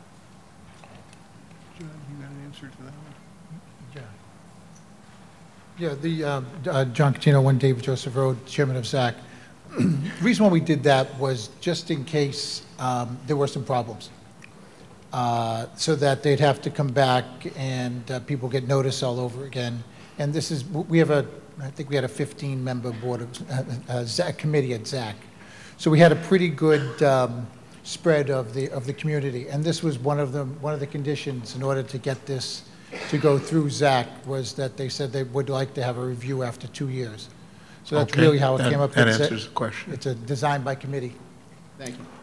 John, you got an answer to that one? Yeah. Yeah, the, uh, uh, John Catino, One David Joseph Road, Chairman of Z A C. The reason why we did that was just in case um, there were some problems. Uh, so that they'd have to come back and uh, people get notice all over again. And this is, we have a, I think we had a fifteen member board of, uh, uh, Z A C committee at Z A C. So we had a pretty good um, spread of the, of the community. And this was one of the, one of the conditions in order to get this to go through Z A C was that they said they would like to have a review after two years. So that's Okay, really how it that- came up. that It's a- answers the question. It's a design by committee. Thank you.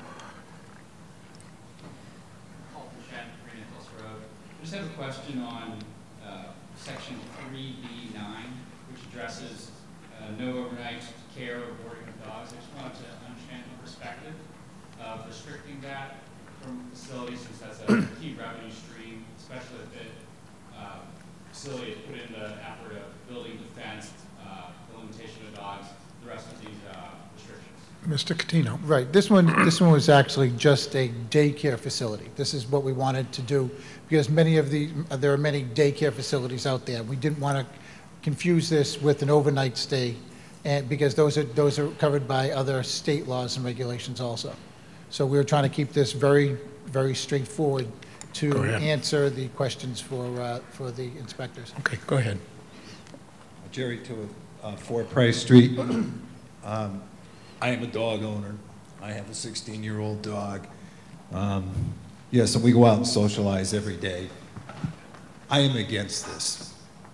Paul Frechette, Green Hills Road. I just have a question on uh, section three B nine, which addresses addresses uh, no overnight care or boarding of dogs. I just wanted to understand the perspective of restricting that from facilities, since that's a key revenue stream, especially if the uh, facility is put in the effort of building the fence, uh, the limitation of dogs, the rest of these uh, restrictions. Mister Catino. Right. This one, this one was actually just a daycare facility. This is what we wanted to do because many of the, there are many daycare facilities out there. We didn't want to confuse this with an overnight stay, and because those are those are covered by other state laws and regulations also. So we were trying to keep this very, very straightforward to answer the questions for uh, for the inspectors. Okay, go ahead. Jerry to uh, four Price Street. Um, I am a dog owner. I have a sixteen-year-old dog. Um, yes, and we go out and socialize every day. I am against this.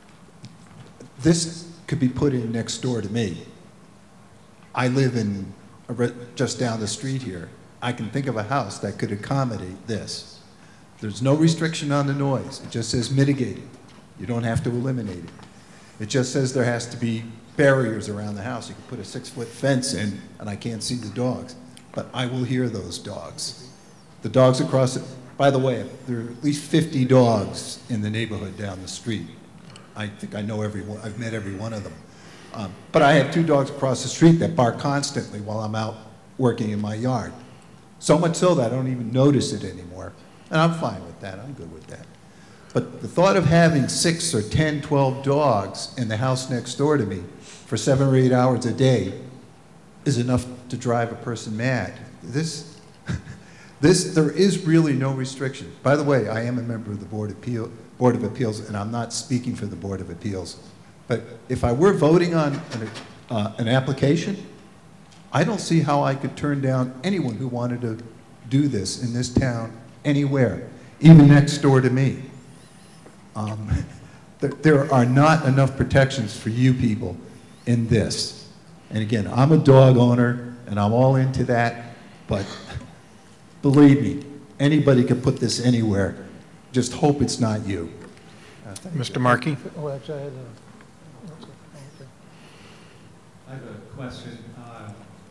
This could be put in next door to me. I live in a re just down the street here. I can think of a house that could accommodate this. There's no restriction on the noise. It just says mitigated. You don't have to eliminate it. It just says there has to be barriers around the house. You can put a six-foot fence in, and I can't see the dogs. But I will hear those dogs. The dogs across it, by the way, there are at least fifty dogs in the neighborhood down the street. I think I know every one. I've met every one of them. Um, but I have two dogs across the street that bark constantly while I'm out working in my yard. So much so that I don't even notice it anymore. And I'm fine with that. I'm good with that. But the thought of having six or ten, twelve dogs in the house next door to me for seven or eight hours a day is enough to drive a person mad. This, this, there is really no restriction. By the way, I am a member of the Board of, Appeal, Board of Appeals, and I'm not speaking for the Board of Appeals. But if I were voting on an, uh, an application, I don't see how I could turn down anyone who wanted to do this in this town anywhere, even next door to me. Um, there, there are not enough protections for you people in this. And again, I'm a dog owner, and I'm all into that, but believe me, anybody can put this anywhere. Just hope it's not you. Uh, Mister Markey? Oh, actually, I had a... I have a question. Uh,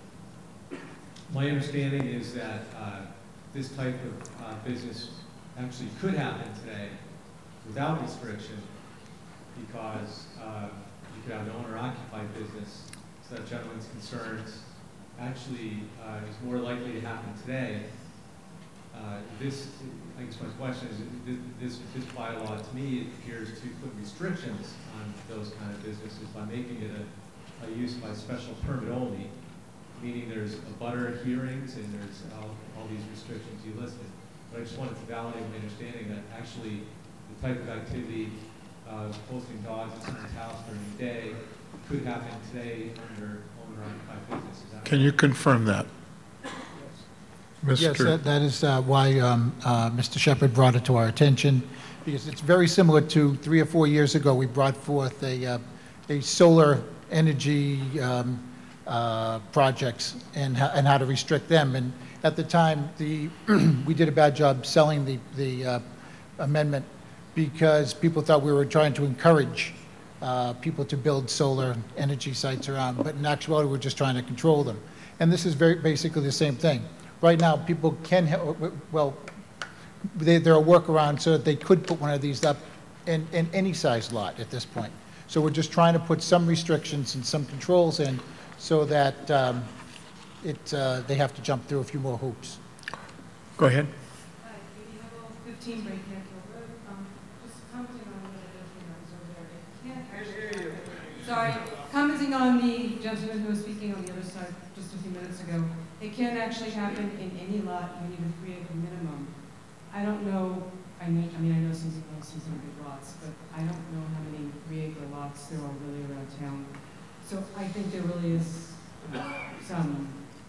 my understanding is that uh, this type of uh, business actually could happen today without restriction, because uh, you could have an owner-occupied business. So that gentleman's concerns actually uh, is more likely to happen today. Uh, this, I guess my question is, this, this bylaw to me appears to put restrictions on those kind of businesses by making it a Uh, use by special permit only, meaning there's a butter hearings and there's all, all these restrictions you listed. But I just wanted to validate my understanding that actually the type of activity of uh, posting dogs in someone's house during the day could happen today under owner-occupied business. Is that Can you confirm that? Yes, yes that, that is uh, why um, uh, Mister Shepherd brought it to our attention, because it's very similar to three or four years ago we brought forth a, uh, a solar energy um, uh, projects and, and how to restrict them. And at the time, the we did a bad job selling the, the uh, amendment because people thought we were trying to encourage uh, people to build solar energy sites around, but in actuality, we're just trying to control them. And this is very basically the same thing. Right now, people can, ha well, they, there are workarounds so that they could put one of these up in, in any size lot at this point. So we're just trying to put some restrictions and some controls in so that um, it, uh, they have to jump through a few more hoops. Go ahead. Hi, fifteen Breakneck Road. Um, just commenting on what the gentleman over there. It can't actually happen. Sorry, commenting on the gentleman who was speaking on the other side just a few minutes ago. It can actually happen in any lot. You need a three acre minimum. I don't know. I mean, I mean, I know some people see some big lots, but I don't know how many three-acre lots there are really around town. So I think there really is uh, some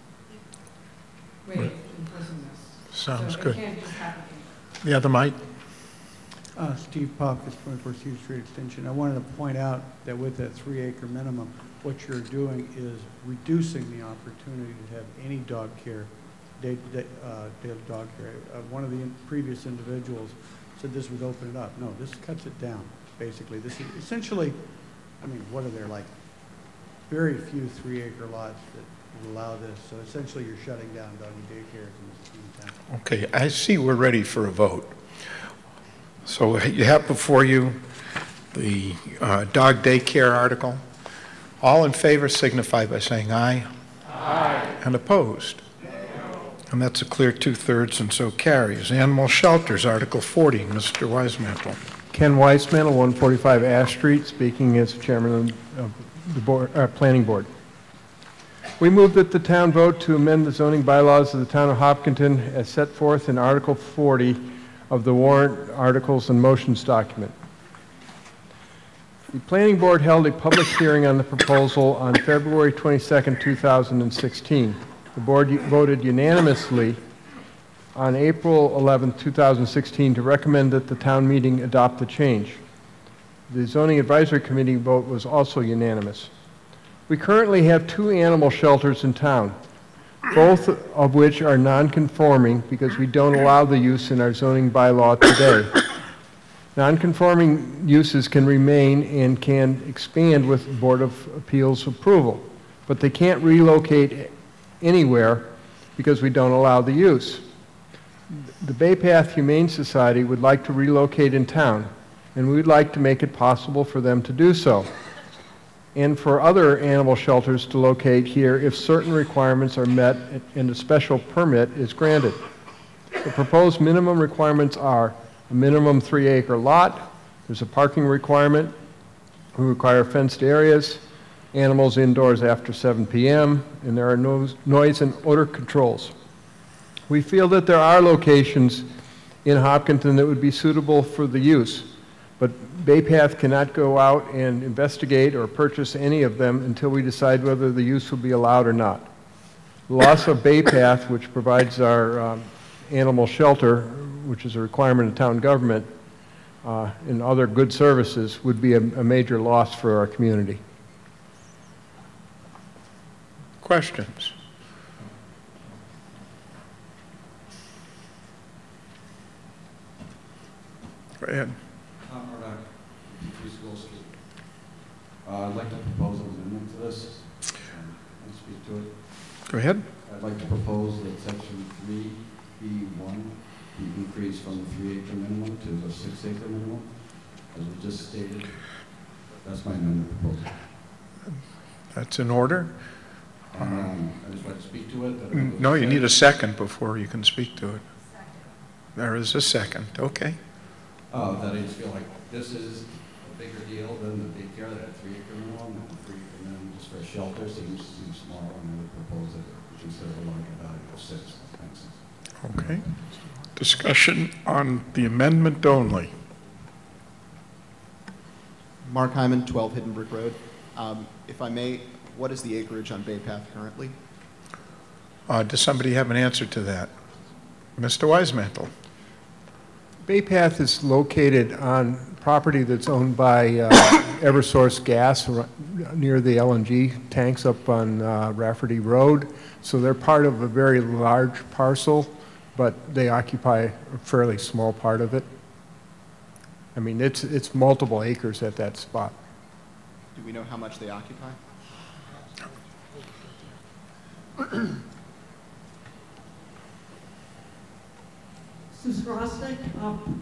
way of enforcing this. Sounds so good. It can't just happen. The other mic? Uh, Steve Popkis, twenty-fourth Hughes Street Extension. I wanted to point out that with that three-acre minimum, what you're doing is reducing the opportunity to have any dog care. Day, day, uh, daily dog care. Uh, one of the in previous individuals said this would open it up. No, this cuts it down, basically. This is essentially, I mean, what are there, like very few three-acre lots that would allow this. So essentially, you're shutting down doggy daycares in in town. Okay, I see we're ready for a vote. So you have before you the uh, dog daycare article. All in favor signify by saying aye. Aye. And opposed? And that's a clear two-thirds, and so carries. Animal shelters, Article forty, Mister Weismantel. Ken Weismantel, one forty-five Ash Street, speaking as chairman of the board, uh, planning board. We move that the town vote to amend the zoning bylaws of the town of Hopkinton as set forth in Article forty of the warrant articles and motions document. The planning board held a public hearing on the proposal on February twenty-second, two thousand sixteen. The board voted unanimously on April eleventh, two thousand sixteen to recommend that the town meeting adopt the change. The zoning advisory committee vote was also unanimous. We currently have two animal shelters in town, both of which are non-conforming because we don't allow the use in our zoning bylaw today. Non-conforming uses can remain and can expand with Board of Appeals approval, but they can't relocate anywhere because we don't allow the use. The Bay Path Humane Society would like to relocate in town, and we would like to make it possible for them to do so, and for other animal shelters to locate here if certain requirements are met and a special permit is granted. The proposed minimum requirements are a minimum three-acre lot, there's a parking requirement, we require fenced areas, animals indoors after seven p m, and there are no noise and odor controls. We feel that there are locations in Hopkinton that would be suitable for the use, but Bay Path cannot go out and investigate or purchase any of them until we decide whether the use will be allowed or not. The loss of Bay Path, which provides our um, animal shelter, which is a requirement of town government, uh, and other good services, would be a, a major loss for our community. Questions? Go ahead. Tom Murdoch, Free School Street. Uh, I'd like to propose an amendment to this um, and speak to it. Go ahead. I'd like to propose that section three B one be increased from the three acre minimum to the six acre minimum, as we just stated. That's my amendment proposal. That's in order. Um, I just like to speak to it. Mm, No, you need a second before you can speak to it. There is a second. Okay. Uh, that I just feel like this is a bigger deal than the big care that had three acre minimum, and the three acre minimum just for shelter seems, seems small, and I would propose that we consider a larger value of six. Thanks. Okay. Discussion on the amendment only. Mark Hyman, twelve Hidden Brick Road. Um, if I may, what is the acreage on Bay Path currently? Uh, does somebody have an answer to that? Mister Weismantel. Bay Path is located on property that's owned by uh, Eversource Gas near the L N G tanks up on uh, Rafferty Road. So they're part of a very large parcel, but they occupy a fairly small part of it. I mean, it's, it's multiple acres at that spot. Do we know how much they occupy? Susan Rosnick. Um,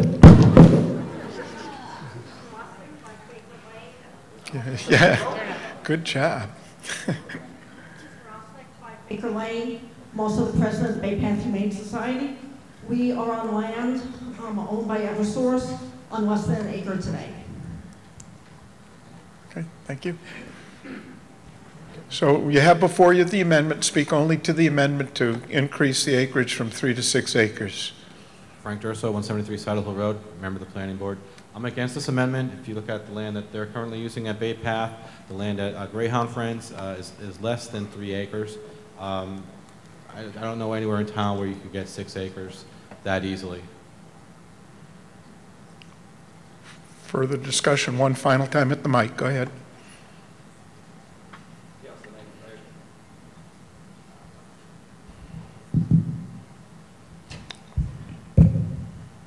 Yeah, yeah. Good job. Baker Lane. I'm also the president of the Bay Path Humane Society. We are on land um, owned by Eversource on less than an acre today. Okay, thank you. So you have before you the amendment. Speak only to the amendment to increase the acreage from three to six acres. Frank Durso, one seventy-three Saddle Hill Road, member of the planning board. I'm against this amendment. If you look at the land that they're currently using at Bay Path, the land at uh, Greyhound Friends uh, is, is less than three acres. Um, I, I don't know anywhere in town where you could get six acres that easily. Further discussion, one final time at the mic. Go ahead.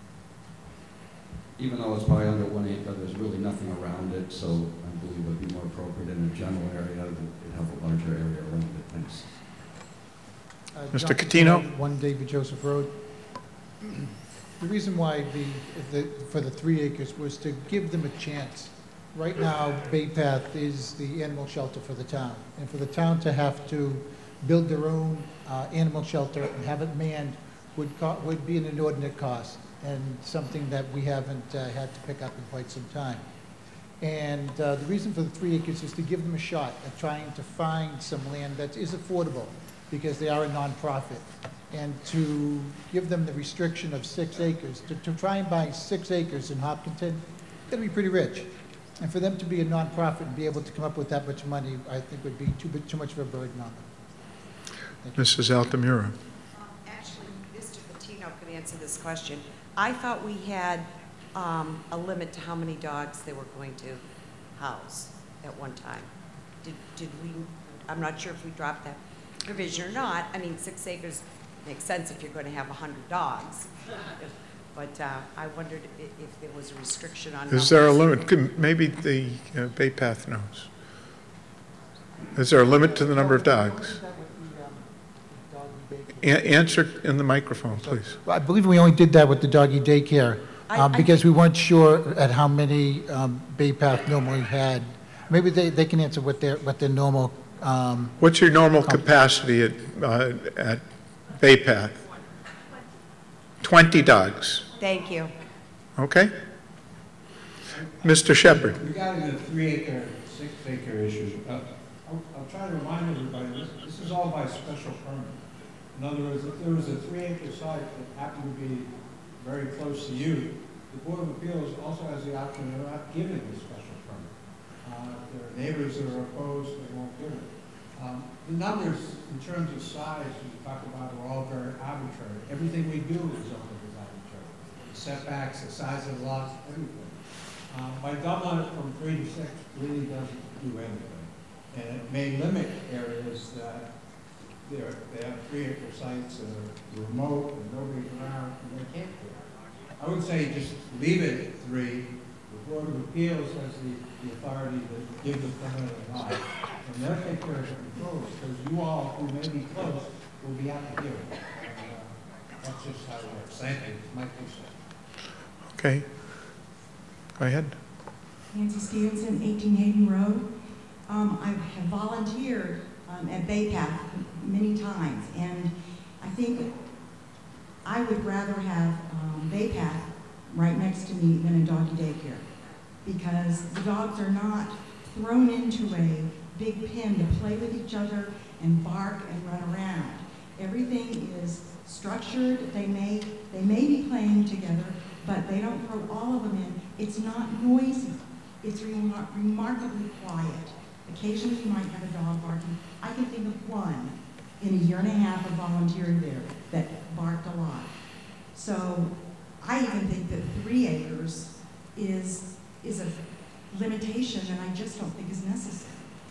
Even though it's probably under one acre, there's really nothing around it, so I believe it would be more appropriate in a general area, it would have a larger area around it. Thanks. Uh, Mister John Catino? One David Joseph Road. The reason why the, the, for the three acres was to give them a chance. Right now, Bay Path is the animal shelter for the town. And for the town to have to build their own uh, animal shelter and have it manned would, co would be an inordinate cost and something that we haven't uh, had to pick up in quite some time. And uh, the reason for the three acres is to give them a shot at trying to find some land that is affordable because they are a nonprofit. And to give them the restriction of six acres, to, to try and buy six acres in Hopkinton, it's got to be pretty rich. And for them to be a nonprofit and be able to come up with that much money, I think would be too, too much of a burden on them. Missus Altamura. Um, actually, Mister Patino could answer this question. I thought we had um, a limit to how many dogs they were going to house at one time. Did, did we, I'm not sure if we dropped that provision or not. I mean, six acres makes sense if you're going to have one hundred dogs. But uh, I wondered if, if there was a restriction on Is there a numbers. limit? Could- Maybe the uh, Bay Path knows. Is there a limit to the number of dogs? A- answer in the microphone, please. Well, I believe we only did that with the doggy daycare I- um, I because we weren't sure at how many um, Bay Path normally had. Maybe they, they can answer what their, what their normal. Um, What's your normal capacity at, uh, at Bay Path? twenty dogs. Thank you. Okay? Mister Shepherd. Regarding the three acre, six acre issues, uh, I'll, I'll try to remind everybody, this, this is all by special permit. In other words, if there was a three acre site that happened to be very close to you, the Board of Appeals also has the option of not giving the special permit. Uh, if there are neighbors that are opposed, they won't give it. Um, the numbers in terms of size you talk about are all very arbitrary. Everything we do is always arbitrary. The setbacks, the size of the lots, everything. Um, by doubling it from three to six really doesn't do anything. And it may limit areas that they're, they have three acre sites that are remote and nobody's around and they can't do it. I would say just leave it at three. The Board of Appeals has the, the authority to give the permit or not. And they'll take care of the controls because you all who may be close will be out to give it. And, uh, that's just how it works. Thank you. Mike, please. Okay. Go ahead. Nancy Stevenson, eighteen Hayden Road. Um, I have volunteered um, at Bay Path many times, and I think I would rather have um, Bay Path right next to me than a doggy daycare, because the dogs are not thrown into a big pen to play with each other and bark and run around. Everything is structured. They may, they may be playing together, but they don't throw all of them in. It's not noisy. It's remar remarkably quiet. Occasionally you might have a dog barking. I can think of one in a year and a half of volunteering there that barked a lot. So I even think that three acres is, is a limitation that I just don't think is necessary.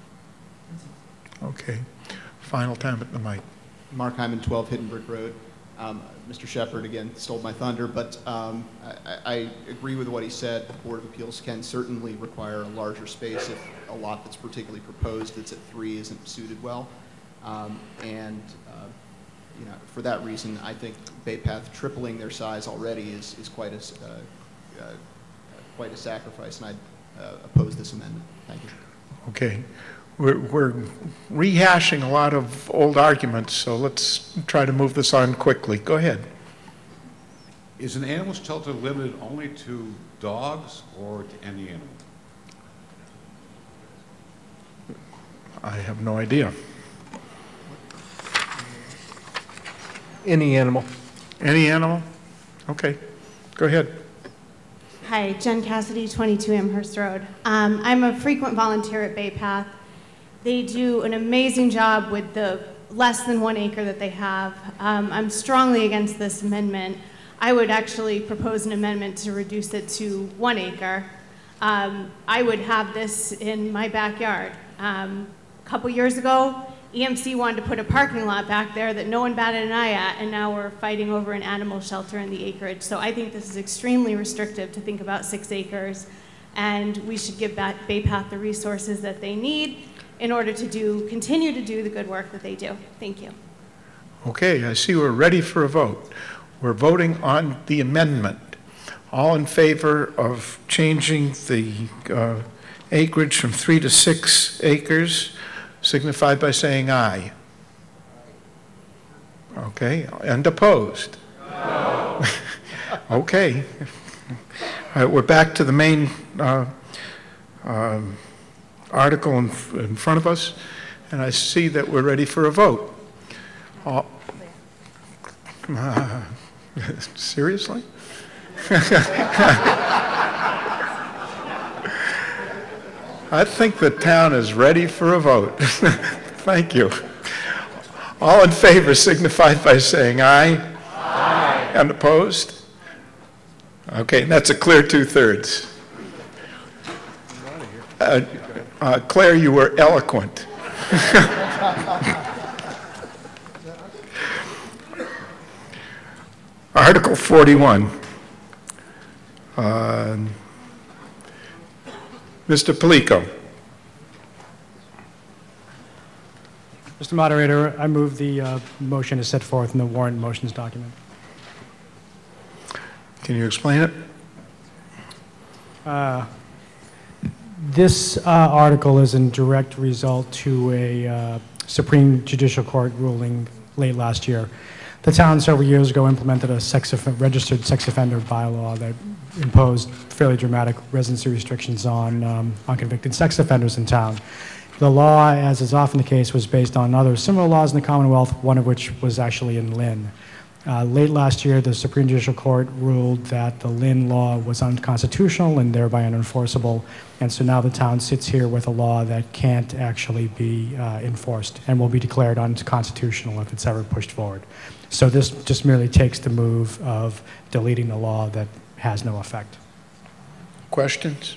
Okay. Final time at the mic. Mark Hyman, twelve Hidden Brick Road. Um, Mister Shepherd, again, stole my thunder, but um, I, I agree with what he said. The Board of Appeals can certainly require a larger space if a lot that's particularly proposed that's at three isn't suited well. Um, and, uh, you know, for that reason, I think Bay Path tripling their size already is, is quite, a, uh, uh, quite a sacrifice, and I uh, oppose this amendment. Thank you. Okay. We're, we're rehashing a lot of old arguments, so let's try to move this on quickly. Go ahead. Is an animal shelter limited only to dogs or to any animal? I have no idea. Any animal. Any animal? Okay. Go ahead. Hi, Jen Cassidy, twenty-two Amherst Road. Um, I'm a frequent volunteer at Bay Path. They do an amazing job with the less than one acre that they have. Um, I'm strongly against this amendment. I would actually propose an amendment to reduce it to one acre. Um, I would have this in my backyard. Um, a couple years ago, E M C wanted to put a parking lot back there that no one batted an eye at, and now we're fighting over an animal shelter in the acreage. So I think this is extremely restrictive to think about six acres. and we should give Ba- Bay Path the resources that they need in order to do, continue to do the good work that they do. Thank you. Okay, I see we're ready for a vote. We're voting on the amendment. All in favor of changing the uh, acreage from three to six acres, signify by saying aye. Okay, and opposed? No. Okay. All right, we're back to the main uh, um, article in, in front of us, and I see that we're ready for a vote. All, uh, seriously? I think the town is ready for a vote. Thank you. All in favor signify by saying aye. Aye. And opposed? Okay, that's a clear two-thirds. Uh, uh, Claire, you were eloquent. Article forty-one. Uh, Mister Palico. Mister Moderator, I move the uh, motion is set forth in the warrant motions document. Can you explain it? Uh, this uh, article is in direct result to a uh, Supreme Judicial Court ruling late last year. The town several years ago implemented a sex off- registered sex offender bylaw that imposed fairly dramatic residency restrictions on um, unconvicted sex offenders in town. The law, as is often the case, was based on other similar laws in the Commonwealth, one of which was actually in Lynn. Uh, late last year, the Supreme Judicial Court ruled that the Lynn law was unconstitutional and thereby unenforceable, and so now the town sits here with a law that can't actually be uh, enforced and will be declared unconstitutional if it's ever pushed forward. So this just merely takes the move of deleting the law that has no effect. Questions?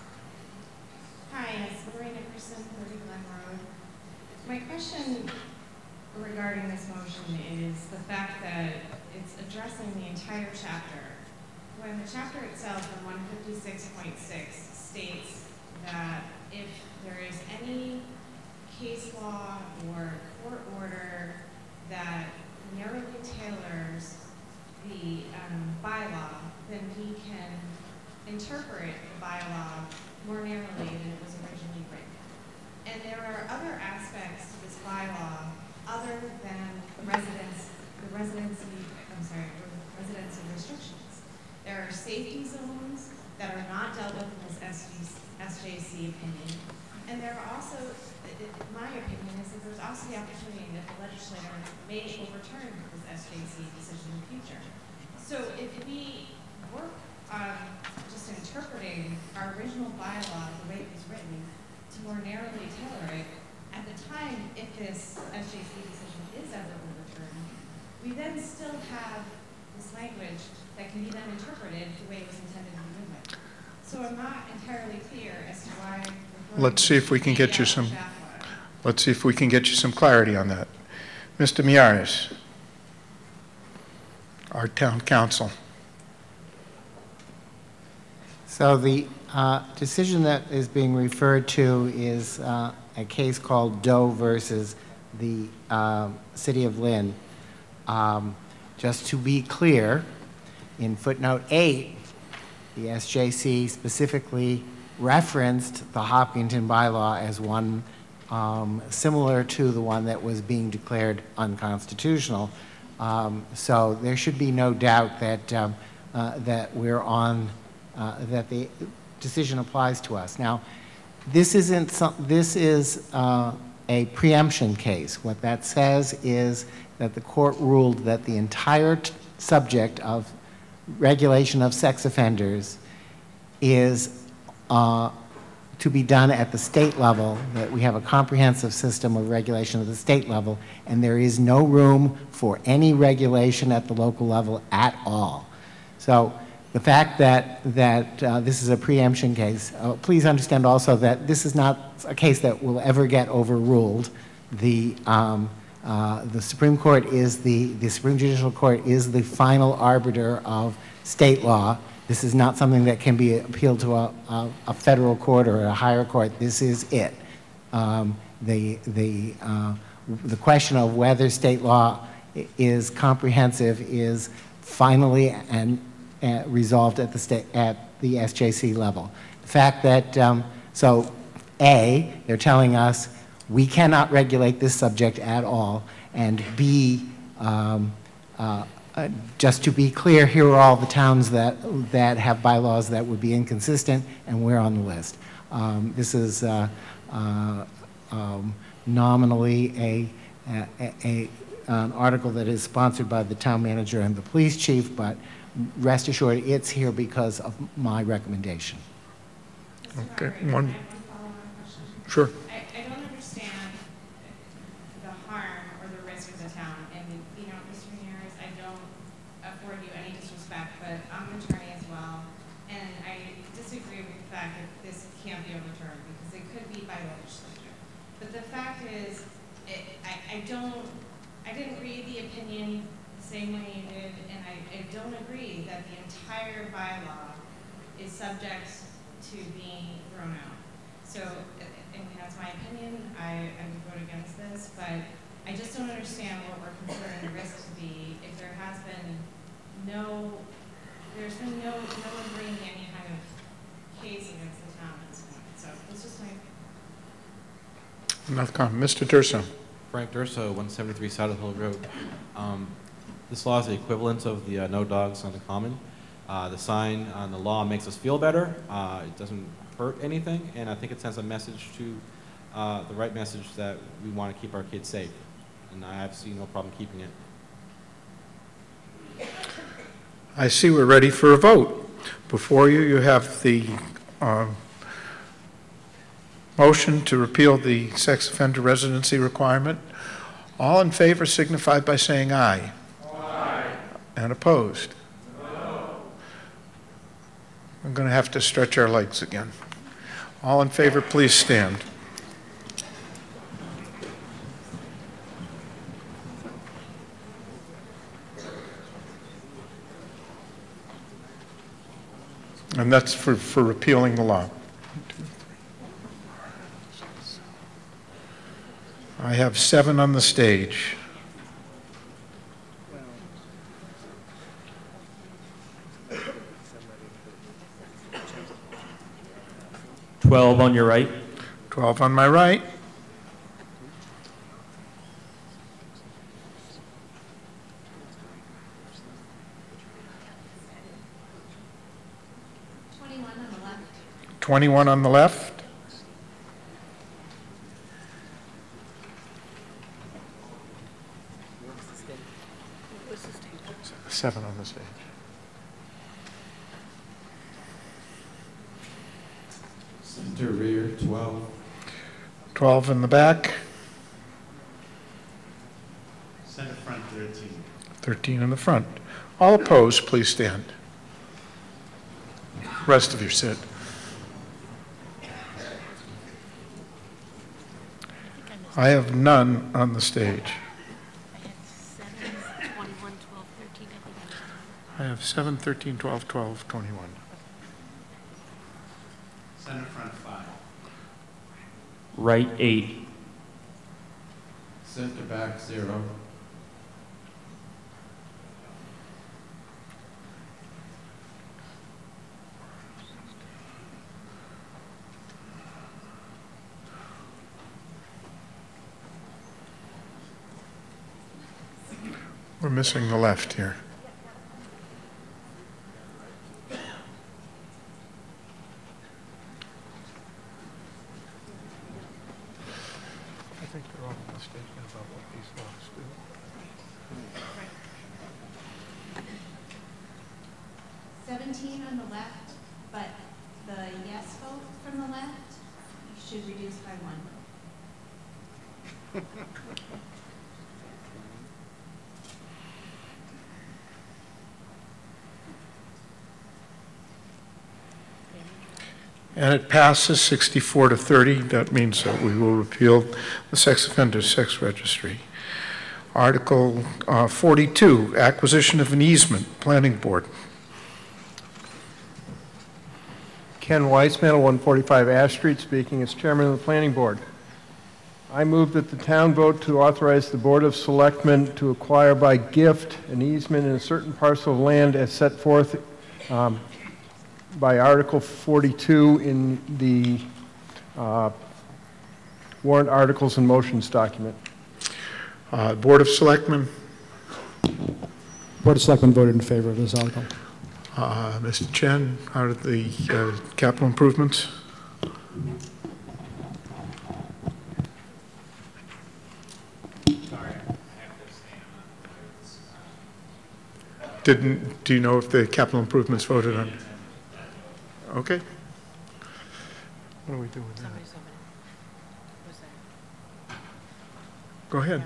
Hi, it's Lorraine Nickerson, thirty Glen Road. My question regarding this motion is the fact that it's addressing the entire chapter. When the chapter itself in one fifty-six point six states that if there is any case law or court order that narrowly tailors the um, bylaw, then he can interpret the bylaw more narrowly than it was originally written. And there are other aspects to this bylaw other than the residence, the residency, I'm sorry, residency restrictions. There are safety zones that are not dealt with in this S J C opinion. And there are also, my opinion is that there's also the opportunity that the legislator may overturn this S J C decision in the future. So if we work on just interpreting our original bylaw the way it was written to more narrowly tailor it, at the time, if this S J C decision is ever overturned, we then still have this language that can be then interpreted the way it was intended to begin with. So I'm not entirely clear as to why. Let's see if we can get you some, let's see if we can get you some clarity on that. Mister Miaris, our town council. So the uh, decision that is being referred to is uh, a case called Doe versus the uh, City of Lynn. Um, just to be clear, in footnote eight, the S J C specifically referenced the Hopkinton bylaw as one um, similar to the one that was being declared unconstitutional. Um, so there should be no doubt that um, uh, that we're on uh, that the decision applies to us. Now, this isn't some, this is uh, a preemption case. What that says is that the court ruled that the entire t subject of regulation of sex offenders is uh, to be done at the state level, that we have a comprehensive system of regulation at the state level, and there is no room for any regulation at the local level at all. So the fact that, that uh, this is a preemption case, uh, please understand also that this is not a case that will ever get overruled. The, um, uh, the Supreme Court is the, the Supreme Judicial Court is the final arbiter of state law. This is not something that can be appealed to a, a, a federal court or a higher court. This is it. Um, the, the, uh, the question of whether state law is comprehensive is finally and uh, resolved at the, state, at the S J C level. The fact that, um, so A, they're telling us we cannot regulate this subject at all, and B, um, uh, uh, just to be clear, here are all the towns that, that have bylaws that would be inconsistent, and we're on the list. Um, this is uh, uh, um, nominally a, a, a, an article that is sponsored by the town manager and the police chief, but rest assured it's here because of my recommendation. Okay, one. Sure. I, I don't understand the harm or the risk of the town. And, you know, Mister Ramirez, I don't afford you any disrespect, but I'm an attorney as well. And I disagree with the fact that this can't be overturned because it could be by legislature. But the fact is, it, I, I don't, I didn't read the opinion the same way you did, and I, I don't agree that the entire bylaw is subject to being thrown out. So, I mean, that's my opinion. I, I would vote against this, but I just don't understand what we're considering the risk to be if there has been no, there's been no, no one bringing any kind of case against the town at this point. So, it's just my... Enough comment. Mister Durso. Frank Durso, one seventy-three Saddle Hill Road. Um, this law is the equivalent of the uh, no dogs on the common. Uh, the sign on the law makes us feel better. Uh, it doesn't hurt anything, and I think it sends a message to uh, the right message that we want to keep our kids safe, and I have seen no problem keeping it. I see we're ready for a vote. Before you, you have the uh, motion to repeal the sex offender residency requirement. All in favor signify by saying aye. Aye. And opposed? No. I'm going to have to stretch our legs again. All in favor, please stand. And that's for, for repealing the law. I have seven on the stage. twelve on your right. twelve on my right. twenty-one on the left. twenty-one on the left. Seven on the stage. Center rear, twelve. twelve in the back. Center front, thirteen. thirteen in the front. All opposed, please stand. Rest of you sit. I have none on the stage. I have seven, thirteen, twelve, twelve, twenty-one. Center front, five. Right, eight. Center back, zero. We're missing the left here. I think they're all mistaken about what these laws do. seventeen on the left, but the yes vote from the left should reduce by one. And it passes sixty-four to thirty. That means that we will repeal the sex offender sex registry. Article uh, forty-two, acquisition of an easement, planning board. Ken Weisman, one forty-five Ash Street, speaking as chairman of the planning board. I move that the town vote to authorize the Board of Selectmen to acquire by gift an easement in a certain parcel of land as set forth um, by Article forty-two in the uh, warrant articles and motions document. Uh, Board of Selectmen. Board of Selectmen voted in favor of this article. Uh, Mister Chen, how did the uh, capital improvements? Didn't, do you know if the capital improvements voted on? Okay. What do we do with that? Go ahead.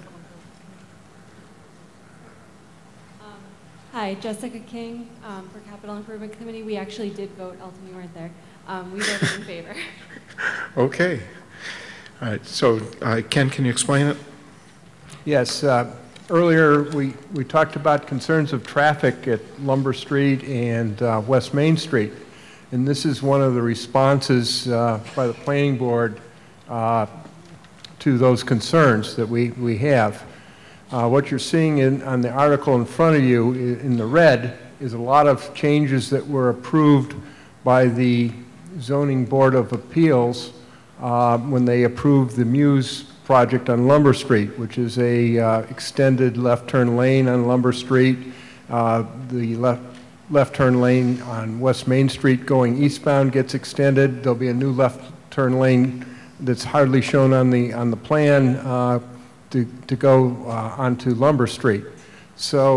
Hi, Jessica King um, for Capital Improvement Committee. We actually did vote, Alton, you weren't there. Um, we voted in favor. Okay. All right, so uh, Ken, can you explain it? Yes, uh, earlier we, we talked about concerns of traffic at Lumber Street and uh, West Main Street. And this is one of the responses uh, by the planning board uh, to those concerns that we, we have. Uh, what you're seeing in, on the article in front of you in the red is a lot of changes that were approved by the Zoning Board of Appeals uh, when they approved the Muse project on Lumber Street, which is a uh, extended left turn lane on Lumber Street, uh, the left left turn lane on West Main Street going eastbound gets extended. There'll be a new left turn lane that's hardly shown on the on the plan uh, to, to go uh, onto Lumber Street. So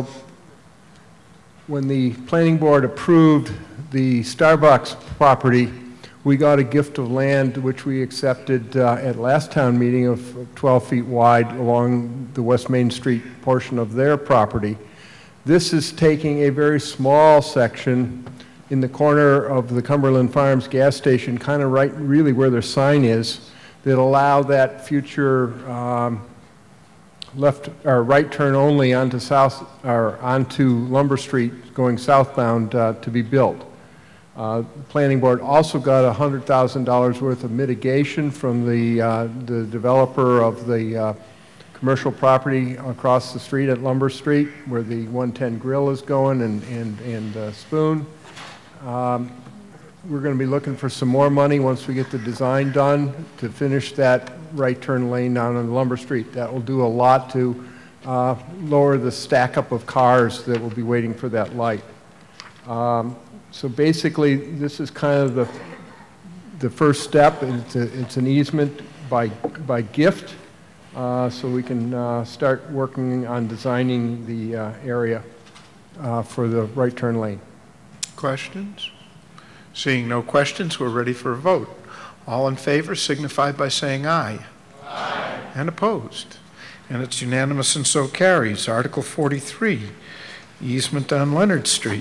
when the planning board approved the Starbucks property, we got a gift of land which we accepted uh, at last town meeting of twelve feet wide along the West Main Street portion of their property. This is taking a very small section in the corner of the Cumberland Farms gas station, kind of right really where their sign is, that allow that future um, left or right turn only onto south or onto Lumber Street going southbound uh, to be built. Uh, the planning board also got one hundred thousand dollars worth of mitigation from the uh, the developer of the uh, commercial property across the street at Lumber Street, where the one ten Grill is going, and and and uh, Spoon. Um, we're going to be looking for some more money once we get the design done to finish that right turn lane down on Lumber Street. That will do a lot to uh, lower the stack up of cars that will be waiting for that light. Um, so basically, this is kind of the the first step. It's, a, it's an easement by by gift, uh, so we can uh, start working on designing the uh, area uh, for the right turn lane. Questions? Seeing no questions, we're ready for a vote. All in favor signify by saying aye. Aye. And opposed? And it's unanimous and so carries. Article forty-three, easement on Leonard Street.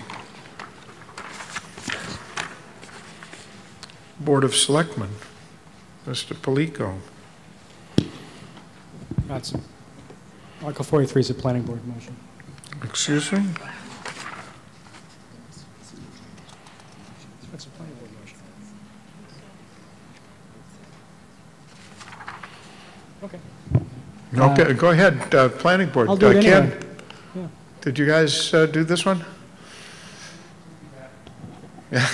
Board of Selectmen, Mister Palico. That's Article forty-three is a planning board motion. Excuse me? That's a planning board motion. Okay. Okay, Uh, go ahead, uh, planning board. I'll do it Uh, Ken, anyway. Yeah. did you guys uh, do this one? Yeah.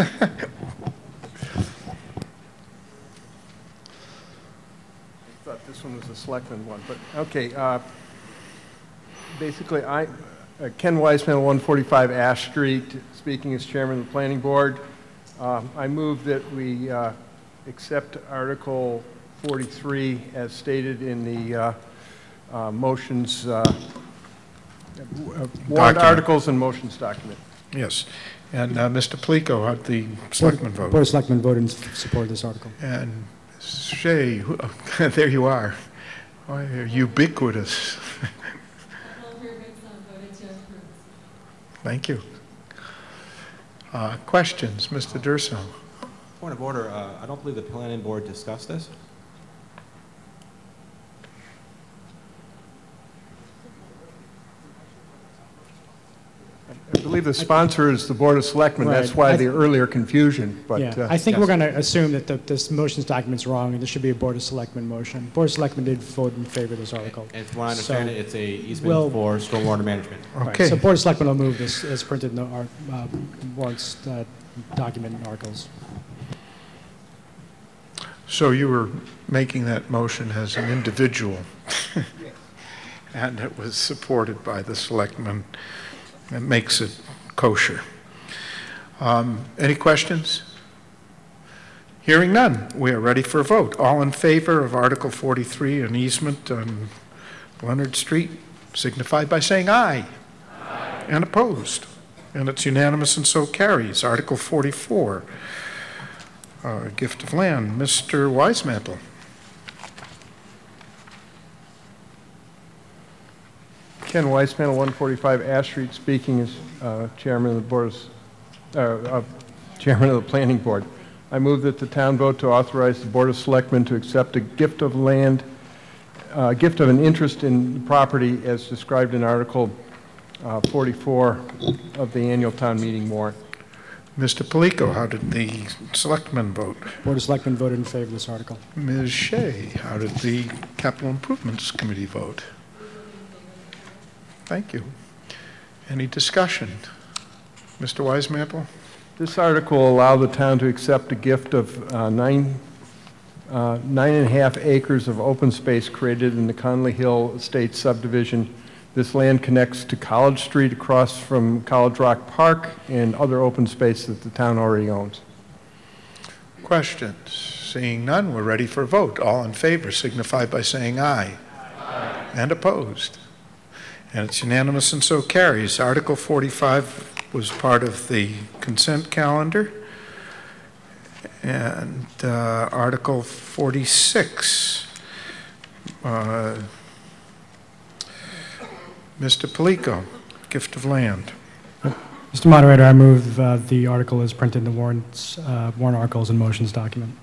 I thought this one was a selectman one, but okay. Uh, basically, I, uh, Ken Weisman, one forty-five Ash Street, speaking as chairman of the planning board. Um, I move that we uh, accept Article forty-three as stated in the uh, uh, motions, uh, warrant Document. articles and motions document. Yes. And uh, Mister Palico, how'd the selectmen vote? Board of Selectmen voted in support of this article. And Shay, who- there you are. Oh, you're ubiquitous. Thank you. Uh, questions, Mister Durso? Point of order, uh, I don't believe the planning board discussed this. believe the sponsor is the Board of Selectmen. That's Right. why I- the earlier confusion, but. Yeah, uh, I think yes. we're going to assume that the, this motions document's wrong, and there should be a Board of Selectmen motion. Board of Selectmen did vote in favor of this article. And from what I understand So it, it's a easement we'll- for stormwater management. Right, Okay. So Board of Selectmen will move this as printed in the ar- uh, warrants uh, document and articles. So you were making that motion as an individual, and it was supported by the selectmen. It makes it kosher. Um, Any questions? Hearing none, we are ready for a vote. All in favor of Article forty-three, an easement on Leonard Street, signify by saying aye. Aye. And opposed. And it's unanimous and so carries. Article forty-four, uh, gift of land. Mister Wisemantel. Ken Weisman, one forty-five Ash Street, speaking as uh, Chairman of the Board, of, uh, uh, Chairman of the Planning Board. I move that the town vote to authorize the Board of Selectmen to accept a gift of land, uh, gift of an interest in the property as described in Article uh, forty-four of the annual town meeting warrant. Mister Palico, how did the selectmen vote? Board of Selectmen voted in favor of this article. Miz Shea, how did the Capital Improvements Committee vote? Thank you. Any discussion? Mister Wisemantel? This article will allow the town to accept a gift of uh, nine, uh, nine and a half acres of open space created in the Conley Hill Estates subdivision. This land connects to College Street across from College Rock Park and other open space that the town already owns. Questions? Seeing none, we're ready for a vote. All in favor signify by saying aye. Aye. And opposed. And it's unanimous and so carries. Article forty-five was part of the consent calendar. And uh, Article forty-six, uh, Mister Palico, gift of land. Mister Moderator, I move uh, the article is printed in the warrants, uh, warrant articles and motions document.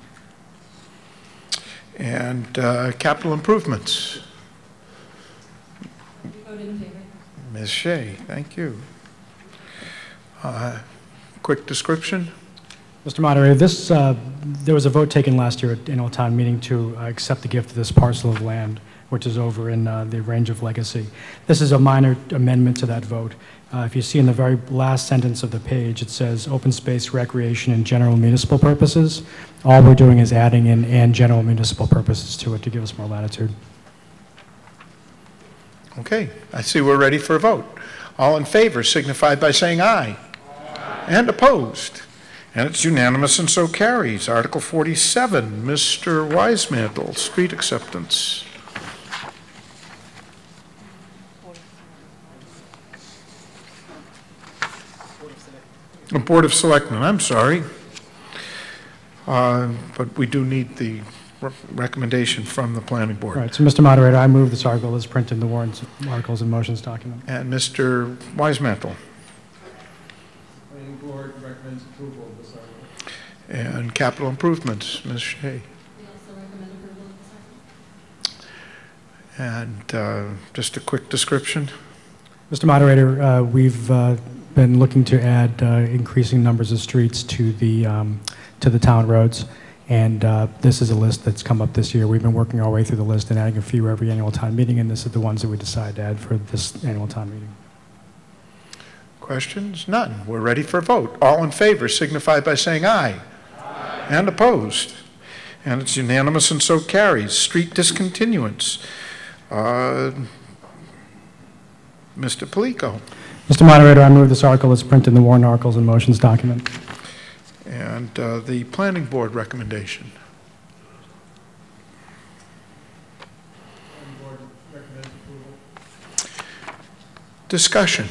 And uh, capital improvements. Voted in favor. Miz Shea, thank you. Uh, quick description. Mister Moderator, this, uh, there was a vote taken last year at annual town meeting to uh, accept the gift of this parcel of land, which is over in uh, the range of Legacy. This is a minor amendment to that vote. Uh, if you see in the very last sentence of the page, it says open space, recreation, and general municipal purposes. All we're doing is adding in and general municipal purposes to it to give us more latitude. Okay, I see we're ready for a vote. All in favor signify by saying aye. Aye. And opposed. And it's unanimous and so carries. Article forty-seven, Mister Wisemantel, street acceptance. The Board of Selectmen, I'm sorry. Uh, but we do need the re recommendation from the Planning Board. All right, so Mister Moderator, I move this article is printed in the warrants, articles, and motions document. And Mister Wisemantel. Planning Board recommends approval of this article. And capital improvements, Miz Shea. We also recommend approval of this article. And uh, just a quick description. Mister Moderator, uh, we've uh, been looking to add uh, increasing numbers of streets to the um, to the town roads, and uh, this is a list that's come up this year. We've been working our way through the list and adding a few every annual town meeting, and this is the ones that we decide to add for this annual town meeting. Questions? None. We're ready for a vote. All in favor signify by saying aye. Aye. And opposed. And it's unanimous and so carries. Street discontinuance. Uh, Mister Palico. Mister Moderator, I move this article is printed in the warrant articles and motions document. And uh, the Planning Board recommendation. Planning Board recommends approval. Discussion.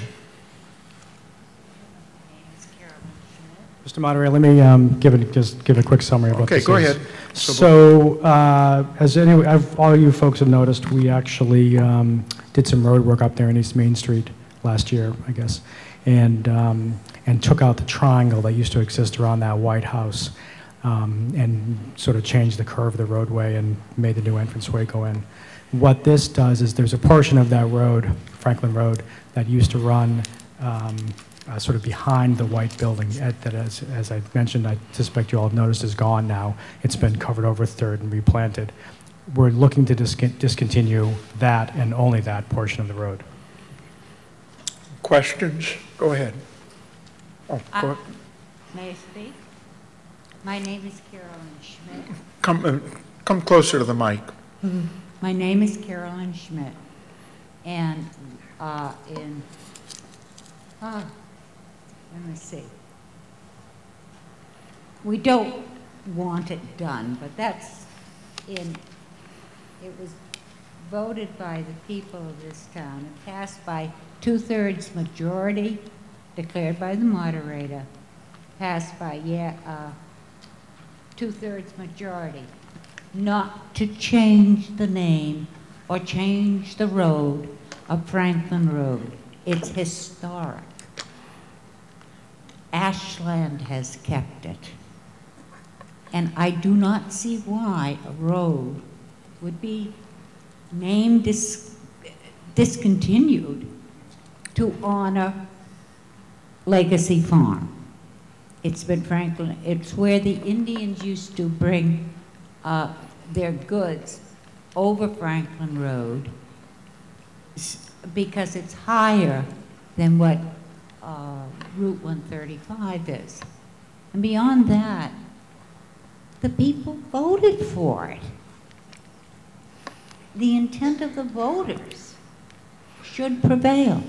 Mister Moderator, let me um, give it just give a quick summary of what Okay, this go is. ahead. So, so uh, as anyway, I've, all you folks have noticed, we actually um, did some road work up there in East Main Street last year, I guess, and um, and took out the triangle that used to exist around that White House, um, and sort of changed the curve of the roadway and made the new entranceway go in. What this does is there's a portion of that road, Franklin Road, that used to run um, uh, sort of behind the white building at, that, as, as I mentioned, I suspect you all have noticed is gone now. It's been covered over Third and replanted. We're looking to dis discontinue that and only that portion of the road. Questions? Go ahead. Oh, Uh, go May I speak? My name is Carolyn Schmidt. come, uh, come closer to the mic. My name is Carolyn Schmidt, and uh, in, uh, let me see. We don't want it done, but that's in, it was voted by the people of this town and passed by two-thirds majority, declared by the moderator, passed by, yeah, uh, two-thirds majority, not to change the name or change the road of Franklin Road. It's historic. Ashland has kept it. And I do not see why a road would be named dis discontinued to honor Legacy Farm. It's been Franklin, it's where the Indians used to bring uh, their goods over Franklin Road because it's higher than what uh, Route one thirty-five is. And beyond that, the people voted for it. The intent of the voters should prevail.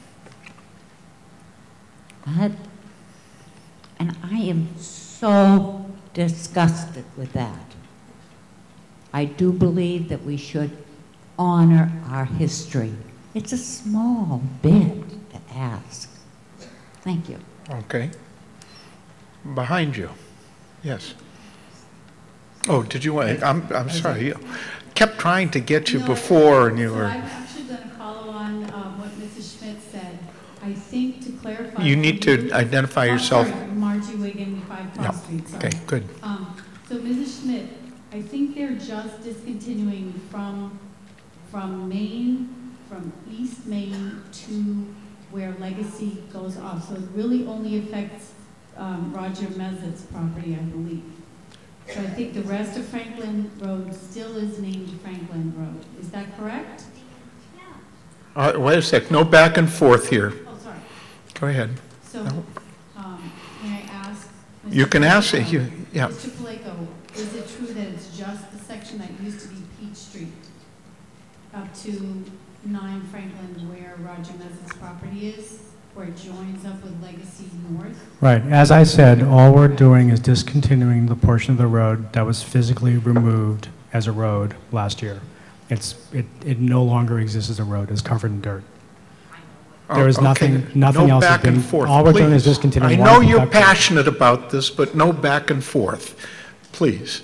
That, and I am so disgusted with that. I do believe that we should honor our history. It's a small bit to ask. Thank you. Okay. Behind you. Yes. Oh, did you want, I'm, I'm sorry. You kept trying to get you No, before and you so were. I'm actually going to follow on um, what Missus Schmidt said. I think to clarify. You need to identify Oh, yourself. sorry, Margie Wigan, five Cross Yeah. Street, sorry. Okay, good. Um, so Missus Schmidt, I think they're just discontinuing from, from Main, from East Main to where Legacy goes off. So it really only affects um, Roger Mezzet's property, I believe. So I think the rest of Franklin Road still is named Franklin Road. Is that correct? Uh, wait a sec, no back and forth here. Oh, sorry. Go ahead. So, No. um, may I ask? You Mister can ask it, Paleko- you- yeah. Mister Paleko, is it true that it's just the section that used to be Peach Street up to nine Franklin where Roger Mezzet's property is, where it joins up with Legacy North? Right. As I said, all we're doing is discontinuing the portion of the road that was physically removed as a road last year. It's, it, it no longer exists as a road. It's covered in dirt. There is Oh, okay. nothing, nothing No else has back and been, forth, all we're doing is please. discontinuing. I one know you're protected- passionate about this, but no back and forth, please.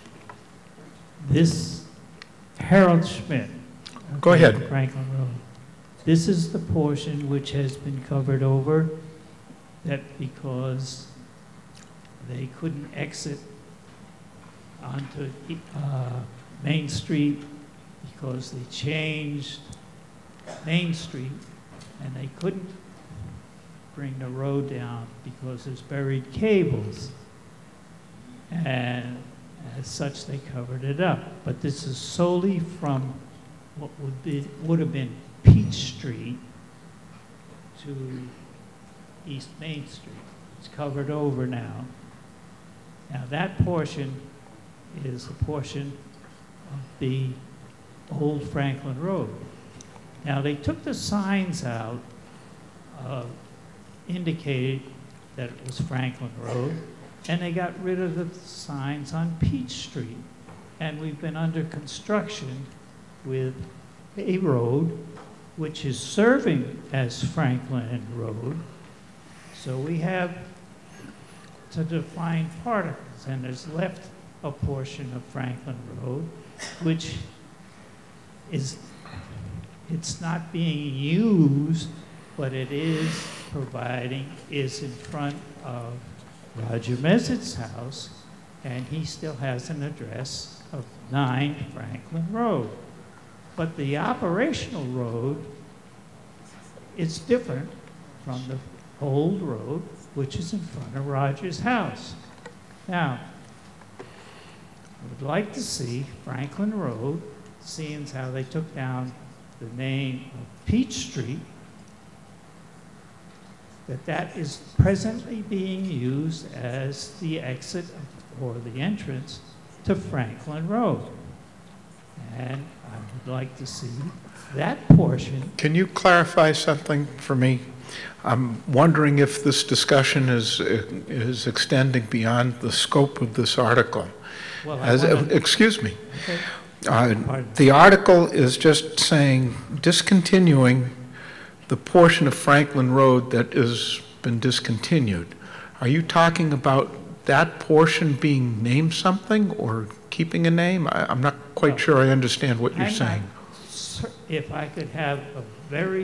This, Harold Schmidt. Go okay, ahead. Franklin Road. This is the portion which has been covered over, that because they couldn't exit onto uh, Main Street because they changed Main Street, and they couldn't bring the road down because there's buried cables. And as such, they covered it up. But this is solely from what would be, would have been Peach Street to East Main Street. It's covered over now. Now that portion is a portion of the old Franklin Road. Now they took the signs out, uh, indicated that it was Franklin Road, and they got rid of the signs on Peach Street. And we've been under construction with a road which is serving as Franklin Road. So we have to define particles, and there's left a portion of Franklin Road, which is, it's not being used, but it is providing, is in front of Roger Mezzet's house, and he still has an address of nine Franklin Road. But the operational road is different from the old road, which is in front of Roger's house. Now, I would like to see Franklin Road, seeing as how they took down the name of Peach Street, that that is presently being used as the exit or the entrance to Franklin Road. And I would like to see that portion. Can you clarify something for me? I'm wondering if this discussion is, is extending beyond the scope of this article. Well, I As, wanna- excuse me. Okay. Uh, the article is just saying discontinuing the portion of Franklin Road that has been discontinued. Are you talking about that portion being named something or keeping a name? I, I'm not quite sure I understand what you're I'm saying. not cer- If I could have a very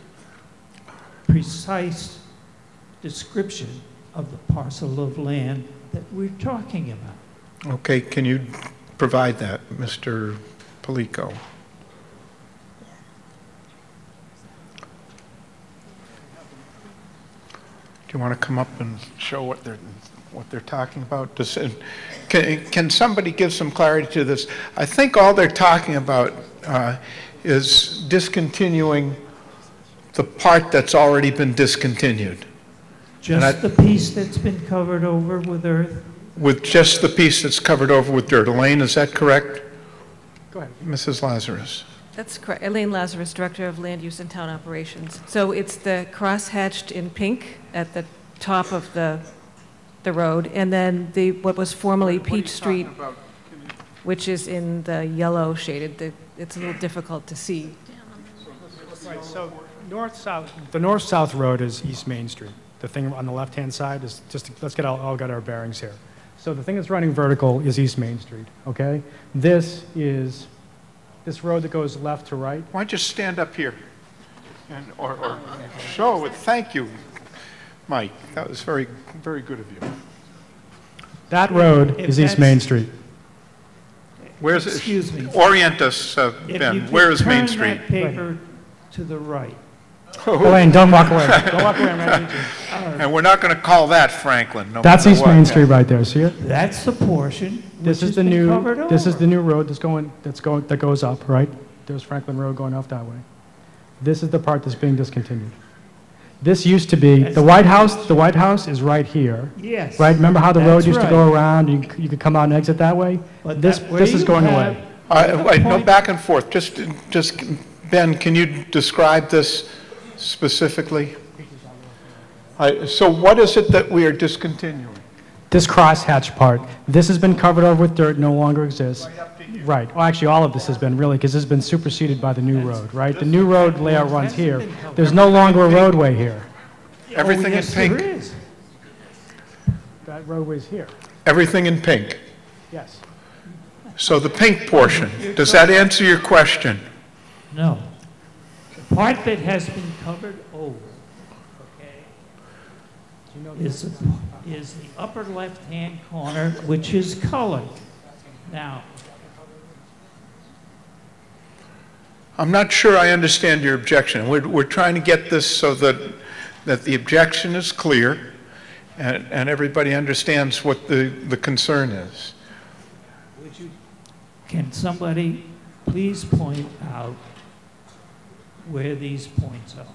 precise description of the parcel of land that we're talking about. Okay, can you provide that, Mister Palico? Do you want to come up and show what they're what they're talking about? Does, can, can somebody give some clarity to this? I think all they're talking about uh, is discontinuing the part that's already been discontinued. And I- Just the piece that's been covered over with earth? With just the piece that's covered over with dirt. Elaine, is that correct? Go ahead. Missus Lazarus. That's correct. Elaine Lazarus, Director of Land Use and Town Operations. So it's the cross-hatched in pink at the top of the, the road, and then the, what was formerly Peach Street, which is in the yellow shaded. The, it's a little difficult to see. Right, so north-south, the north-south road is East Main Street. The thing on the left-hand side is just, let's get all, all got our bearings here. So the thing that's running vertical is East Main Street, okay? This is, this road that goes left to right. Why don't you stand up here and, or, or show it? Thank you, Mike. That was very, very good of you. That road If is East that's- Main Street. Where's it? Excuse me. Orient us, uh, If you Ben. could Where is Main turn Street? that paper to the right. Elaine, don't walk away. Don't walk away, I'm right behind you. And we're not going to call that Franklin, no That's matter East what. Main Street right there, see it? That's the portion This which is has the been new, covered this is over. the new road that's going, that's going, that goes up, right? There's Franklin Road going off that way. This is the part that's being discontinued. This used to be, the White House, the White House is right here. Yes. Right, remember how the road That's used to right. go around, you, c- you could come out and exit that way? But This, that- where this is you going have- away. Uh, wait, no, point- back and forth. Just, just, Ben, can you describe this specifically? I- So what is it that we are discontinuing? This crosshatch part, this has been covered over with dirt, no longer exists. Right, well, actually, all of this has been really, because this has been superseded by the new road, right? The new road layout runs here. There's no longer a roadway here. Everything in yes, there pink? is. That roadway's here, Everything in pink? yes. So the pink portion, does that answer your question? No. The part that has been covered over, okay, is, the- is the upper left-hand corner, which is colored. Now, I'm not sure I understand your objection. We're, we're trying to get this so that, that the objection is clear and, and everybody understands what the, the concern is. would you, can somebody please point out where these points are?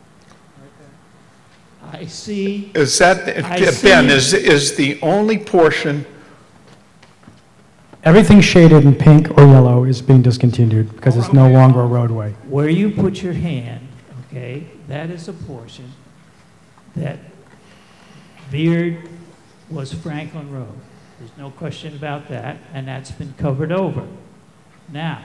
I see. Is that, I Ben, see- is, is the only portion, Everything shaded in pink or yellow is being discontinued because it's no longer a roadway. Where you put your hand, okay, that is a portion that veered was Franklin Road. There's no question about that, and that's been covered over. Now,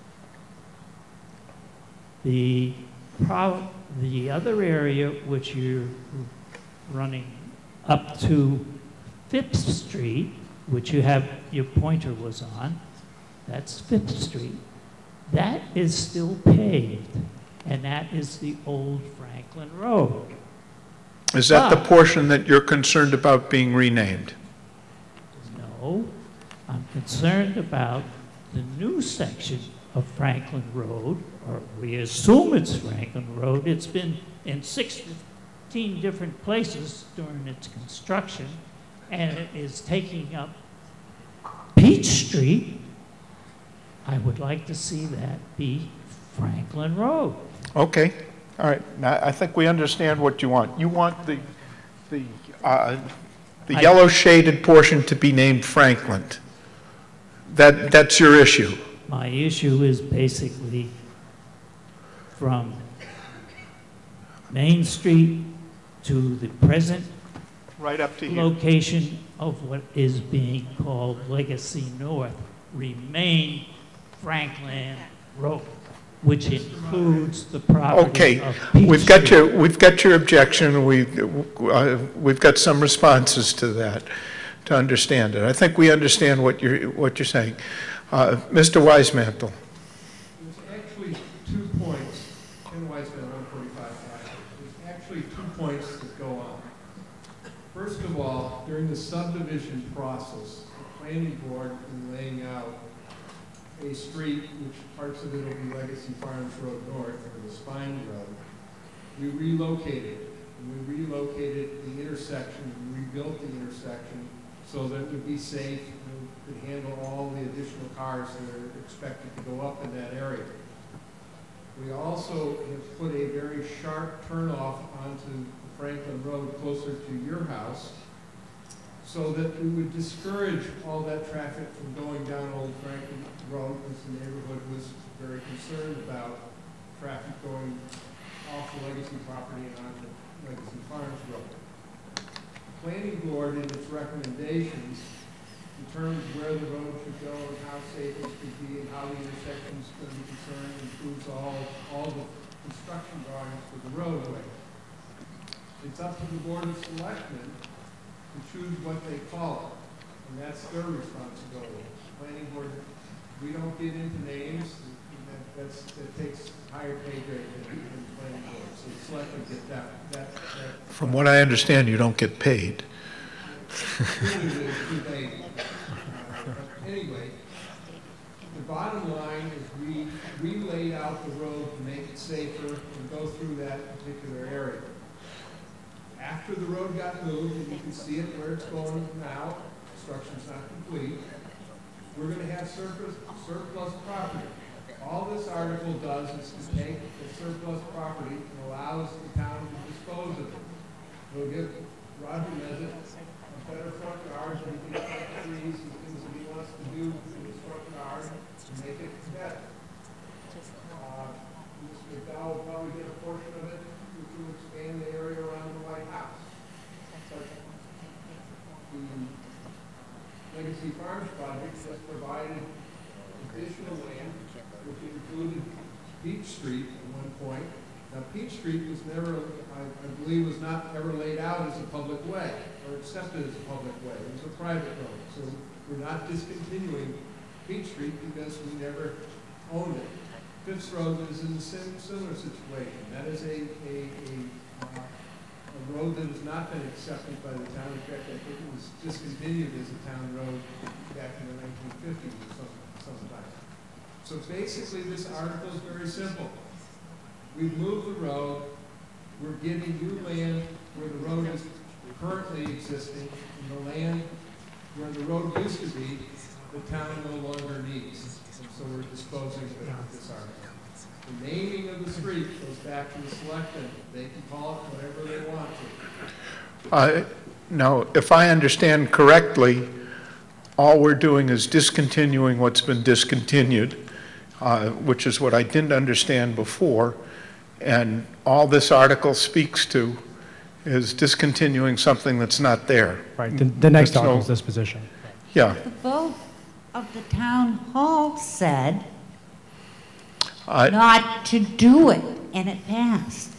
the pro, the other area which you're running up to Phipps Street, which you have, your pointer was on, that's Fifth Street. That is still paved, and that is the old Franklin Road. is that the But- portion that you're concerned about being renamed? No, I'm concerned about the new section of Franklin Road, or we assume it's Franklin Road. It's been in six, fifteen different places during its construction, and it is taking up Peach Street, I would like to see that be Franklin Road. Okay, all right. Now, I think we understand what you want. You want the, the, uh, the I- yellow shaded portion to be named Franklin. That, that's your issue. My issue is basically from Main Street to the present right up to here. location of what is being called Legacy North remain Franklin Road, which includes the property Okay, of Peach we've got Street. your, we've got your objection. We, uh, we've got some responses to that to understand it. I think we understand what you're, what you're saying. Uh, Mister Wisemantel. There's actually two points. Ken Weisman, one forty-five. There's actually two points that go on. First of all, during the subdivision process, the planning board in laying out a street, which parts of it will be Legacy Farms Road North, or the Spine Road, we relocated. And we relocated the intersection, we rebuilt the intersection so that it would be safe and could handle all the additional cars that are expected to go up in that area. We also have put a very sharp turnoff onto Franklin Road closer to your house so that we would discourage all that traffic from going down Old Franklin Road, because the neighborhood was very concerned about traffic going off the Legacy property and onto Legacy Farms Road. The planning board, in its recommendations, determines where the road should go and how safe it should be and how the intersection is going to be concerned, includes all, all the construction drawings for the roadway. It's up to the Board of Selectmen to choose what they call it, and that's their responsibility. Planning board, we don't get into names. That, that's, that takes higher pay grade than the planning board. So the selectmen get that. that, that From what I understand, you don't get paid. Anyway, the bottom line is we, we laid out the road to make it safer and go through that particular area. After the road got moved, and you can see it where it's going now, construction's not complete, we're going to have surplus, surplus property. All this article does is to take the surplus property and allows the town to dispose of it. We'll give Roger Mezet a better front yard, so he can plant trees and things that he wants to do in his front yard to make it better. Uh, Mister McDowell will probably get a portion of it to expand the area around the White House. But the Legacy Farms project has provided additional land, which included Peach Street at one point. Now, Peach Street was never, I, I believe, was not ever laid out as a public way or accepted as a public way. It was a private road. So we're not discontinuing Peach Street because we never owned it. Fifth Road is in a similar situation. That is a, a, a, uh, a road that has not been accepted by the town. In fact, I think it was discontinued as a town road back in the nineteen fifties or some, sometime. So basically, this article is very simple. We've moved the road. We're giving you land where the road is currently existing, and the land where the road used to be, the town no longer needs. And so we're disposing of this article. The naming of the street goes back to the selectmen. They can call it whatever they want to. Uh, now, if I understand correctly, all we're doing is discontinuing what's been discontinued, uh, which is what I didn't understand before. And all this article speaks to is discontinuing something that's not there. Right, the, the next That's article no- is disposition. Yeah. The vote of the town hall said I- not to do it, and it passed.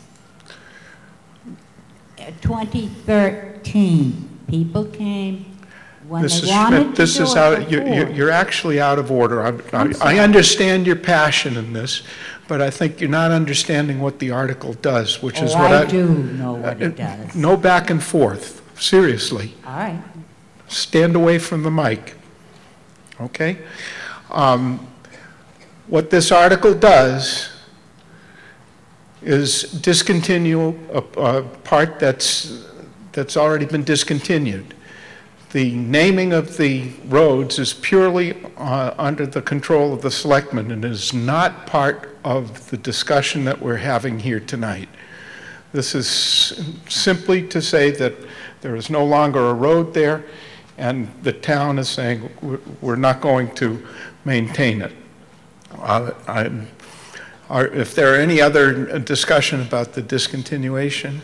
Uh, twenty thirteen, people came when Missus they wanted Schmidt, to this do is it out, you- you- before. you're actually out of order. I'm- I'm I I sorry. understand your passion in this, but I think you're not understanding what the article does, which is Oh, what I... I do know what it Uh, does. No back and forth, seriously. All right. Stand away from the mic, okay? Um, What this article does is discontinue a, a part that's, that's already been discontinued. The naming of the roads is purely uh, under the control of the selectmen and is not part of the discussion that we're having here tonight. This is simply to say that there is no longer a road there, and the town is saying we're not going to maintain it. Uh, I'm, are, if there are any other discussion about the discontinuation?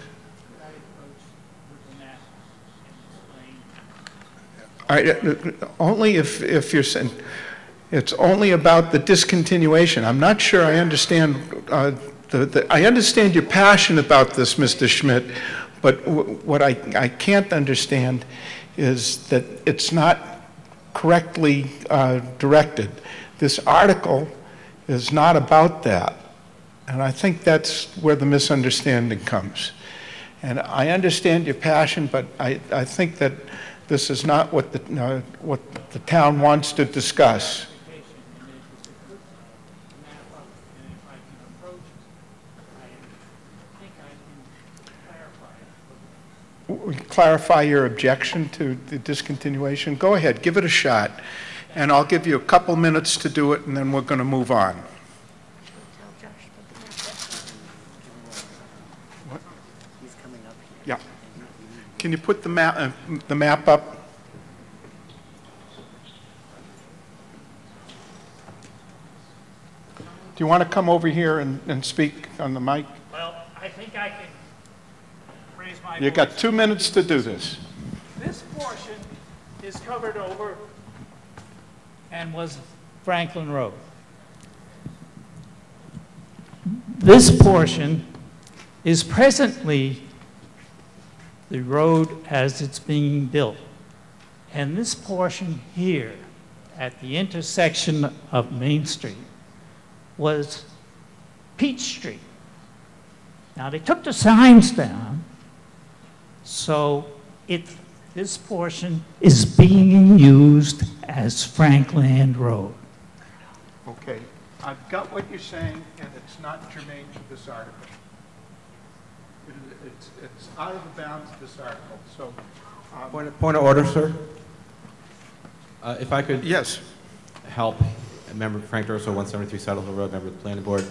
I, only if, if you're saying, it's only about the discontinuation. I'm not sure I understand, uh, the, the, I understand your passion about this, Mister Schmidt, but w what I, I can't understand is that it's not correctly uh, directed. This article is not about that, and I think that's where the misunderstanding comes. And I understand your passion, but I, I think that this is not what the, uh, what the town wants to discuss. Clarify your objection to the discontinuation? Go ahead, give it a shot, and I'll give you a couple minutes to do it, and then we're going to move on. What? He's coming up here. Yeah. Can you put the map, uh, the map up? Do you want to come over here and, and speak on the mic? Well, I think I can raise my You got two minutes to do this. This portion is covered over and was Franklin Road. This portion is presently the road as it's being built. And this portion here at the intersection of Main Street was Peach Street. Now they took the signs down, so it, this portion is being used as Franklin Road. Okay, I've got what you're saying, and it's not germane to this article. It, it's, it's out of the bounds of this article, so. Um, Point of, point of order, sir. Uh, if I could yes. help Member Frank Durso, one seventy-three Saddle Hill Road, member of the planning board.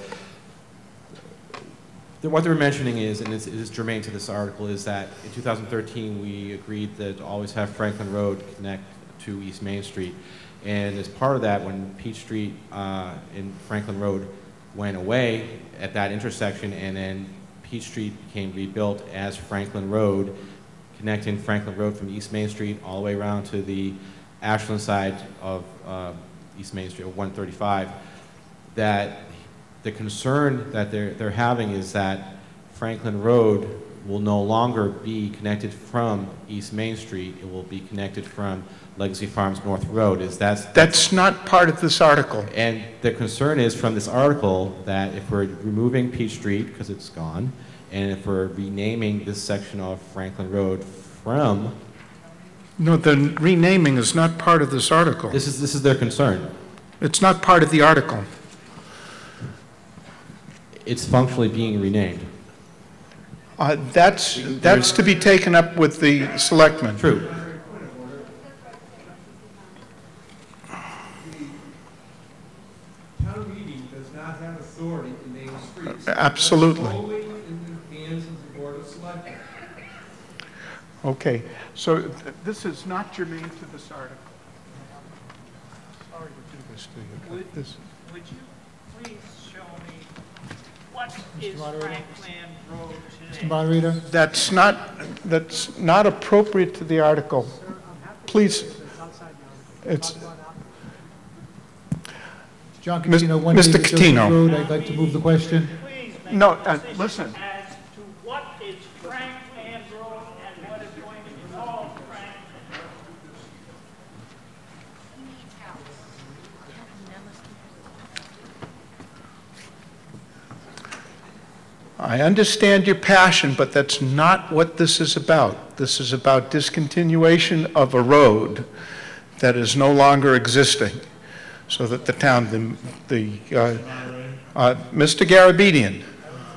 The, what they're mentioning is, and it's, it is germane to this article, is that in two thousand thirteen we agreed that to always have Franklin Road connect to East Main Street. And as part of that, when Peach Street uh, and Franklin Road went away at that intersection, and then Peach Street became rebuilt as Franklin Road, connecting Franklin Road from East Main Street all the way around to the Ashland side of uh, East Main Street, or one thirty-five, that the concern that they're, they're having is that Franklin Road will no longer be connected from East Main Street. It will be connected from Legacy Farms North Road. Is that's, that's not part of this article. And the concern is from this article that if we're removing Peach Street because it's gone, and if we're renaming this section of Franklin Road from No, the renaming is not part of this article. This is, this is their concern. It's not part of the article. It's functionally being renamed. Uh, that's, that's to be taken up with the selectmen. True. Town meeting does not have authority to name streets. Absolutely. That's solely in the hands of the Board of Selectmen. Okay, so th this is not germane to this article. Sorry to do this to you. Would, This, would you please show me what is Franklin Road today? Mister Moderator? that's not, that's not appropriate to the article. Please, it's, John Mis- Catino, one Mister eighty Joseph Catino. Road. I'd like to move the question. no, uh, listen. As to what is Franklin Road and what is going to be called Franklin Road. I understand your passion, but that's not what this is about. This is about discontinuation of a road that is no longer existing, so that the town, the, the uh, uh, Mister Garabedian.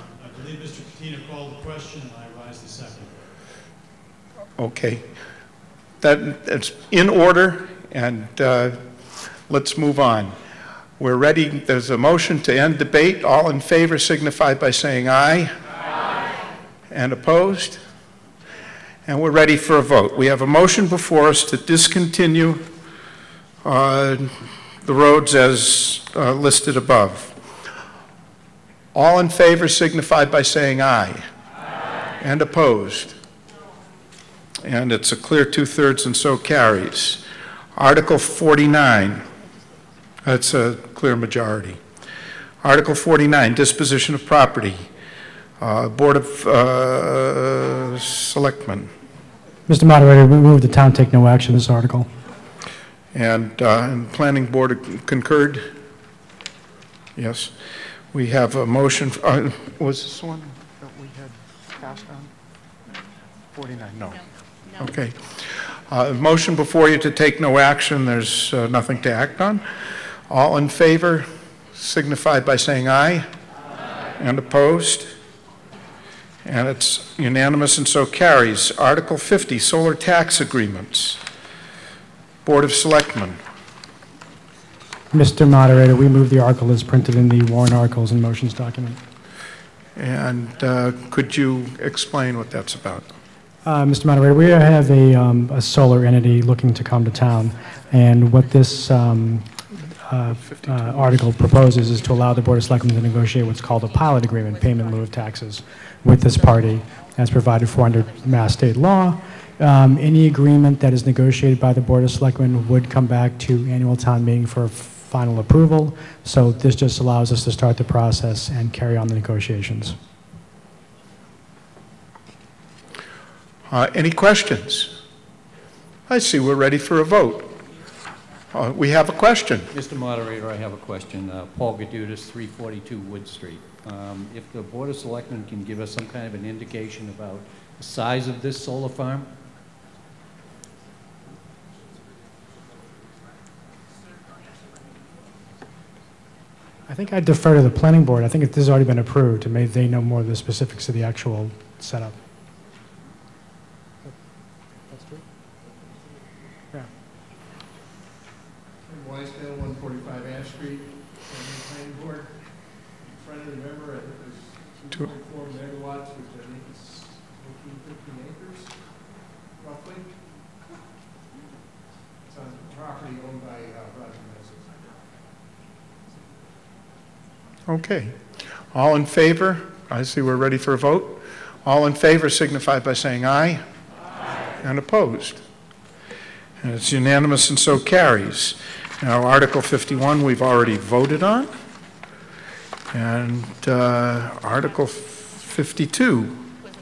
believe Mister Katina called the question, and I rise the second. Okay. That, that's in order, and uh, let's move on. We're ready. There's a motion to end debate. All in favor signify by saying aye. Aye. And opposed? And we're ready for a vote. We have a motion before us to discontinue uh, the roads as uh, listed above. All in favor signify by saying aye. Aye. And opposed? And it's a clear two-thirds, and so carries. Article forty-nine. That's a clear majority. Article forty-nine, disposition of property. Uh, Board of uh, Selectmen. Mister Moderator, we move the town take no action on this article. And, uh, and Planning Board concurred? Yes. We have a motion. Uh, was this one that we had passed on? forty-nine, no. no. no. Okay. Uh, motion before you to take no action. There's uh, nothing to act on. All in favor signify by saying aye. Aye. And opposed? And it's unanimous, and so carries. Article fifty, solar tax agreements. Board of Selectmen. Mister Moderator, we move the article as printed in the warrant articles and motions document. And uh, could you explain what that's about? Uh, Mister Moderator, we have a, um, a solar entity looking to come to town, and what this um, uh, uh, article proposes is to allow the Board of Selectmen to negotiate what's called a pilot agreement, payment in lieu of taxes, with this party, as provided for under Mass state law. Um, any agreement that is negotiated by the Board of Selectmen would come back to annual town meeting for final approval, so this just allows us to start the process and carry on the negotiations. Uh, any questions? I see we're ready for a vote. Uh, we have a question. Mister Moderator, I have a question. Uh, Paul Gadudas, three forty-two Wood Street. Um, if the Board of Selectmen can give us some kind of an indication about the size of this solar farm? I think I'd defer to the Planning Board. I think if this has already been approved, and maybe they know more of the specifics of the actual setup. That's true? Yeah. Tim Weisdale, one forty-five Ash Street, Planning Board. I'm trying to remember, I think there's two point four megawatts, which I think is fourteen, fifteen acres, roughly. It's on property owned by uh, Roger Messick. Okay. All in favor? I see we're ready for a vote. All in favor signify by saying aye. Aye. And opposed. And it's unanimous, and so carries. Now, Article fifty-one we've already voted on. And uh, Article fifty-two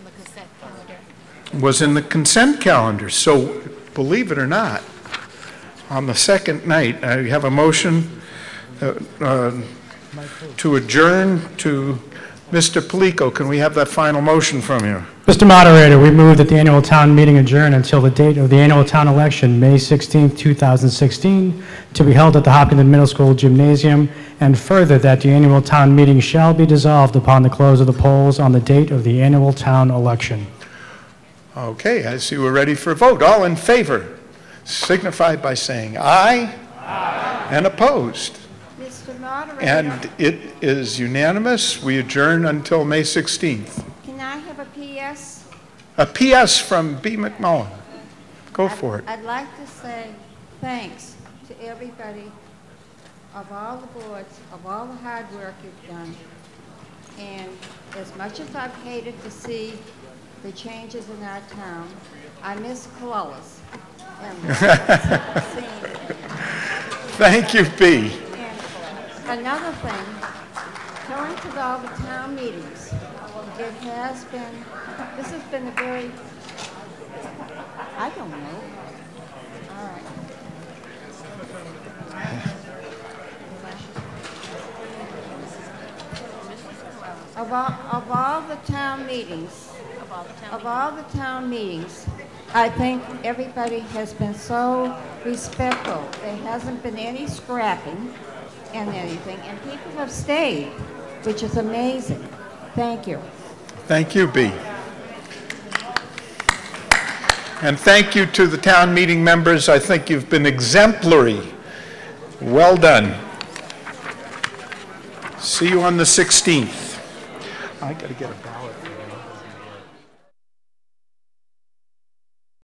was in the consent calendar. So, believe it or not, on the second night, I have a motion uh, uh, to adjourn to Mister Palico. Can we have that final motion from you? Mister Moderator, we move that the annual town meeting adjourn until the date of the annual town election, May sixteenth, two thousand sixteen, to be held at the Hopkinton Middle School Gymnasium, and further that the annual town meeting shall be dissolved upon the close of the polls on the date of the annual town election. Okay, I see we're ready for a vote. All in favor signify by saying aye. Aye. And opposed. Mister Moderator. And it is unanimous. We adjourn until May sixteenth. Can I have a P S? A P S from B. McMullen. Go for it. I'd like to say thanks to everybody of all the boards, of all the hard work you've done. And as much as I've hated to see the changes in our town, I miss Clovis. Thank you, B. Another thing, going to all the town meetings, it has been, this has been a very, I don't know. All right. Of all, of all the town meetings, of all the town meetings, I think everybody has been so respectful. There hasn't been any scrapping and anything, and people have stayed, which is amazing. Thank you. Thank you, B. And thank you to the town meeting members. I think you've been exemplary. Well done. See you on the sixteenth. I got to get a